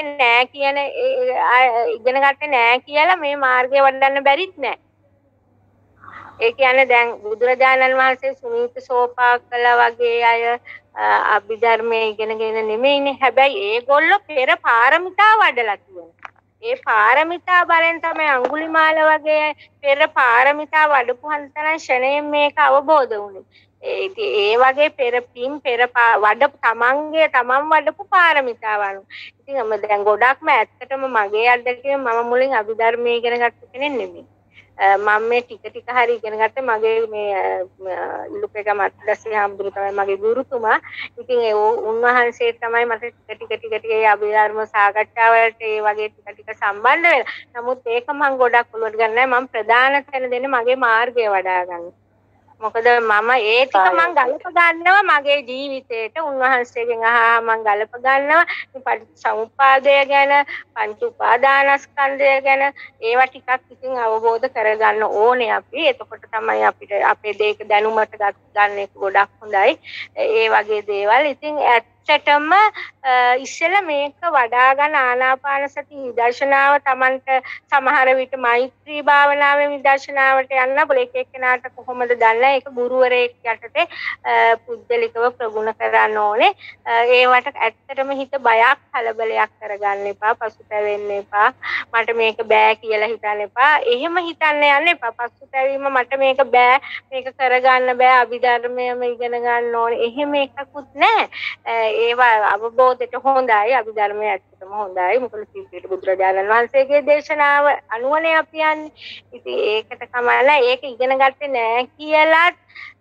ගත්තේ නෑ කියලා මේ මාර්ගය වඩන්න බැරිත් නෑ. ඒ කියන්නේ දැන් බුදුරජාණන් වහන්සේ සුනීත සෝපාකලා වගේ අය අභිධර්මයේ ඉගෙනගෙන නෙමෙයිනේ. හැබැයි ඒගොල්ලෝ පෙර පාරමිතා වඩලා තියෙනවා. ඒ පාරමිතා බලෙන් තමයි අඟුලිමාල වගේ පෙර පාරමිතා වඩපු හන්තන ෂණයෙන් මේක අවබෝධ වුණේ. ඒ වගේ පෙර පින් තමන් වඩපු පාරමිතාවල්. ඉතින් දැන් ගොඩක්ම ඇත්තටම මගේ අත්දැකීම මම මුලින් අභිධර්මයේ ඉගෙන ගත්ත කෙනෙක් නෙමෙයි. මම මේ ටික හරි ඉගෙන ගත්තේ මගේ මේ ඉලුපේක මත්දස්සේ හම්බුරු තමයි මගේ ගුරුතුමා. ඉතින් උන්වහන්සේ තමයි මට ටික ඒ අභිධර්ම සාකච්ඡාවලට ඒ වගේ ටික සම්බන්ධ වෙලා. නමුත් ඒක මම ගොඩක් ඔලුවට ගන්න නැහැ. මම ප්‍රධාන තැන දෙන්නේ මගේ මාර්ගය වඩා ගන්න. මොකද මම ඒ ටික මං ගලප ගන්නවා මගේ ජීවිතේට උන්වහන්සේගෙන් අහා මං ගලප ගන්නවා පටිච්චසමුප්පාදය ගැන පංච උපාදානස්කන්ධය ගැන ඒවා ටිකක් ඉතින් අවබෝධ කරගන්න ඕනේ අපි. එතකොට තමයි අපිට අපේ දේක දැනුමට ගන්න එක ගොඩක් හොඳයි. ඒ වගේ දේවල් ඉතින් ඇත්තටම ඉස්සෙල්ලා මේක වඩා ගන්න ආනාපාන සති විදර්ශනාව Tamanට සමහර විට මෛත්‍රී භාවනාවේ විදර්ශනාවට යන්න බල එක එක්කෙනාට කොහොමද දන්නේ ඒක ගුරුවරයෙක් යටතේ පුද්ගලිකව ප්‍රගුණ කරන්න ඕනේ. ඒවට ඇත්තටම හිත බයක් කලබලයක් කරගන්න එපා, පසුතැවෙන්න එපා. මට මේක බෑ කියලා හිතන්න එපා. එහෙම හිතන්න යන්න එපා. පසුතැවීම මට මේක බෑ, මේක කරගන්න බෑ, අභිධර්මයම ඉගෙන ගන්න ඕනේ. එහෙම එකකුත් නැහැ. ඒවා අවබෝධයට හොඳයි, අභිධර්මය ඇත්තටම හොඳයි. මොකද සීපීට බුදුරජාණන් වහන්සේගේ දේශනාව අනුවනේ අපි යන්නේ. ඉතින් ඒකට කමලා ඒක ඉගෙන ගත්තේ නැහැ කියලාත්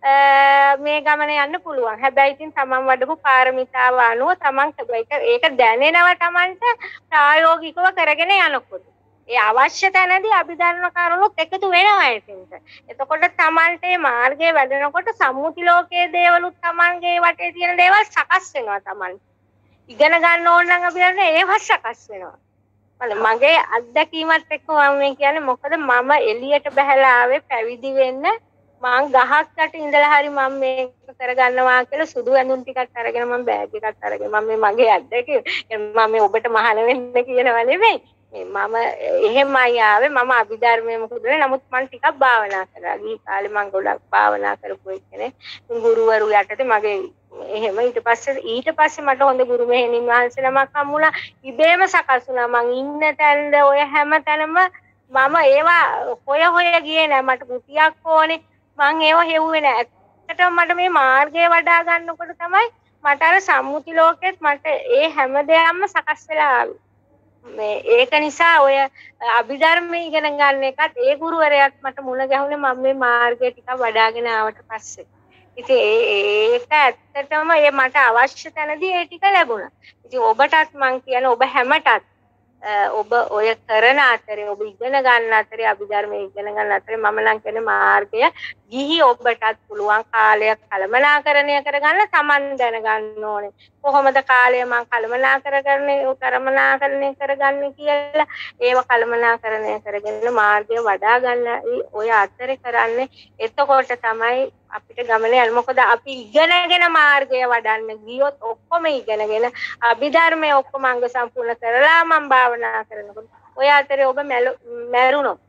මේ ගමන යන්න පුළුවන්. හැබැයි ඉතින් තමන් වඩපු පාරමිතාව අනුව තමන් ඒක දැනෙනවා තමන්ට ප්‍රායෝගිකව කරගෙන යනකොට. ඒ අවශ්‍ය තැනදී අභිධර්ම කරුණුත් එකතු වෙනවා එතෙන්ට. එතකොට තමන්ට මේ මාර්ගයේ වැඩෙනකොට සම්මුති ලෝකයේ දේවලුත් තමන්ගේ වටේ තියෙන දේවල් සකස් වෙනවා තමන්ට. ඉගෙන ගන්න ඕන නම් අභිධර්ම ඒවත් සකස් වෙනවා. මගේ අත්දැකීමත් එක්ක මම කියන්නේ මොකද මම එළියට බහැලා ආවේ පැවිදි වෙන්න මං ගහක් යට ඉඳලා හරි මම මේක කරගන්නවා කියලා සුදු ඇඳුම් ටිකක් අරගෙන මම බෑග් එකක් අරගෙන මම මගේ අත්දැකීම මම මේ ඔබට මහාන වෙන්න කියනවා නෙමෙයි. මම එහෙමයි ආවේ මම අභිධර්මයේ මොකද නමුත් මම ටිකක් භාවනා කරා. ගිහි කාලේ මම ගොඩක් භාවනා කරපු කෙනෙක්. ගුරුවරු යටතේ මගේ එහෙම ඊට පස්සේ මට හොඳ ගුරු මෙහෙණින් වහන්සේ නමක් හම්බුණා. ඉබේම සකස් වුණා. මං ඉන්න තැනද ඔය හැම තැනම මම ඒවා හොය ගියේ නෑ. මට කුටියක් ඕනේ. මං ඒව හෙව්වේ නෑ. ඇත්තටම මට මේ මාර්ගය වඩා ගන්නකොට තමයි මට අර සම්මුති ලෝකෙත් මට ඒ හැම දෙයක්ම සකස් වෙලා ආවේ. ඒක නිසා ඔය අභිධර්මයේ ඉගෙන ගන්න එකත් ඒ ගුරුවරයාත් මට මුණ ගැහුනේ මම මේ මාර්ගය ටිකක් වඩාගෙන ආවට පස්සේ. ඉතින් ඒක ඇත්තටම මට අවශ්‍ය තැනදී ඒ ටික ලැබුණා. ඉතින් ඔබටත් මං කියන්නේ ඔබ හැමටත් ඔබ ඔය කරන අතරේ ඔබ ඉගෙන ගන්න අතරේ අභිධර්මයේ ඉගෙන ගන්න අතරේ මම නම් කියන්නේ මාර්ගය ගිහි ඔබටත් පුළුවන් කාලයක් කළමනාකරණය කරගන්න Taman දැනගන්න ඕනේ. කොහොමද කාලය මම කළමනාකරණය කරගන්නේ කියලා ඒව කළමනාකරණය කරගෙන මාර්ගය වඩා ගන්න ඔය අතරේ කරන්නේ. එතකොට තමයි අපිට ගමන යන්න. මොකද අපි ඉගෙනගෙන මාර්ගය වඩන්න ගියොත් ඔක්කොම ඉගෙනගෙන අභිධර්මයේ ඔක්කොම අංග සම්පූර්ණ කරලා මම භාවනා කරනකොට ඔය අතරේ ඔබ මැරුණොත්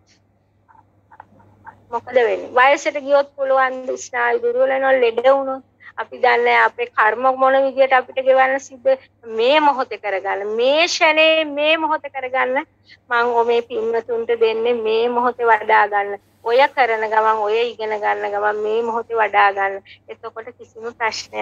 මොකද වෙන්නේ? වයසට ගියොත් පුළුවන් ස්නායු දුර්වල වෙනවා, ලෙඩ වුණොත් අපි දන්නේ අපේ කර්ම මොන විදියට අපිට ගෙවන්න සිද්ධ මේ මොහොතේ කරගන්න. මේ ෂනේ මේ මොහොතේ කරගන්න මම මේ පින්වතුන්ට දෙන්නේ මේ මොහොතේ වඩා ගන්න. ඔය කරන ගමන් ඔය ඉගෙන ගන්න ගමන් මේ මොහොතේ වඩා ගන්න. එතකොට කිසිම ප්‍රශ්නයක්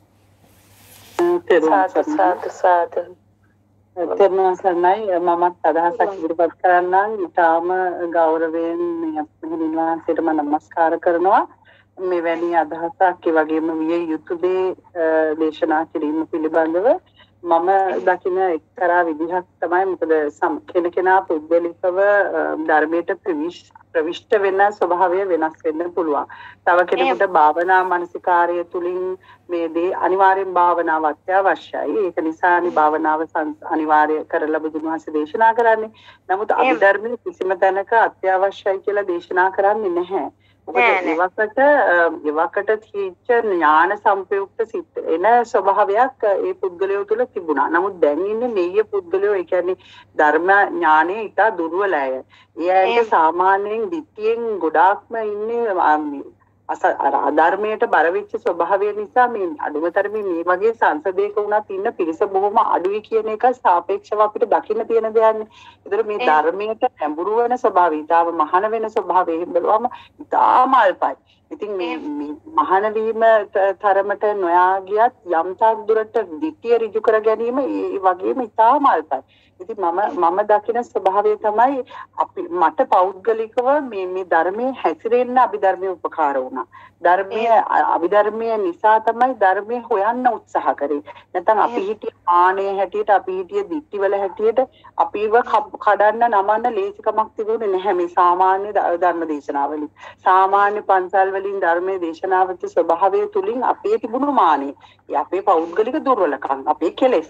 නැහැ. සාදු. තෙරුවන් සරණයි. මමත් අදහසක් ඉදිරිපත් කරන්නම්. ඊටාම ගෞරවයෙන් මේ වහන්සේට මම නමස්කාර කරනවා. මෙවැනි අදහසක් ඒ වගේම විය යුතුයේ දේශනා කිරීම පිළිබඳව මම දකින එක්තරා විදිහක් තමයි මොකද කෙනෙකුනා පුද්ගලිකව ධර්මයට ප්‍රවිෂ්ඨ වෙන ස්වභාවය වෙනස් වෙන්න පුළුවන්. තව කෙනෙකුට භාවනා මානසිකාර්ය තුලින් මේ දේ අනිවාර්යෙන් භාවනාව අත්‍යවශ්‍යයි. ඒක නිසානි භාවනාව අනිවාර්ය කරලා බුදුන් වහන්සේ දේශනා කරන්නේ. නමුත් අභිධර්මයේ කිසිම තැනක අත්‍යවශ්‍යයි කියලා දේශනා කරන්නේ නැහැ. මොකද ඒවකට තීච්ඡ ඥාන සංපයුක්ත සිත් එන ස්වභාවයක් ඒ පුද්ගලයෝ තුළ තිබුණා. නමුත් දැන් ඉන්නේ නෙయ్య පුද්ගලයෝ ඒ කියන්නේ ධර්ම ඥානෙ ඉතා දුර්වලයි. ඒ ඇයිද සාමාන්‍යයෙන් දිට්ඨියෙන් ගොඩාක්ම ඉන්නේ අධර්මයට බර වෙච්ච ස්වභාවය නිසා මේ අඩුමතරමේ මේ වගේ සංසදයක වුණත් ඉන්න පිරිස බොහොම අඩුයි කියන එක සාපේක්ෂව අපිට දකින්න තියෙන දෙයක්නේ. ඒතර මේ ධර්මයට ඇඹුරු වෙන ස්වභාවය, ඊටාව මහාන වෙන ස්වභාවය බලවම ඊටාම අල්පයි. ඉතින් මේ මහාන වීම තරමට නොයා ගියත් යම් තාක් දුරට දිට්ඨිය ඍජු කර ගැනීම ඒ වගේම ඊටාම අල්පයි. ඉතින් මම දකින ස්වභාවය තමයි මට පෞද්ගලිකව මේ ධර්මයේ හැසිරෙන්න අභිධර්මයේ උපකාර වුණා. අභිධර්මයේ නිසා තමයි ධර්මයේ හොයන්න උත්සාහ කරේ. නැත්නම් අපි හිටිය ආණය හැටියට අපි හිටිය දිට්ඨිවල හැටියට අපිව කඩන්න නමන්න ලේසිකමක් තිබුණේ නැහැ මේ සාමාන්‍ය ධර්ම දේශනාවලින්. සාමාන්‍ය පන්සල් වලින් වලින් ධර්මයේ දේශනාවට ස්වභාවය තුලින් අපේ තිබුණු මානෙ, අපේ පෞද්ගලික දුර්වලකම්, අපේ කෙලෙස්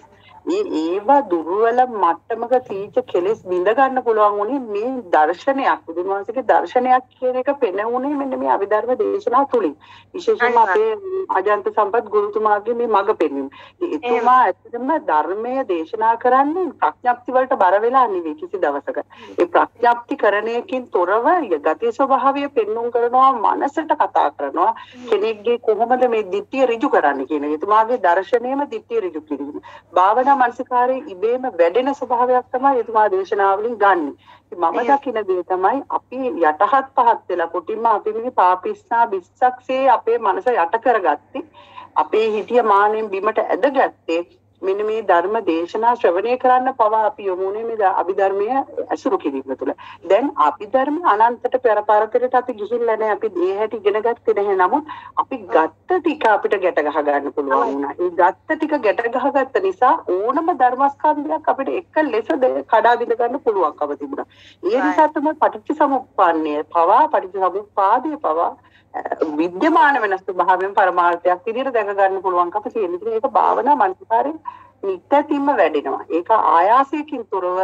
ඒවා දුර්වල මට්ටමක තීච කෙලෙස් බිඳ ගන්න පුළුවන් උනේ මේ දර්ශනයක්, බුදුන් වහන්සේගේ දර්ශනයක් කියන එක පෙනුනේ මෙන්න මේ අභිධර්ම දේශනාව තුලින්. විශේෂයෙන්ම අපේ අජන්ත සම්පත් ගුරුතුමාගේ මේ මඟ පෙන්වීම. එතුමා ඇත්තටම ධර්මයේ දේශනා කරන්නේ ප්‍රඥප්ති වලට බර වෙලා නෙවෙයි කිසි දවසක. ඒ ප්‍රඥප්තිකරණයකින් තොරව ගති ස්වභාවය පෙන්වුම් කරනවා, මනසට කතා කරනවා, කෙනෙක්ගේ කොහොමද මේ ditthිය ඍජු කරන්නේ කියන එක. එතුමාගේ දර්ශනයම ditthිය ඍජු කිරීම. භාවනා මනසිකාරයේ ඉබේම වැඩෙන ස්වභාවයක් තමයි එතුමා දේශනාවලින් ගන්න. මම දකින දේ තමයි අපි යටහත් පහත් වෙලා කොටින්ම අපි මේ පාපිස්සා බිස්සක්සේ අපේ මනස යට කරගත්තේ. අපේ හිතිය මානෙන් බිමට ඇදගත්තේ මෙන්න මේ ධර්ම දේශනා ශ්‍රවණය කරන්න පවා අපි යොමුනේ මේ අභිධර්මය අසුරු කිරීම තුළ. දැන් අභිධර්ම අනන්තට පෙරපරතරට අපි ගිහිල්ලා නැහැ. අපි මේ හැටි ඉගෙන ගත්තේ නැහැ. නමුත් අපි ගත්ත ටික අපිට ගැට ගහ ගන්න පුළුවන් වුණා. ඒ ගත්ත ටික ගැට ගහගත්ත නිසා ඕනම ධර්මස්කන්ධයක් අපිට එක ලෙස කඩා බිඳ ගන්න පුළුවන්කම තිබුණා. ඒ නිසා තමයි පටිච්චසමුප්පන්නය පවා පටිච්චසමුප්පාදය පවා විද්‍යමාන වෙනස් ස්වභාවයෙන් පරමාර්ථයක් විදිහට දැක ගන්න පුළුවන්කම තියෙන. ඉතින් ඒක භාවනා මනසකාරයෙන් නිත්‍යතින්ම වැඩෙනවා. ඒක ආයාසයකින් තොරව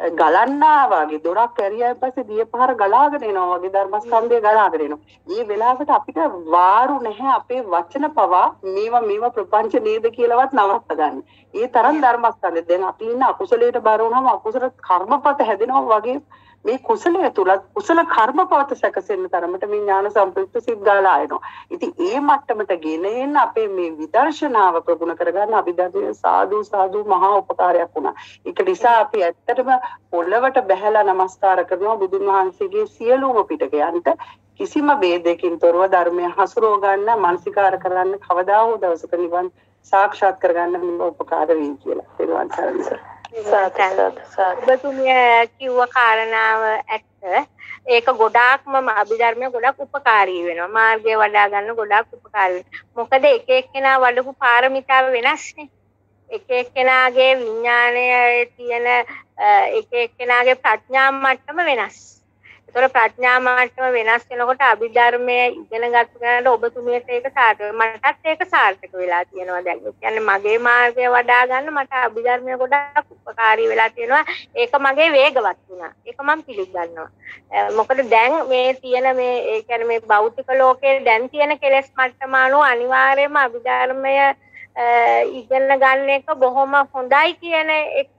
ගලන්නා වගේ දොරක් ඇරියාන් පස්සේ දියපහර ගලාගෙන එනවා වගේ ධර්මස්කන්ධය ගලාගෙන එනවා. මේ වෙලාවට අපිට වාරු නැහැ අපේ වචන පවා මේවා ප්‍රපංච නේද කියලාවත් නවත්ත ගන්න. ඒ තරම් ධර්මස්කන්ධය. දැන් අපි ඉන්න අකුසලයට බර වුණාම අකුසල කර්මපත හැදෙනවා වගේ මේ කුසලයේ තුලත් කුසල කර්මපවත සැකසෙන්න තරමට මේ ඥාන සම්ප්‍රයුක්ත සිත් ගාලා එනවා. ඉතින් ඒ මට්ටමට ගෙන එන්න අපේ මේ විදර්ශනාව ප්‍රගුණ කරගන්න අභිධර්මයේ සාදු මහා උපකාරයක් වුණා. ඒක නිසා අපි ඇත්තටම පොළවට බැහැලා නමස්කාර කරනවා බුදුන් වහන්සේගේ සියලුම පිටකයන්ට. කිසිම ભેදයකින් තොරව ධර්මය හසුරව ගන්න, මානසිකාර කරන්න, කවදා හෝ දවසක නිවන් සාක්ෂාත් කරගන්න මේ උපකාර වෙයි කියලා. ඒවන් සරණයි. ඔබතුමිය කිව්ව කාරණාව ඇත්ත. ඒක ගොඩාක්ම අභිධර්මයේ ගොඩක් උපකාරී වෙනවා. මාර්ගය වඩා ගන්න ගොඩාක් උපකාරී වෙනවා. මොකද එක එක්කෙනා වඩපු පාරමිතාව වෙනස්නේ. එක එක්කෙනාගේ විඥානයේ තියෙන එක එක්කෙනාගේ ප්‍රඥා මට්ටම වෙනස්. ඒතකොට ප්‍රඥා මට්ටම වෙනස් වෙනකොට අභිධර්මයේ ඉගෙන ගන්න කෙනාට ඔබතුමියට ඒක සාර්ථක. මටත් ඒක සාර්ථක වෙලා තියෙනවා දැන්. ඒ කියන්නේ මගේ මාර්ගය වඩා ගන්න මට අභිධර්මයේ ගොඩක් උපකාරී වෙලා තියෙනවා. ඒක මගේ වේගවත් වුණා. ඒක මම පිළිගන්නවා. මොකද දැන් මේ තියෙන මේ ඒ කියන්නේ මේ භෞතික ලෝකයේ දැන් තියෙන කෙලෙස් මට්ටම අනුව අනිවාර්යයෙන්ම අභිධර්මය ඉගෙන ගන්න එක බොහොම හොඳයි කියන එක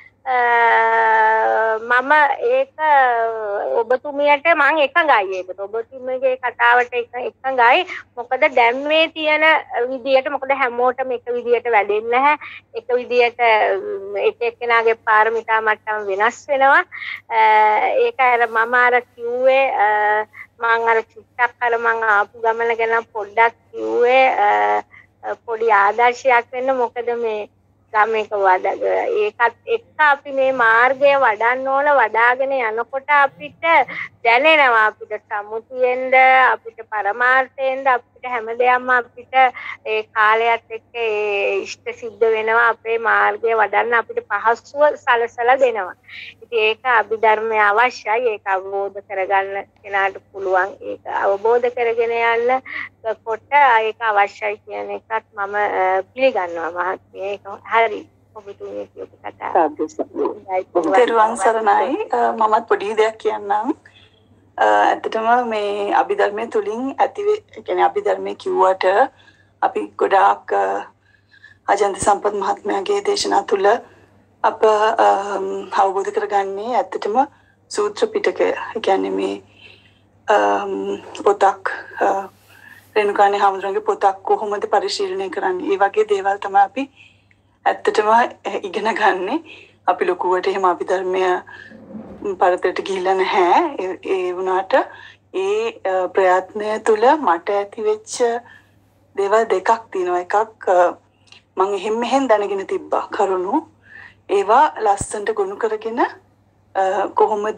මම ඒක ඔබතුමියට මම එකඟයි. ඒකට ඔබතුමියගේ කතාවට එකඟයි. මොකද දැන් මේ තියෙන විදියට මොකද හැමෝටම එක විදියට වැඩෙන්නේ නැහැ. එක විදියට එක එක්කෙනාගේ පාරමිතා මට්ටම වෙනස් වෙනවා. ඒක අර මම අර කිව්වේ මම අර චුට්ටක් අර මම ආපු ගමන ගැන පොඩ්ඩක් කිව්වේ පොඩි ආදර්ශයක් වෙන්න. මොකද මේ ගමේක ඒකත් එක්ක අපි මේ මාර්ගය වඩන්න ඕන. වඩාගෙන යනකොට අපිට දැනෙනවා අපිට සමුතියෙන්ද අපිට පරමාර්ථයෙන්ද අපිට හැම දෙයක්ම අපිට ඒ කාලයත් එක්ක ඒ ඉෂ්ට සිද්ධ වෙනවා. අපේ මාර්ගය වඩන්න අපිට පහසුව සලසලා දෙනවා. ඉතින් ඒක අභිධර්මය අවශ්‍යයි. ඒක අවබෝධ කරගන්න කෙනාට පුළුවන්. ඒක අවබෝධ කරගෙන යන්න කොට ඒක අවශ්‍යයි කියන එකත් මම පිළිගන්නවා මහත්මිය. ඒක හරි. ඔබතුමිය කියපු කතාව. දරුවන් සරණයි. මමත් පොඩි දෙයක් කියන්නම්. ඇත්තටම මේ අභිධර්මයේ තුලින් කියන්නේ අභිධර්මයේ කිව්වට අපි ගොඩාක් අජන්ත සම්පත් මහත්මයාගේ දේශනා තුල අප අවබෝධ කරගන්නේ ඇත්තටම සූත්‍ර පිටකය. කියන්නේ මේ පොතක් රේණුකාණේ හාමුදුරන්ගේ පොතක් කොහොමද පරිශීලනය කරන්නේ? ඒ වගේ දේවල් තමයි අපි ඇත්තටම ඉගෙන ගන්නේ. අපි ලොකුවට එහෙම අභිධර්මය පරතරට ගිහිල්ලා නැහැ. ඒ වුණාට ඒ ප්‍රයත්නය තුළ මට ඇති වෙච්ච දේවල් දෙකක් තියෙනවා. එකක් මම එහෙම මෙහෙන් දැනගෙන තිබ්බා කරුණු. ඒවා ලස්සනට ගොනු කරගෙන කොහොමද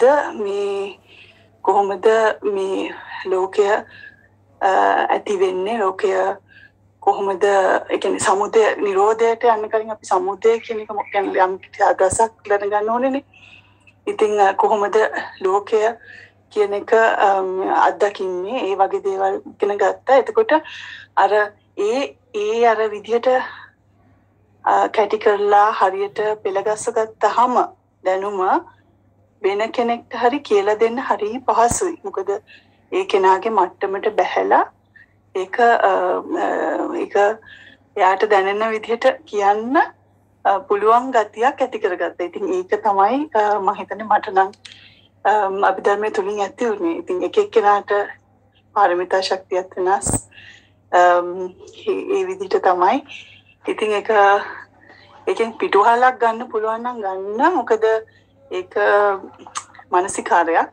මේ ලෝකය ඇති වෙන්නේ? ලෝකය කොහොමද ඒ කියන්නේ සමුදය නිරෝධයට යන්න කලින් අපි සමුදය කියන එක කියන්නේ යම් කිසි අදහසක් දැනගන්න ඕනේනේ. ඉතින් කොහොමද ලෝකය කියන එක අත්දකින්නේ ඒ වගේ දේවල් ඉගෙන ගත්තා. එතකොට අර ඒ අර විදියට කැටි කරලා හරියට පෙළගස්ස ගත්තාම දැනුම වෙන කෙනෙක්ට හරි කියලා දෙන්න හරි පහසුයි. මොකද ඒ කෙනාගේ මට්ටමට බැහැලා ඒක එයාට දැනෙන විදිහට කියන්න පුළුවන් ගතියක් ඇති කරගත්තා. ඉතින් ඒක තමයි මම හිතන්නේ මට නම් අභිධර්මයේ තුලින් ඇති වුණේ. ඉතින් එක එක්කෙනාට පාරමිතා ශක්තියත් වෙනස්. ඒ විදිහට තමයි. ඉතින් ඒකෙන් පිටුහලක් ගන්න පුළුවන් නම් ගන්න. මොකද ඒක මානසිකාරයක්.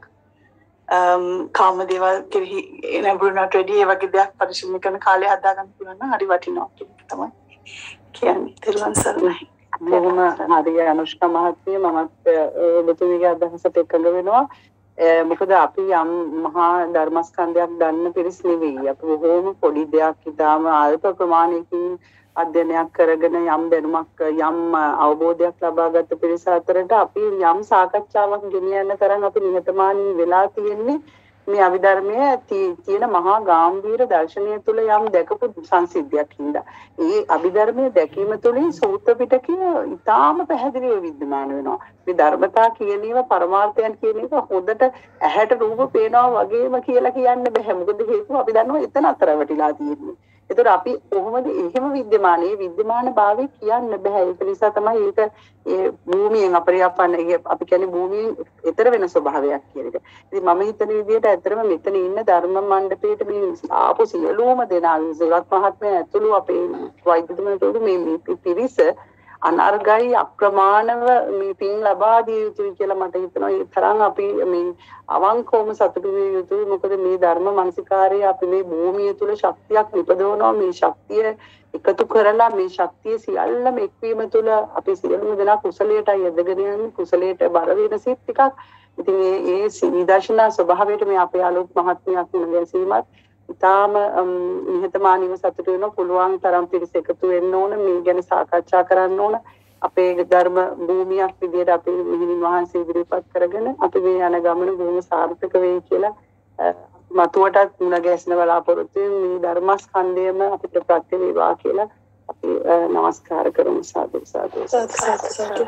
කාම දේවල් කෙරෙහි නැඹුරුනට වැඩි ඒ වගේ දෙයක් පරිශීලනය කරන කාලය හදා ගන්න පුළුවන් නම් හරි වටිනවා කියන එක තමයි කියන්නේ. තෙරුවන් සරණයි. බොහොම හරි අනුෂ්කා මහත්මිය මමත් ඔබතුමීගේ අදහසට එකඟ වෙනවා. මොකද අපි යම් මහා ධර්මස්කන්ධයක් ගන්න පිරිස් නෙවෙයි. අපි බොහොම පොඩි දෙයක් ඉතාම අල්ප ප්‍රමාණයකින් අධ්‍යයනයක් කරගෙන යම් දැනුමක් යම් අවබෝධයක් ලබාගත් පිරිස අතරට අපි යම් සාකච්ඡාවක් ගෙනියන්න තරම් අපි නිහතමානී වෙලා තියෙන්නේ මේ අභිධර්මයේ තියෙන මහා ගැඹීර දර්ශනය තුළ යම් දැකපු සංසිද්ධියක් හින්දා. ඒ අභිධර්මයේ දැකීම තුළින් සූත්‍ර පිටකය ඉතාම පැහැදිලිව විද්‍යමාන වෙනවා. මේ ධර්මතා කියන ඒවා පරමාර්ථයන් කියන එක හොඳට ඇහැට රූප පේනවා වගේම කියලා කියන්න බෑ. මොකද හේතුව අපි දන්නවා එතන අතර වැටිලා තියෙන්නේ. ඒතර අපි කොහොමද එහෙම විද්‍යමාන භාවය කියන්න බෑ. ඒක නිසා තමයි ඒක ඒ භූමියෙන් අපරියප්පන්න අපි කියන්නේ භූමියෙන් ඈතර වෙන ස්වභාවයක් කියන එක. ඉතින් මම හිතන විදිහට ඇත්තටම මෙතන ඉන්න ධර්ම මණ්ඩපයේට මේ ආපු සියලුම දෙනා සුරත් මහත්මයා ඇතුළු අපේ වෛද්‍යතුමනට මේ පිරිස අනර්ගයි අප්‍රමාණව මේ පින් ලබා දිය යුතුයි කියලා මට හිතෙනවා. ඒ තරම් අපි මේ අවංකවම සතුටු විය යුතුයි. මොකද මේ ධර්ම මානසිකාරයේ අපි මේ භූමිය තුල ශක්තියක් නිපදවනවා. මේ ශක්තිය එකතු කරලා මේ ශක්තිය සියල්ලම එක්වීම තුළ අපි සියලුම දෙනා කුසලයටයි යදගෙන යන්නේ. කුසලයට බර වෙන සිත් ටිකක්. ඉතින් ඒ විදර්ශනා ස්වභාවයට මේ අපේ අලුත් මහත්මයක් මුලැසීමත් ඉතාම නිහතමානීව සතුටු වෙන පුළුවන් තරම් පිරිස එකතු වෙන්න ඕන. මේ ගැන සාකච්ඡා කරන්න ඕන. අපේ ධර්ම භූමියක් විදියට අපේ මිහිණින් වහන්සේ ඉදිරිපත් කරගෙන අපි මේ යන ගමන බොහොම සාර්ථක වෙයි කියලා මතුවටත් මුණ ගැසෙන බලාපොරොත්තු මේ ධර්මස්කන්ධයම අපිට ප්‍රත්‍ය වේවා කියලා අපි නමස්කාර කරමු. සාදු සාදු සාදු.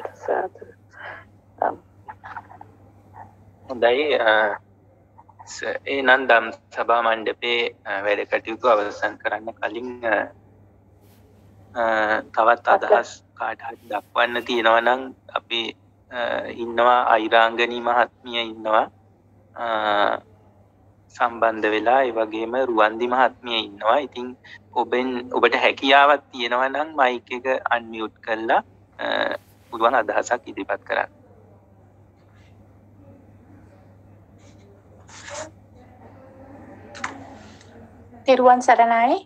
හොඳයි. ඒ නන්දම් සභා මණ්ඩපේ වැඩ කටයුතු අවසන් කරන්න කලින් තවත් අදහස් කාට හරි දක්වන්න තියෙනවා නම් අපි ඉන්නවා අයිරාංගනී මහත්මිය ඉන්නවා සම්බන්ධ වෙලා, ඒ වගේම රුවන්දි මහත්මිය ඉන්නවා. ඉතින් ඔබට හැකියාවක් තියෙනවා නම් මයික් එක අන්මියුට් කරලා පුළුවන් අදහසක් ඉදිරිපත් කරන්න. තෙරුවන් සරණයි.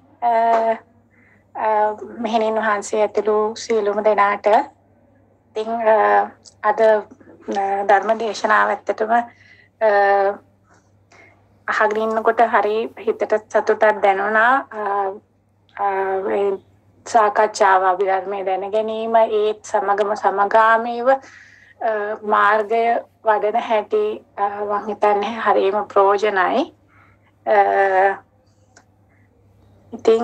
මෙහෙණින් වහන්සේ ඇතුළු සියලුම දෙනාට ඉතින් අද ධර්ම දේශනාව ඇත්තටම අහගෙන ඉන්නකොට හරි හිතට සතුටක් දැනුණා. සාකච්ඡාව අභිධර්මයේ දැන ගැනීම ඒත් සමගම සමගාමීව මාර්ගය වඩන හැටි මම හිතන්නේ හරියම ප්‍රයෝජනයි. ඉතින්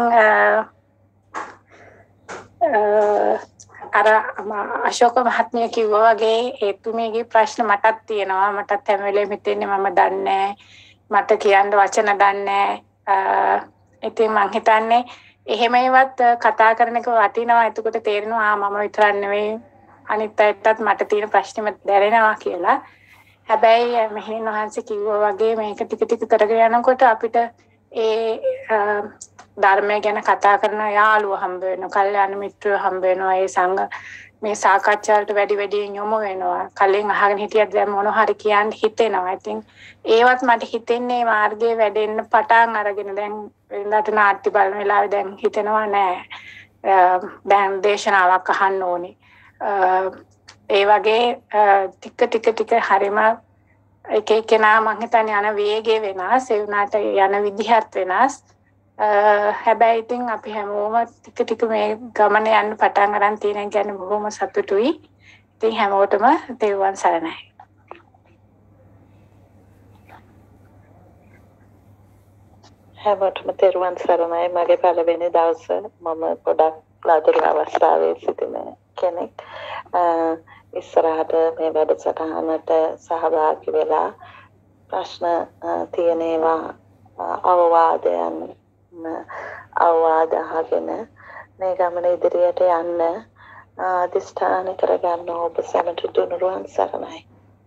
අර අශෝක මහත්මිය කිව්වා වගේ එතුමියගේ ප්‍රශ්න මටත් තියෙනවා. මටත් හැම වෙලේම හිතෙන්නේ මම දන්නේ මට කියන්න වචන දන්නේ. ඉතින් මං හිතන්නේ එහෙමවත් කතා කරන එක වටිනවා. එතකොට තේරෙනවා මම විතරක් නෙවෙයි අනිත් අයටත් මට තියෙන ප්‍රශ්නෙම දැනෙනවා කියලා. හැබැයි මෙහෙණින් වහන්සේ කිව්වා වගේ මේක ටික ටික කරගෙන යනකොට අපිට ඒ ධර්මය ගැන කතා කරන යාළුවෝ හම්බ වෙනවා, කල්යාණ මිත්‍රයෝ හම්බ වෙනවා. ඒ සංඝ මේ සාකච්ඡාවලට වැඩි වැඩියෙන් යොමු වෙනවා. කලින් අහගෙන හිටියත් දැන් මොන හරි කියන්න හිතෙනවා. ඉතින් ඒවත් මට හිතෙන්නේ මාර්ගයේ වැඩෙන්න පටන් අරගෙන දැන් වෙනදාට නාට්‍ය බලන වෙලාවේ දැන් හිතෙනවා නෑ දැන් දේශනාවක් අහන්න ඕනේ. ඒ වගේ ටික හරිම එක එකනා මං හිතන්නේ යන වේගය වෙනස්, ඒ වුණාට යන විදිහත් වෙනස්. හැබැයි ඉතින් අපි හැමෝම ටික මේ ගමන යන්න පටන් ගන්න තියෙන ගැන බොහොම සතුටුයි. ඉතින් හැමෝටම තෙරුවන් සරණයි. හැමෝටම තෙරුවන් සරණයි. මගේ පළවෙනි දවසේ මම ගොඩක් ලදරු අවස්ථාවේ සිටින කෙනෙක්. ඉස්සරහට මේ වැඩසටහනට සහභාගී වෙලා ප්‍රශ්න තියෙන ඒවා අවවාද අහගෙන මේ ගමන ඉදිරියට යන්න අධිෂ්ඨාන කරගන්න ඔබ සැමට තුනුරුවන් සරණයි.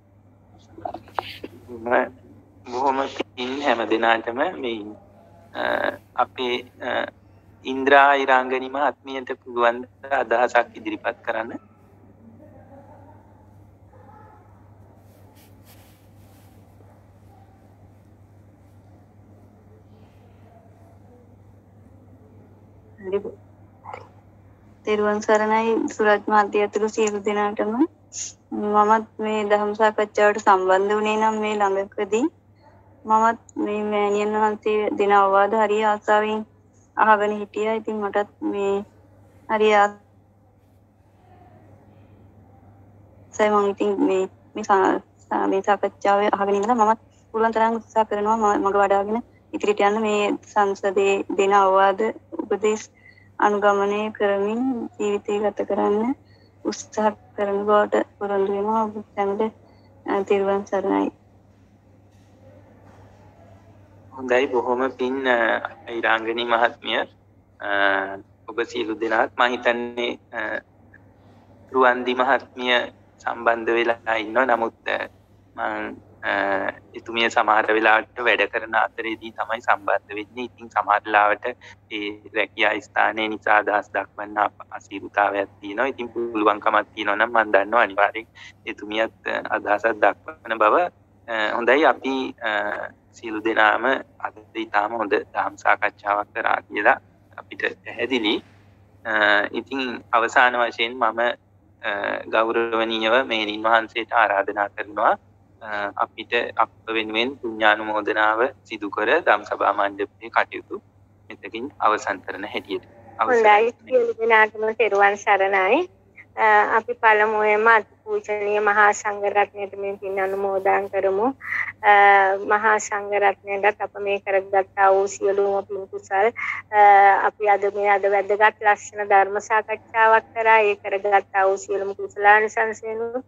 බොහොම පින් හැම දිනාටම මේ අපේ ඉන්ද්‍රා ඉරාංගනි මහත්මියට පුළුවන් අදහසක් ඉදිරිපත් කරන්න. තෙරුවන් සරණයි සුරජ් මහත්තයා ඇතුළු සියලු දෙනාටම. මමත් මේ ධර්ම සාකච්ඡාවට සම්බන්ධ වුණේ නම් මේ ළඟකදී මමත් මේ මෑණියන් වහන්සේ දෙන අවවාද හරිය ආසාවෙන් අහගෙන හිටියා. ඉතින් මටත් මේ හරිය ආසයි මම ඉතින් මේ සාකච්ඡාවේ අහගෙන ඉඳලා මමත් පුළුවන් තරම් උත්සාහ කරනවා මග වඩාගෙන ඉදිරියට යන්න මේ සංසදේ දෙන අවවාද උපදේශ අනුගමනය කරමින් ජීවිතය ගත කරන්න උත්සාහ කරන බවට පුරුදු වෙනවා. ඔබ සැමට තෙරුවන් සරණයි. හොඳයි බොහොම පින් ඉරාංගනි මහත්මිය. ඔබ සියලු දෙනාත් මම හිතන්නේ රුවන්දි මහත්මිය සම්බන්ධ වෙලා ඉන්නවා. නමුත් මම එතුමිය සමහර වෙලාවට වැඩ කරන අතරේදී තමයි සම්බන්ධ වෙන්නේ. ඉතින් සමහර වෙලාවට ඒ රැකියා ස්ථානයේ නිසා අදහස් දක්වන්න අසීරුතාවයක් තියෙනවා. ඉතින් පුළුවන්කමක් තියෙනවා නම් මම දන්නවා අනිවාර්යෙන් එතුමියත් අදහසක් දක්වන බව. හොඳයි අපි සියලු දෙනාම අද ඊටාම හොඳ ධම් සාකච්ඡාවක් කරා කියලා අපිට පැහැදිලි. ඉතින් අවසාන වශයෙන් මම ගෞරවණීයව මේනින් වහන්සේට ආරාධනා කරනවා අපිට අප වෙනුවෙන් පුණ්‍යානුමෝදනාව සිදු කර ධම්සභා මණ්ඩපයේ කටයුතු මෙතකින් අවසන් කරන හැටියට. හොඳයි සියලු දෙනාටම තෙරුවන් සරණයි. අපි පළමුවෙන්ම අතිපූජනීය මහා සංඝරත්නයට මේ පින් අනුමෝදන් කරමු. මහා සංඝරත්නයට අප මේ කරගත්තා වූ සියලුම පින් කුසල් අපි අද වැදගත් ලස්සන ධර්ම සාකච්ඡාවක් කරා. ඒ කරගත්තා වූ සියලුම කුසලානිසංසයන්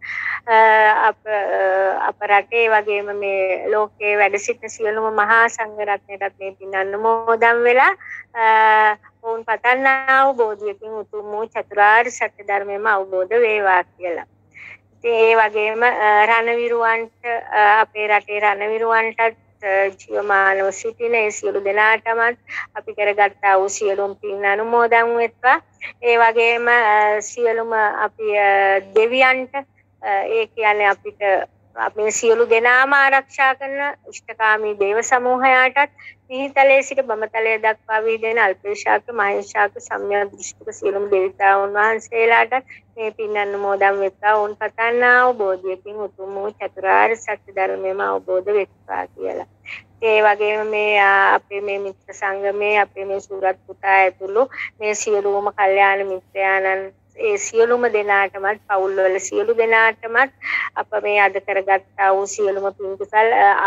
අප රටේ වගේම මේ ලෝකයේ වැඩ සිටින සියලුම මහා සංඝරත්නයටත් මේ පින් අනුමෝදන් වෙලා ඔවුන් පතන්නා වූ බෝධියකින් උතුම් වූ චතුරාර්ය සත්‍ය ධර්මයම අවබෝධ වේවා කියලා. ඉතින් ඒ වගේම රණවිරුවන්ට අපේ රටේ රණවිරුවන්ටත් ජීවමානව සිටින ඒ සියලු දෙනාටම අපි කරගත්තා වූ සියලුම පින් අනුමෝදන් වෙත්වා. ඒ වගේම සියලුම අපි දෙවියන්ට ඒ කියන්නේ අපිට අපේ සියලු දෙනාම ආරක්ෂා කරන ඉෂ්ඨකාමී දේව සමූහයාටත් පිහිතලේ සිට බමතලයේ දක්වා විදෙන අල්පේශාක මහේශාක සම්‍යක් දෘෂ්ටික සියලුම දෙවිතාවුන් වහන්සේලාට මේ පින් අනුමෝදන් වෙත්වා. උන් පතන්නා වූ බෝධියකින් උතුම් වූ චතුරාර්ය සත්‍ය ධර්මයම අවබෝධ වෙත්වා කියලා. ඒ වගේම මේ අපේ මේ මිත්‍ර සංගමේ අපේ මේ සූරත් පුතා ඇතුළු මේ සියලුම කල්යාණ මිත්‍රයාණන් ඒ සියලුම දෙනාටමත් පවුල්වල සියලු දෙනාටමත් අප මේ අද කරගත්තා වූ සියලුම පින් කුසල්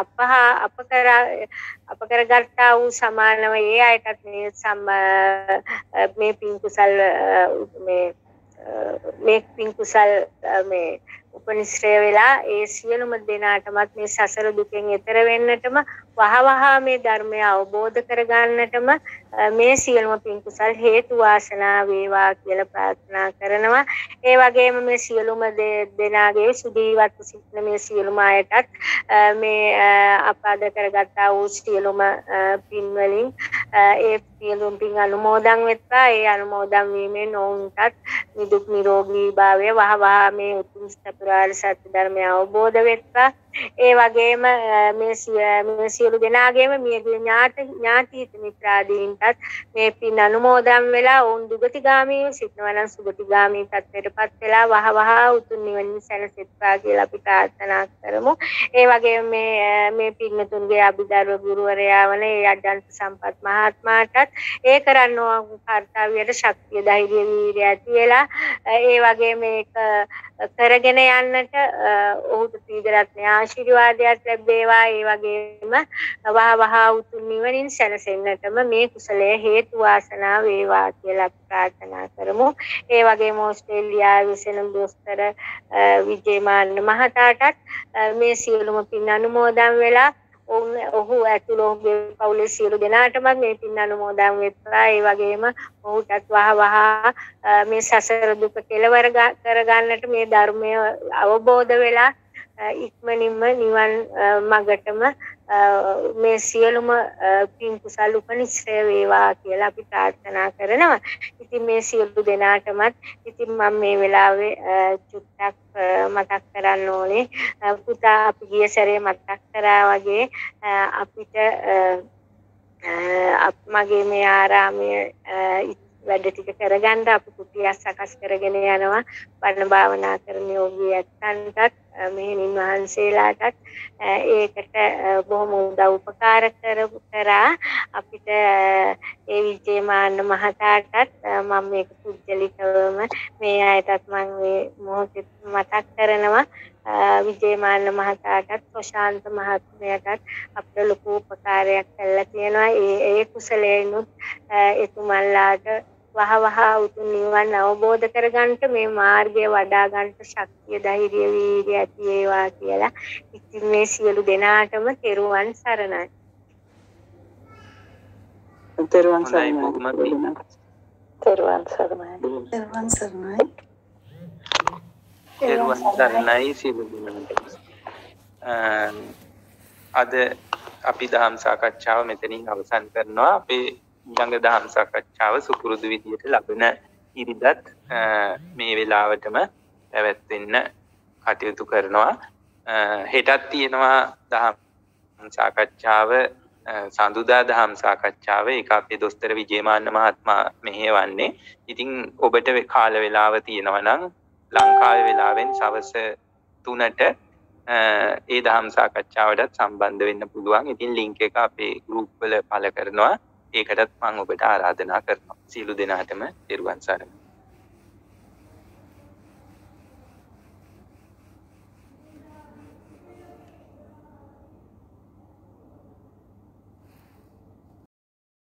අප කරගත්තා වූ සමානව ඒ අයටත් මේ පින් කුසල් මේ උපනිශ්‍රය වෙලා ඒ සියලුම දෙනාටමත් මේ සසර දුකෙන් එතර වෙන්නටම වහවහ මේ ධර්මය අවබෝධ කරගන්නටම මේ සියලුම පින් කුසල් හේතු වාසනා වේවා කියලා ප්‍රාර්ථනා කරනවා. ඒ වගේම මේ සියලුම දෙනාගේ සුදීවත්ව සිටින මේ සියලුම අයටත් මේ අපද කරගත්තා වූ සියලුම පින් වලින් ඒ සියලුම පින් අනුමෝදන් වෙත්වා. ඒ අනුමෝදන් වීමෙන් ඔවුන්ටත් නිදුක් නිරෝගී භාවය වහවහ මේ උතුම් චතුරාර්ය සත්‍ය ධර්මය අවබෝධ වෙත්වා. ඒ වගේම මේ සියලු දෙනාගේම මියගිය ඥාති මිත්‍රාදීන්ටත් මේ පින් අනුමෝදන් වෙලා ඔවුන් දුගතිගාමීව සිටිනවා නම් සුගතිගාමී තත්ත්වයටපත් වෙලා වහවහ උතුම් නිවන සැලසෙත්වා කියලා අපි ප්‍රාර්ථනා කරමු. ඒ වගේම මේ පින්නතුන්ගේ අභිධර්ම ගුරුවරයා වන ඒ අජන්ත සම්පත් මහත්මයාටත් ඒ කරන්න ඕන කර්තව්‍යයට ශක්තිය ධෛර්ය වීර්යය ඇති වෙලා ඒ වගේ මේක කරගෙන යන්නට ඔහුට සීදරත්නයා ආශිර්වාදයක් ලැබේවා. ඒ වගේම වහ උතුම් නිවනින් සැනසෙන්නටම මේ කුසලය හේතු වාසනා වේවා කියලා ප්‍රාර්ථනා කරමු. ඒ වගේම ඕස්ට්‍රේලියාවේ විසෙන දොස්තර විජේමාන්න මහතාටත් මේ සියලුම පින් අනුමෝදන් වෙලා ඔහු ඇතුළු ඔහුගේ පවුලේ සියලු දෙනාටම මේ පින් අනුමෝදන් වෙත්වා. ඒ වගේම ඔහුටත් වහ මේ සසර දුක කෙලවර කරගන්නට මේ ධර්මය අවබෝධ වෙලා ඉක්මනින්ම නිවන් මඟටම මේ සියලුම පින් කුසල් උපනිශ්‍රය වේවා කියලා අපි ප්‍රාර්ථනා කරනවා. ඉතින් මේ සියලු දෙනාටමත් ඉතින් මම මේ වෙලාවේ චුට්ටක් මතක් කරන්න ඕනේ. පුතා අපි ගිය සැරේ මතක් කරා වගේ අපිට මගේ මේ ආරාමයේ වැඩ ටික කරගන්න අපි කුටියක් සකස් කරගෙන යනවා. බණ භාවනා කරන යෝගී ඇත්තන්ටත් මෙහෙණින් වහන්සේලාටත් ඒකට බොහොම උදව් උපකාර කරා. අපිට ඒ විජේමාන්න මහතාටත් මම මේක පුජ්‍යලිකවම මේ අයටත් මම මේ මොහොතේ මතක් කරනවා. විජේමාන්න මහතාටත් ප්‍රශාන්ත මහත්මයාටත් අපිට ලොකු උපකාරයක් කළා තියෙනවා. ඒ කුසලයෙන්ුත් එතුමන්ලාට වහ උතුම් නිවන් අවබෝධ කරගන්නට මේ මාර්ගය වඩා ගන්නට ශක්තිය ධෛර්යය වීර්යය ඇති වේවා කියලා. ඉතින් මේ සියලු දෙනාටම තෙරුවන් සරණයි. තෙරුවන් සරණයි. තෙරුවන් සරණයි. තෙරුවන් සරණයි. තෙරුවන් සරණයි සියලු දෙනාටම. අද අපි දහම් සාකච්ඡාව මෙතනින් අවසන් කරනවා. අපේ ඊළඟ දහම් සාකච්ඡාව සුපුරුදු විදියට ලබන ඉරිදත් මේ වෙලාවටම පැවැත්වෙන්න කටයුතු කරනවා. හෙටත් තියෙනවා දහම් සාකච්ඡාව, සඳුදා දහම් සාකච්ඡාව. ඒක අපේ දොස්තර විජේමාන්න මහත්මයා මෙහෙවන්නේ. ඉතින් ඔබට කාල වේලාව තියෙනවා නම් ලංකාවේ වෙලාවෙන් සවස් 3ට ඒ දහම් සාකච්ඡාවටත් සම්බන්ධ වෙන්න පුළුවන්. ඉතින් ලින්ක් එක අපේ ගෲප් වල පළ කරනවා. ඒකටත් මම ඔබට ආරාධනා කරනවා. සියලු දෙනාටම තෙරුවන් සරණයි.